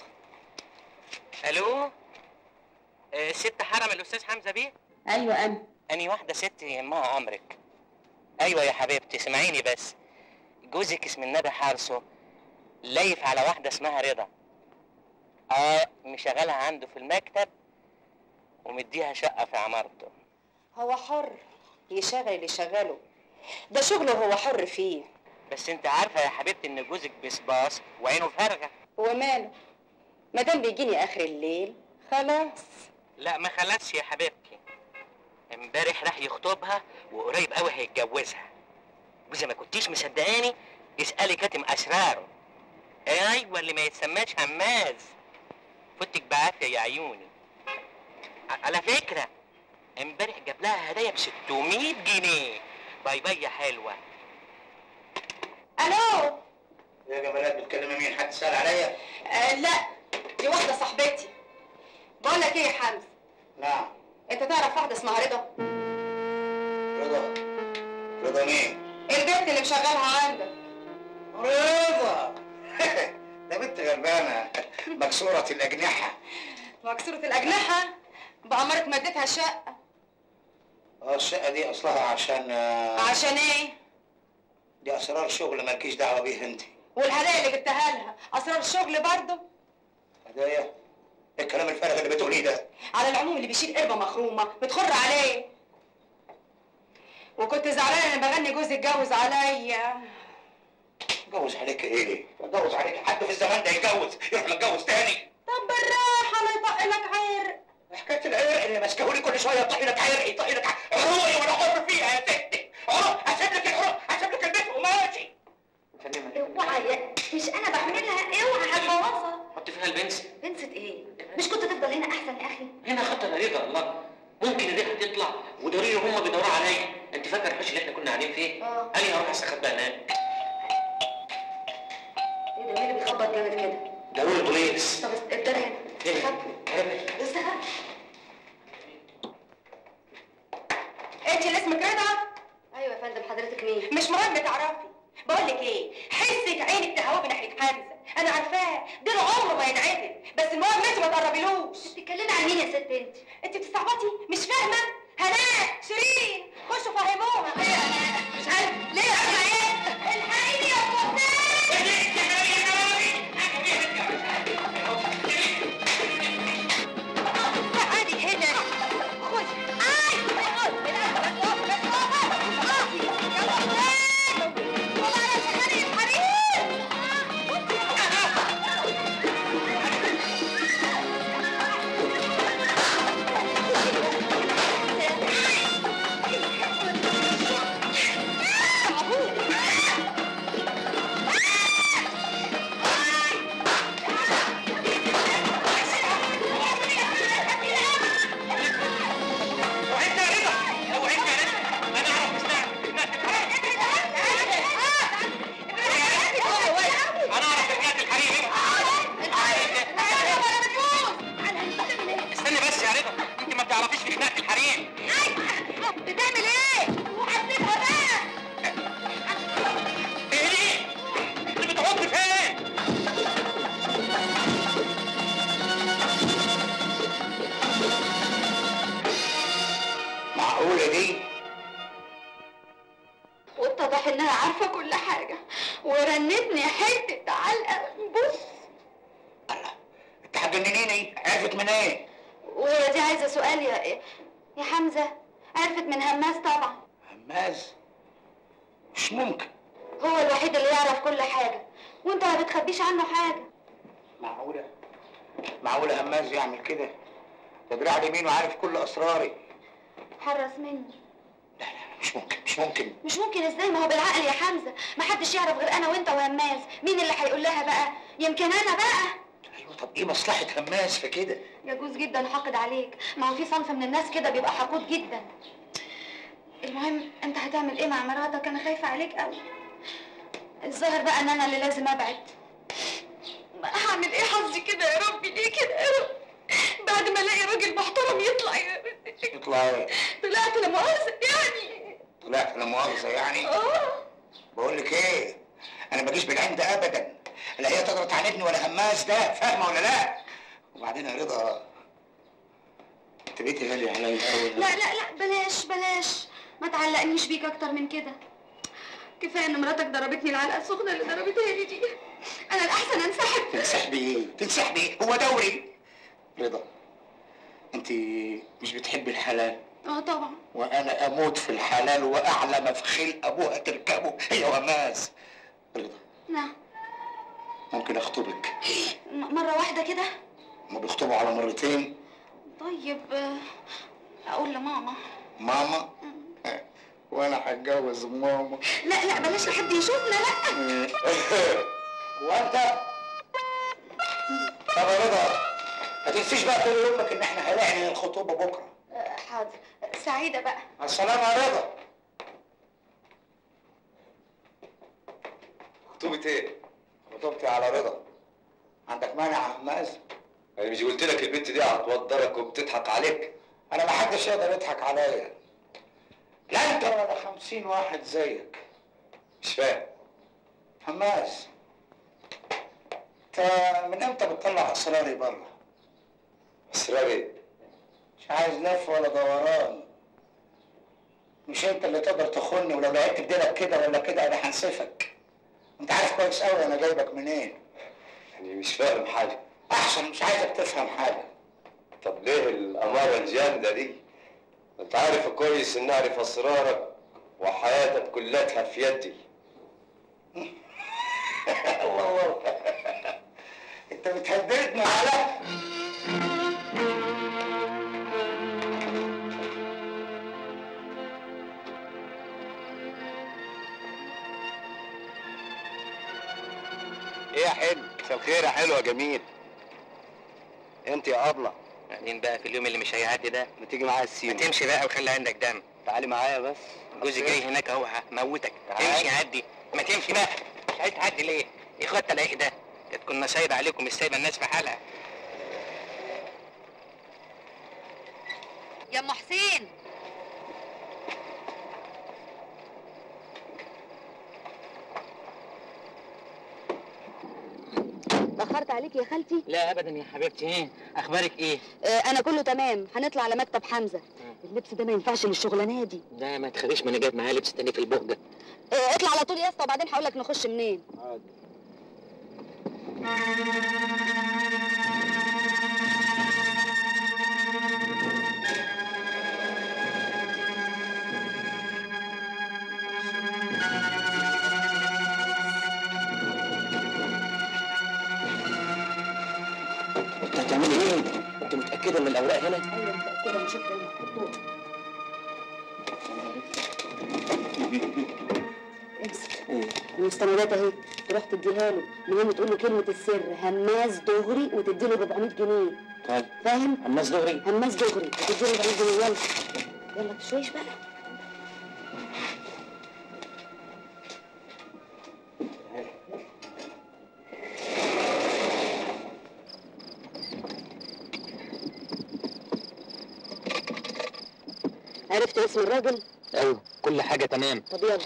S7: الو. آه، ست حرم الاستاذ حمزه بيه؟
S18: ايوه انا.
S7: اني واحده ست يهمها امرك. ايوه يا حبيبتي اسمعيني بس. جوزك اسم النبي حارسه لايف على واحده اسمها رضا. اه مشغلها عنده في المكتب ومديها شقه في عمارته.
S18: هو حر يشغل اللي يشغله، ده شغله هو حر فيه.
S7: بس انت عارفه يا حبيبتي ان جوزك بصباص وعينه فارغه.
S18: وماله؟ ما دام بيجيني اخر الليل خلاص.
S7: لا ما خلصش يا حبيبتي. امبارح راح يخطبها وقريب قوي هيتجوزها. واذا ما كنتيش مصدقاني اسالي كاتم اسراره. ايوه اللي ما يتسماش هماز. فتك بعافيه يا عيوني. على فكره امبارح جاب لها هدايا ب ستمية جنيه. باي باي يا حلوه.
S18: الو.
S17: يا جمالات بتكلمي مين؟ حد سأل عليا؟
S18: آه لا دي واحده صاحبتي. بقول لك ايه يا حمزه؟
S17: نعم.
S18: انت تعرف واحده اسمها رضا؟
S17: رضا؟ رضا مين؟
S18: البنت اللي مشغلها عندك.
S17: رضا ده بنت غلبانه مكسوره الاجنحه.
S18: مكسوره الاجنحه؟ بأمارة مدتها الشقه.
S17: اه الشقه دي اصلها عشان
S18: عشان ايه؟
S17: دي اسرار شغل مالكيش دعوه بيه انت.
S18: والهدايا اللي جبتها لها اسرار الشغل برضه؟
S17: هدايا؟ ايه الكلام الفارغ اللي بتقوليه ده؟
S18: على العموم اللي بيشيل قربه مخرومه بتخر عليه. وكنت زعلانه ان بغني جوزي اتجوز عليا.
S17: اتجوز عليك ايه؟ اتجوز عليك حد في الزمان ده يتجوز يروح متجوز تاني؟
S18: طب بالراحه لا يطق لك عرق.
S17: حكايه العرق اللي ماسكهولي كل شويه يطق لك عرق يطق لك عروقي وانا حر فيها يا ستي. عروق هسيب لك العروق هسيب لك البيت وماشي.
S18: اوعى مش انا بعملها، اوعى هتبوظها.
S7: حط فيها البنسة.
S18: بنسة ايه؟ مش كنت تفضل هنا احسن يا اخي؟
S7: هنا خطر رضا. الله ممكن الريحه تطلع ودارين هم بيدوروا عليا. انت فاكر الحوش اللي احنا كنا قاعدين فيه؟
S18: اه
S7: انا هروح استخبى هناك.
S18: ايه ده مين اللي بيخبط جامد كده؟
S7: ده هو البوليس.
S18: طب ابتدى هنا.
S7: ايه؟
S18: استخبى. انت اللي اسمك رضا؟ ايوه يا فندم. حضرتك مين؟ مش مهم تعرفي. بقول لك ايه، حسك عينك تهوى ناحيه حمزه، انا عارفاه ده عمره ما ينعدل، بس المهم انت ما تقربيلوش. انت بتتكلمي عن مين يا ست انت؟ انت بتستعبطي؟ مش فاهمه؟ هناء، شيرين، خشوا فهموها. مش عارف ليه اسمع ايه؟ الحقيني يا تعالي هنا. خذ. اي
S17: عرفت من ايه؟
S16: وهي دي عايزه سؤال يا يا حمزه؟ عرفت من هماز طبعا.
S17: هماز؟ مش ممكن.
S16: هو الوحيد اللي يعرف كل حاجه وانت ما بتخبيش عنه حاجه.
S17: معقوله؟ معقوله هماز يعمل كده؟ ده دراع اليمين وعارف كل اسراري.
S16: حرص مني.
S17: مش ممكن مش ممكن.
S16: مش ممكن ازاي؟ ما هو بالعقل يا حمزه، ما حدش يعرف غير انا وانت وهماز. مين اللي هيقول لها بقى؟ يمكن انا بقى.
S17: ايوه طب ايه مصلحه هماز في كده؟
S16: يجوز جدا حاقد عليك، ما هو في صنف من الناس كده بيبقى حقود جدا. المهم انت هتعمل ايه مع مراتك؟ انا خايفه عليك قوي. الظاهر بقى ان انا اللي لازم ابعد. هعمل ايه حظي كده يا ربي؟ ليه كده يا رب؟ بعد ما الاقي راجل محترم يطلع يا
S17: يطلع ايه؟
S16: طلعت لا مؤاخذه يعني.
S17: طلعت لا مؤاخذه يعني؟
S16: اه.
S17: بقول لك ايه؟ انا ما اجيش بالعند ابدا، لا هي تقدر تعاندني ولا هماز ده، فاهمه ولا لا؟ وبعدين يا رضا انت بقيتي غاليه عليا قوي.
S16: لا لا لا بلاش بلاش، ما تعلقنيش بيك اكتر من كده. كفايه ان مراتك ضربتني العلقه السخنه اللي ضربتها لي دي. انا الاحسن انسحب.
S17: تنسحبي ايه؟ تنسحبي ايه؟ هو دوري. رضا انت مش بتحبي الحلال؟
S16: اه طبعا.
S17: وانا اموت في الحلال واعلى ما في خلق ابوها تركبه هي وماز. رضا
S16: نعم.
S17: ممكن اخطبك؟
S16: مره واحده كده؟
S17: هما بيخطبوا على مرتين.
S16: طيب اقول لماما.
S17: ماما؟ وانا هتجوز ماما.
S16: لا لا بلاش لحد يشوفنا. لا
S17: وانت؟ طب يا رضا ما تنسيش بقى طول يومك ان احنا هنعلن الخطوبه بكره.
S16: حاضر. سعيده بقى.
S17: مع السلامه يا رضا.
S10: خطوبة ايه؟
S17: خطوبتي على رضا. عندك مانع يا هماز؟
S10: انا مش قلت لك البنت دي هتوضرك وبتضحك عليك؟
S17: انا ما حدش يقدر يضحك عليا، لا انت ولا خمسين واحد زيك.
S10: مش فاهم.
S17: هماز انت من امتى بتطلع اسراري بره؟
S10: اسرار ايه؟
S17: مش عايز لف ولا دوران. مش انت اللي تقدر تخوني، ولو لقيت بديلك كده ولا كده انا هنسفك. انت عارف كويس قوي انا جايبك منين.
S10: يعني مش فاهم حاجه.
S17: احسن مش عايزك تفهم حاجه.
S10: طب ليه الاماره الجامده دي؟ انت عارف كويس ان اعرف اسرارك وحياتك كلها في يدي.
S17: الله الله انت بتهددني على
S13: ايه يا حلو؟ مساء الخير يا حلو يا جميل. انت يا ابله
S7: بعدين بقى في اليوم اللي مش هيعدي ده
S13: ما تيجي معايا السيما.
S7: ما تمشي بقى وخلي عندك دم.
S13: تعالي معايا بس.
S7: جوزي جاي هناك اهو هموتك.
S13: تعالي.
S7: تمشي عدي. ما تمشي بقى. مش عايز تعدي ليه؟ يا اخوات الاقي ده كانت كنا سايبه عليكم، مش سايبه الناس في حالها.
S8: يا ام حسين
S16: اتأخرت عليك يا خالتي؟
S7: لا ابدا يا حبيبتي. ايه اخبارك ايه؟
S16: آه انا كله تمام، هنطلع على مكتب حمزه. اللبس ده ما ينفعش للشغلانه دي.
S7: لا ما تخافيش، ما انا جايب معايا لبس تاني في البهجه.
S16: آه اطلع على طول يا اسطى وبعدين هقول لك نخش منين.
S13: حاضر.
S7: انت هتعملي ايه؟ انت متاكده ان الاوراق هنا؟
S16: ايوه متاكده، انا شفت الدكتور. امسك المستندات اهي، تروح تديها له، المهم تقول له كلمه السر هماز دغري وتدي له أربعمية جنيه.
S7: طيب
S16: فاهم؟
S7: هماز دغري؟
S16: هماز دغري وتدي له أربعمية جنيه. يلا يلا تشويش بقى. عرفت اسم الراجل؟
S7: ايوه كل حاجه تمام.
S16: طب يلا.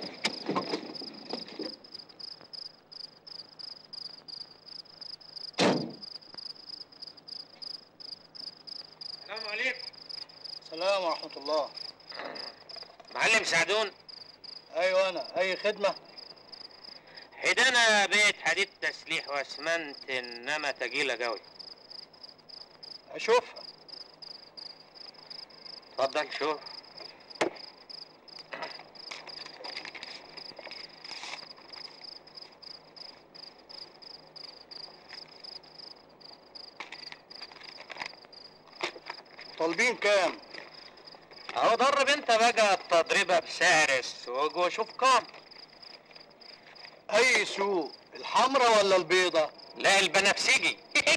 S7: السلام عليكم.
S6: السلام ورحمة الله.
S7: معلم سعدون؟
S6: ايوه انا، اي خدمة؟
S7: حدانا بيت حديد تسليح واسمنت انما تقيله قوي.
S9: اشوفها.
S7: اتفضل شوف.
S9: طالبين كام؟
S7: اهو درب انت بقى التضريبه بسعر السوق وشوف كام.
S9: اي سوق؟ الحمرا ولا البيضة؟
S7: لا البنفسجي.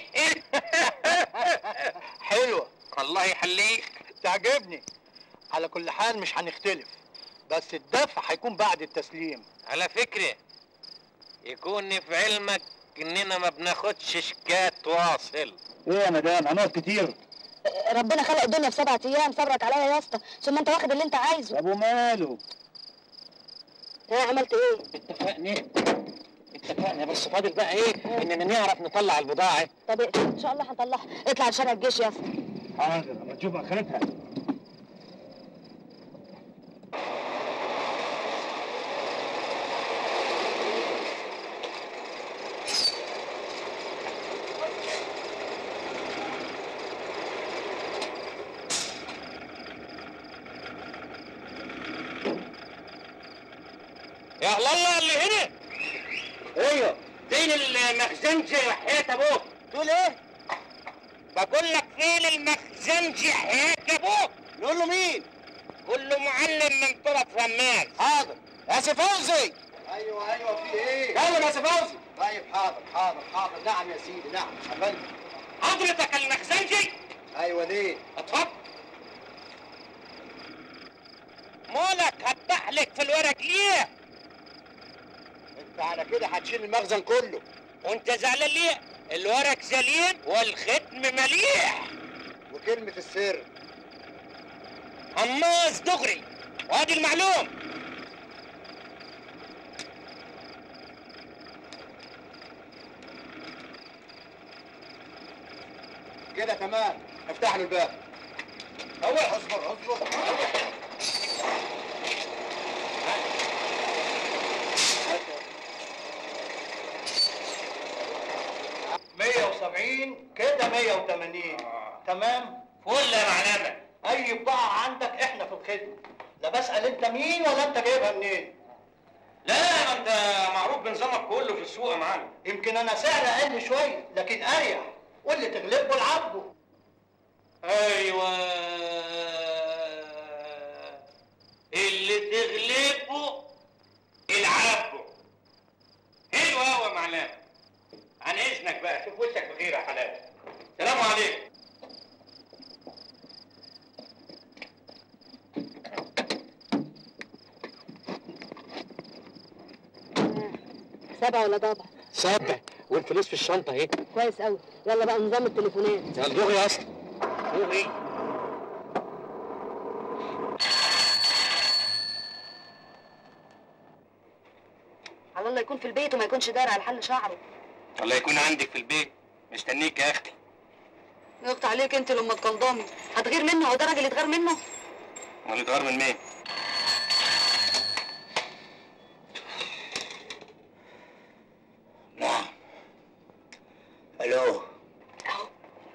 S9: حلوة.
S7: الله يحليك.
S9: تعجبني. على كل حال مش هنختلف، بس الدفع هيكون بعد التسليم.
S7: على فكرة يكون في علمك اننا ما بناخدش شيكات واصل.
S9: ايه يا مدام هنقعد كتير؟
S19: ربنا خلق الدنيا في سبعة ايام، صبرك عليا يا اسطى، ثم انت واخد اللي انت عايزه.
S9: ابو ماله؟
S19: ايه عملت ايه؟
S7: اتفقنا اتفقنا بس فاضل بقى ايه؟ اننا نعرف نطلع البضاعة.
S19: طب ان شاء الله هنطلعها. اطلع لشارع الجيش يا اسطى.
S9: حاضر، اما تشوف اخرتها.
S7: يا الله اللي هنا. ايوه فين المخزنجي وحياة ابوك؟ تقول ايه؟ بقول لك فين المخزنجي وحياة ابوك؟ نقول له مين؟ قول له معلم من طرف رمال. حاضر. يا سي فوزي.
S6: ايوه ايوه في ايه؟
S7: كلم يا سي فوزي.
S6: طيب حاضر حاضر حاضر. نعم يا سيدي نعم. عمال.
S7: حضرتك المخزنجي؟
S6: ايوه ليه؟
S7: اتفضل. مالك هتحلك في الورق ليه؟
S6: انت على كده هتشيل المخزن كله.
S7: وانت زعلان ليه؟ الورق سليم والختم مليح.
S6: وكلمة السر؟
S7: هماز دغري، وادي المعلوم.
S6: كده تمام. افتح له الباب.
S7: اول
S6: اصبر اصبر.
S9: مية وسبعين كده مية وتمانين. تمام؟
S7: فل يا معلمة.
S9: اي بضاعة عندك احنا في الخدمة. لا بسأل انت مين ولا انت جايبها منين؟
S7: لا ما انت معروف بنظامك كله في السوق يا معلم.
S9: يمكن انا سعر اقل شوية لكن اريح، واللي تغلبه العبه.
S7: ايوه اللي تغلبه العبه. حلو قوي يا معلم. عن اذنك بقى، شوف وشك بخير يا حلال. سلام عليكم.
S19: سبعة ولا ضبع؟
S7: سبع، والفلوس في الشنطة اهي.
S19: كويس قوي. يلا بقى نظام التليفونات.
S7: يا دغري يا اسطى. دغري.
S19: على الله يكون في البيت وما يكونش داير على حل شعره.
S7: الله يكون عندك في البيت، مستنيك يا اختي.
S19: يقطع عليك انت لما تقلضمي، هتغير منه؟ هو ده راجل يتغير منه؟
S7: امال يتغير من مين؟
S17: نعم. الو.
S19: اهو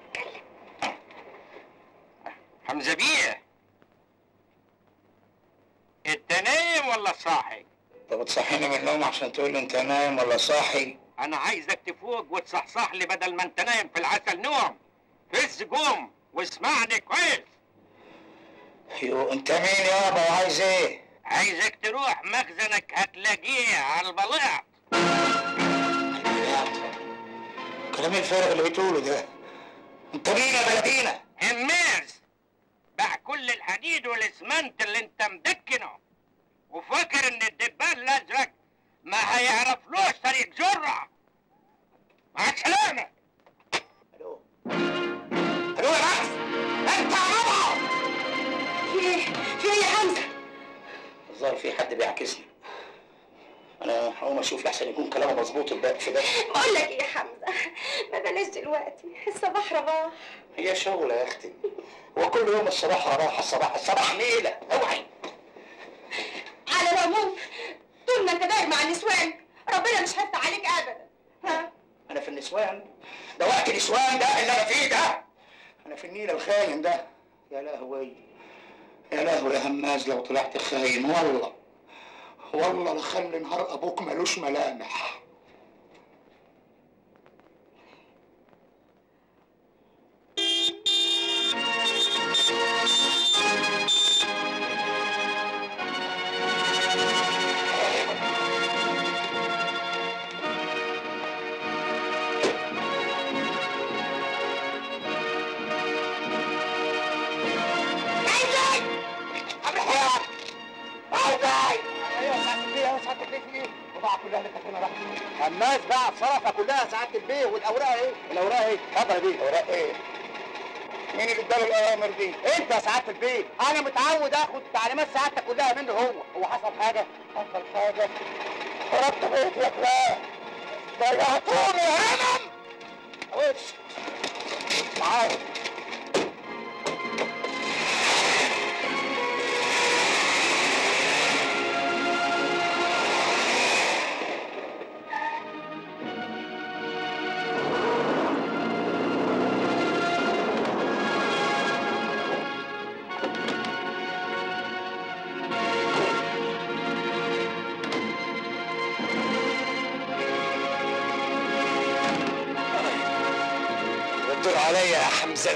S7: حمزة بيه، انت نايم ولا صاحي؟
S17: انت بتصحيني من النوم عشان تقول لي انت نايم ولا صاحي؟
S7: انا عايزك تفوق وتصحصح لي بدل ما انت نايم في العسل نوم. فز قوم واسمعني كويس.
S17: يو انت مين يابا وعايز ايه؟
S7: عايزك تروح مخزنك هتلاقيه على البلاط.
S17: كلام الفارغ اللي بتقوله ده. انت مين يا بلدينا؟
S7: هماز باع كل الحديد والاسمنت اللي انت مدكنه، وفاكر ان الدبان الازرق ما هيعرفلوش طريق جرة. مع السلامة.
S17: الو الو يا بحث، انت ربع.
S18: في ايه؟ في ايه يا حمزة؟
S17: الظاهر في حد بيعكسني. انا هقوم اشوف لحسن يكون كلامه مظبوط الباقي في ده.
S18: بقول لك ايه يا حمزة، ما بلاش دلوقتي، الصباح رباح.
S17: هي شغله يا اختي، وكل يوم الصباح راحه. الصباح الصباح نيله. اوعي.
S18: على العموم طول ما انت داير مع النسوان ربنا مش هيفتح عليك ابدا. ها؟
S17: انا في النسوان؟ ده وقت النسوان ده اللي انا فيه ده. انا في النيل الخاين ده. يا لهوي يا لهوي يا هماز، لو طلعت خاين والله والله لخلي نهار ابوك ملوش ملامح.
S9: هماز بقى الصرفه كلها سعاده البيه، والاوراق ايه؟ الاوراق ايه؟ اتفضل يا بيه.
S17: اوراق ايه؟ مين اللي اداله الاوامر دي؟
S9: انت يا سعاده البيه، انا متعود اخد تعليمات سعادتك كلها منه هو. هو حصل حاجه؟
S17: حصل حاجه؟ خربت بيتي يا فلان، ضيعتوني يا هنم. وش؟ تعال عليا يا حمزه.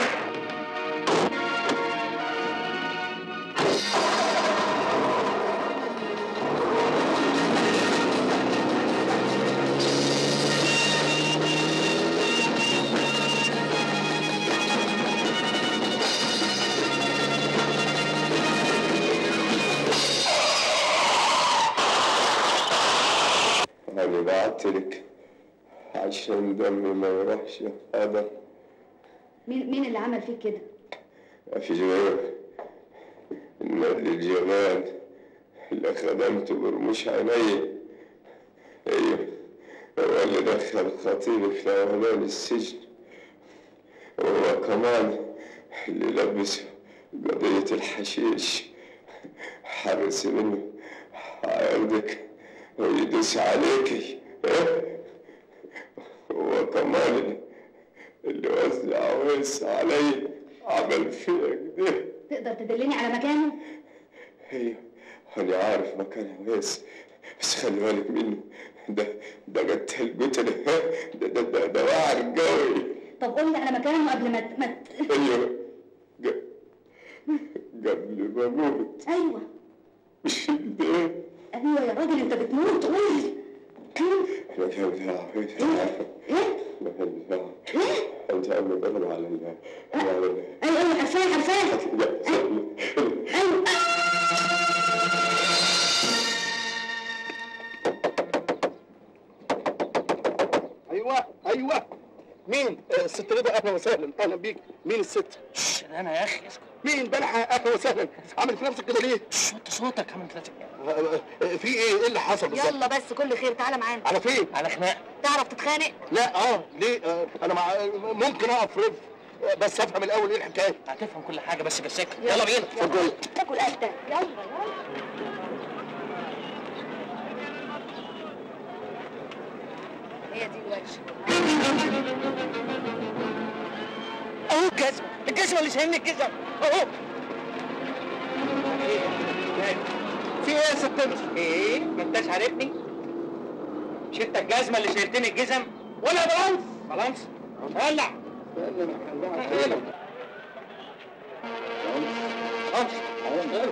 S10: أنا بعتلك عشان دمي ما يروحش أبدا.
S19: مين مين اللي عمل فيك كده؟
S10: مفيش غيره. النادي الجمال اللي خدمته برموش عينيا. ايوه هو اللي دخل خطيبي في الاولاني السجن. وهو كمان اللي لبسه قضية الحشيش. حرص منه هياخدك ويدوس عليكي. ايه؟ هو كمان اللي وزع ويس علي عمل فيا كده.
S19: تقدر تدلني على مكانه؟
S10: ايوه انا عارف مكان ويس، بس خلي بالك منه. ده ده قتل قتل ده ده ده, ده واعر قوي.
S19: طب قول لي على مكانه قبل ما ما
S10: ايوه قبل ما اموت.
S19: ايوه
S10: مش ده.
S19: ايوه يا راجل انت بتموت. قول لي
S10: المكان بتاعه ايه؟
S19: ايه؟
S10: المكان بتاعه ايه؟ انت عم بضرب على ال على ال
S19: ايوه ايوه عارفاه عارفاه. ايوه
S6: ايوه ايوه مين؟ الست رضا اهلا وسهلا. اهلا بيك. مين الست؟
S7: انا يا اخي اسكت.
S6: مين بلحة؟ اهلا وسهلا. عامل في نفسك كده ليه؟
S7: وطي صوتك عامل في نفسك.
S6: في ايه؟ ايه اللي حصل بالظبط؟
S19: يلا بس كل خير، تعالى معانا.
S6: على فين؟
S7: على خناقه.
S19: تعرف تتخانق؟
S6: لا اه ليه؟ آه انا مع... ممكن اقف رف بس افهم الاول ايه الحكايه.
S7: هتفهم كل حاجه بس بالسكه. يلا بينا.
S6: اتفضل.
S19: تاكل قتة. يلا يلا. هي دي الورشه.
S7: اهو الجزمه، الجزمه اللي شايلني الجزم اهو.
S6: في ايه يا ست انت؟
S7: ايه؟ ما انتش عارفني؟ مش انت الجزمه اللي شايلتني الجزم؟ ولا بالانس؟ بالانس؟ ولع.
S6: استنى انا هولعك هنا. بالانس.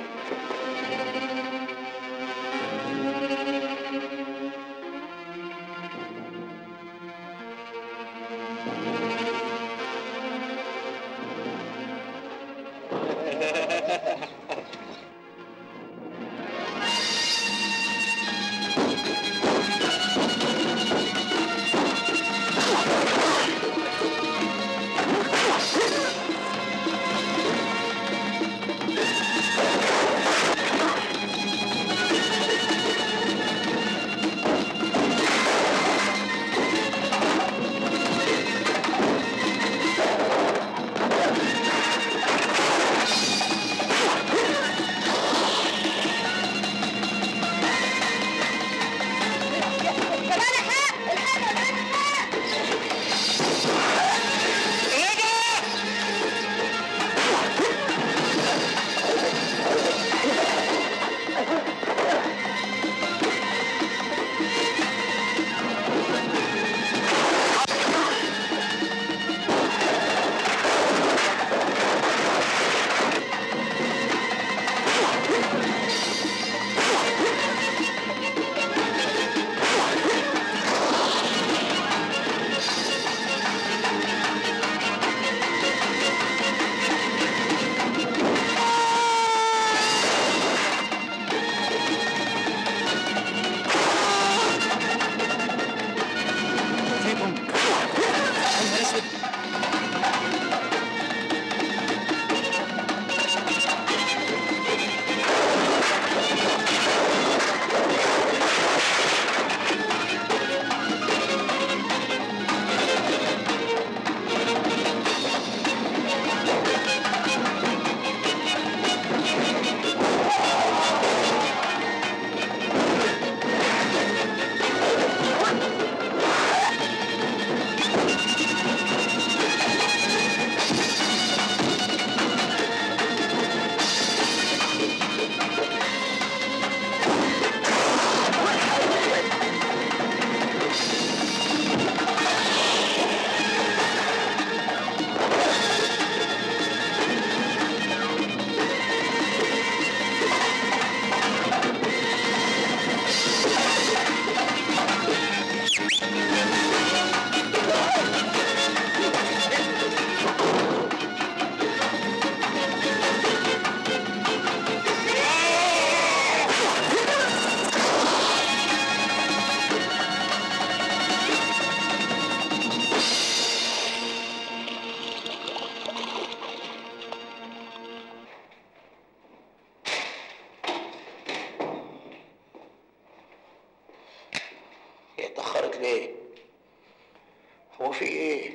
S17: هو في ايه؟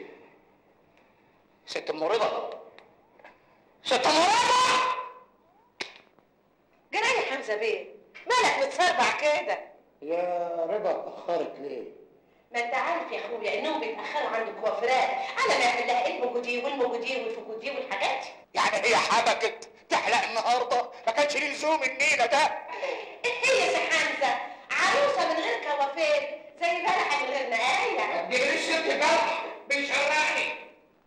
S17: ست ام رضا ست ام رضا
S18: جراي يا حمزه بيه، مالك متسربع كده؟
S17: يا رضا اتاخرت ليه؟
S18: ما انت عارف يا اخويا انهم بيتاخروا عند الكوافيرات على ما يعمل لها الموجودي والموجودي والفوجودي والحاجات دي.
S17: يعني هي حبكت تحلق النهارده؟ ما كانش ليه لزوم النيله ده.
S18: هي يا سي حمزه عروسه من غير كوافير زي بلحه من غير نقايه.
S17: ما تجيبليش ست بلح بيشرقني.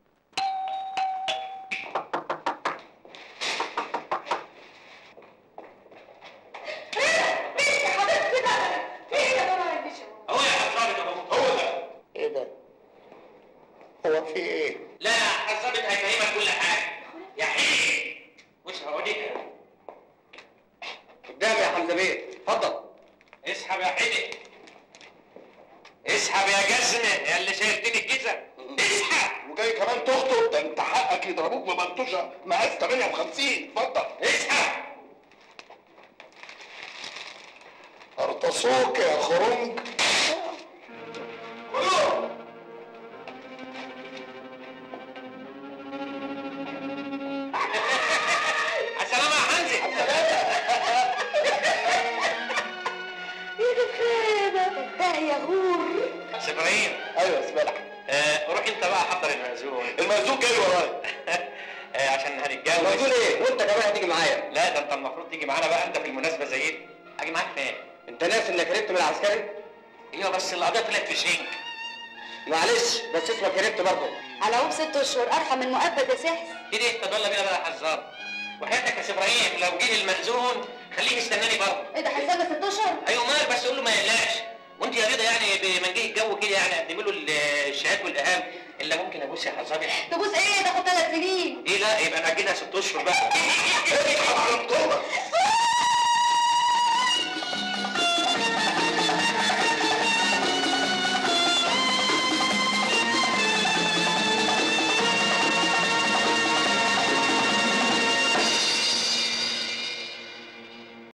S17: هو في ايه؟
S7: لا حسبت هيفهمك كل حاجه يا حبيبي. مش هوريك
S17: قدامي يا حمزه بيه، اتفضل.
S7: اسحب يا حبيبي، اسحب يا جزمه يا اللي شايلتني الجزم، اسحب.
S17: وجاي كمان تخطب؟ ده انت حقك يضربوك بمنطوشه مقاس ثمانية وخمسين. اتفضل
S7: اسحب.
S17: ارتصوك يا خرنج.
S7: السلام يا حمزه.
S18: يا خيبه ده يا غور.
S7: ابراهيم.
S17: ايوه يا سبلح.
S7: آه روح انت بقى حضر المأذون.
S17: المأذون جاي ورايا.
S7: آه عشان هنتجوز.
S17: المأذون ايه؟ وانت كمان هتيجي معايا.
S7: لا ده انت المفروض تيجي معانا بقى انت في المناسبه زي دي. هاجي معاك فين؟
S17: انت ناسي انك هربت من العسكري؟
S7: ايوه بس القضيه طلعت في شنك.
S17: معلش بس اسمك هربت برضه.
S19: على عمر ست اشهر ارحم من مؤبد يا سحس.
S7: كده طب يلا بينا بقى يا حزار. وحياتك يا سي ابراهيم لو جه المأذون خليه يستناني برضه.
S19: ايه ده هيستنى ست اشهر؟
S7: ايوه مال بس قول له ما يقلقش. وانت يا رضا يعني بمنجيه الجو كده يعني قدمي له الشهادات والاهام الا ممكن ابوس يا حزار.
S19: تبوس ايه؟ تاخد ثلاث سنين.
S7: ايه لا يبقى نأجلها ست اشهر بقى.
S17: اصحى على الطوبه.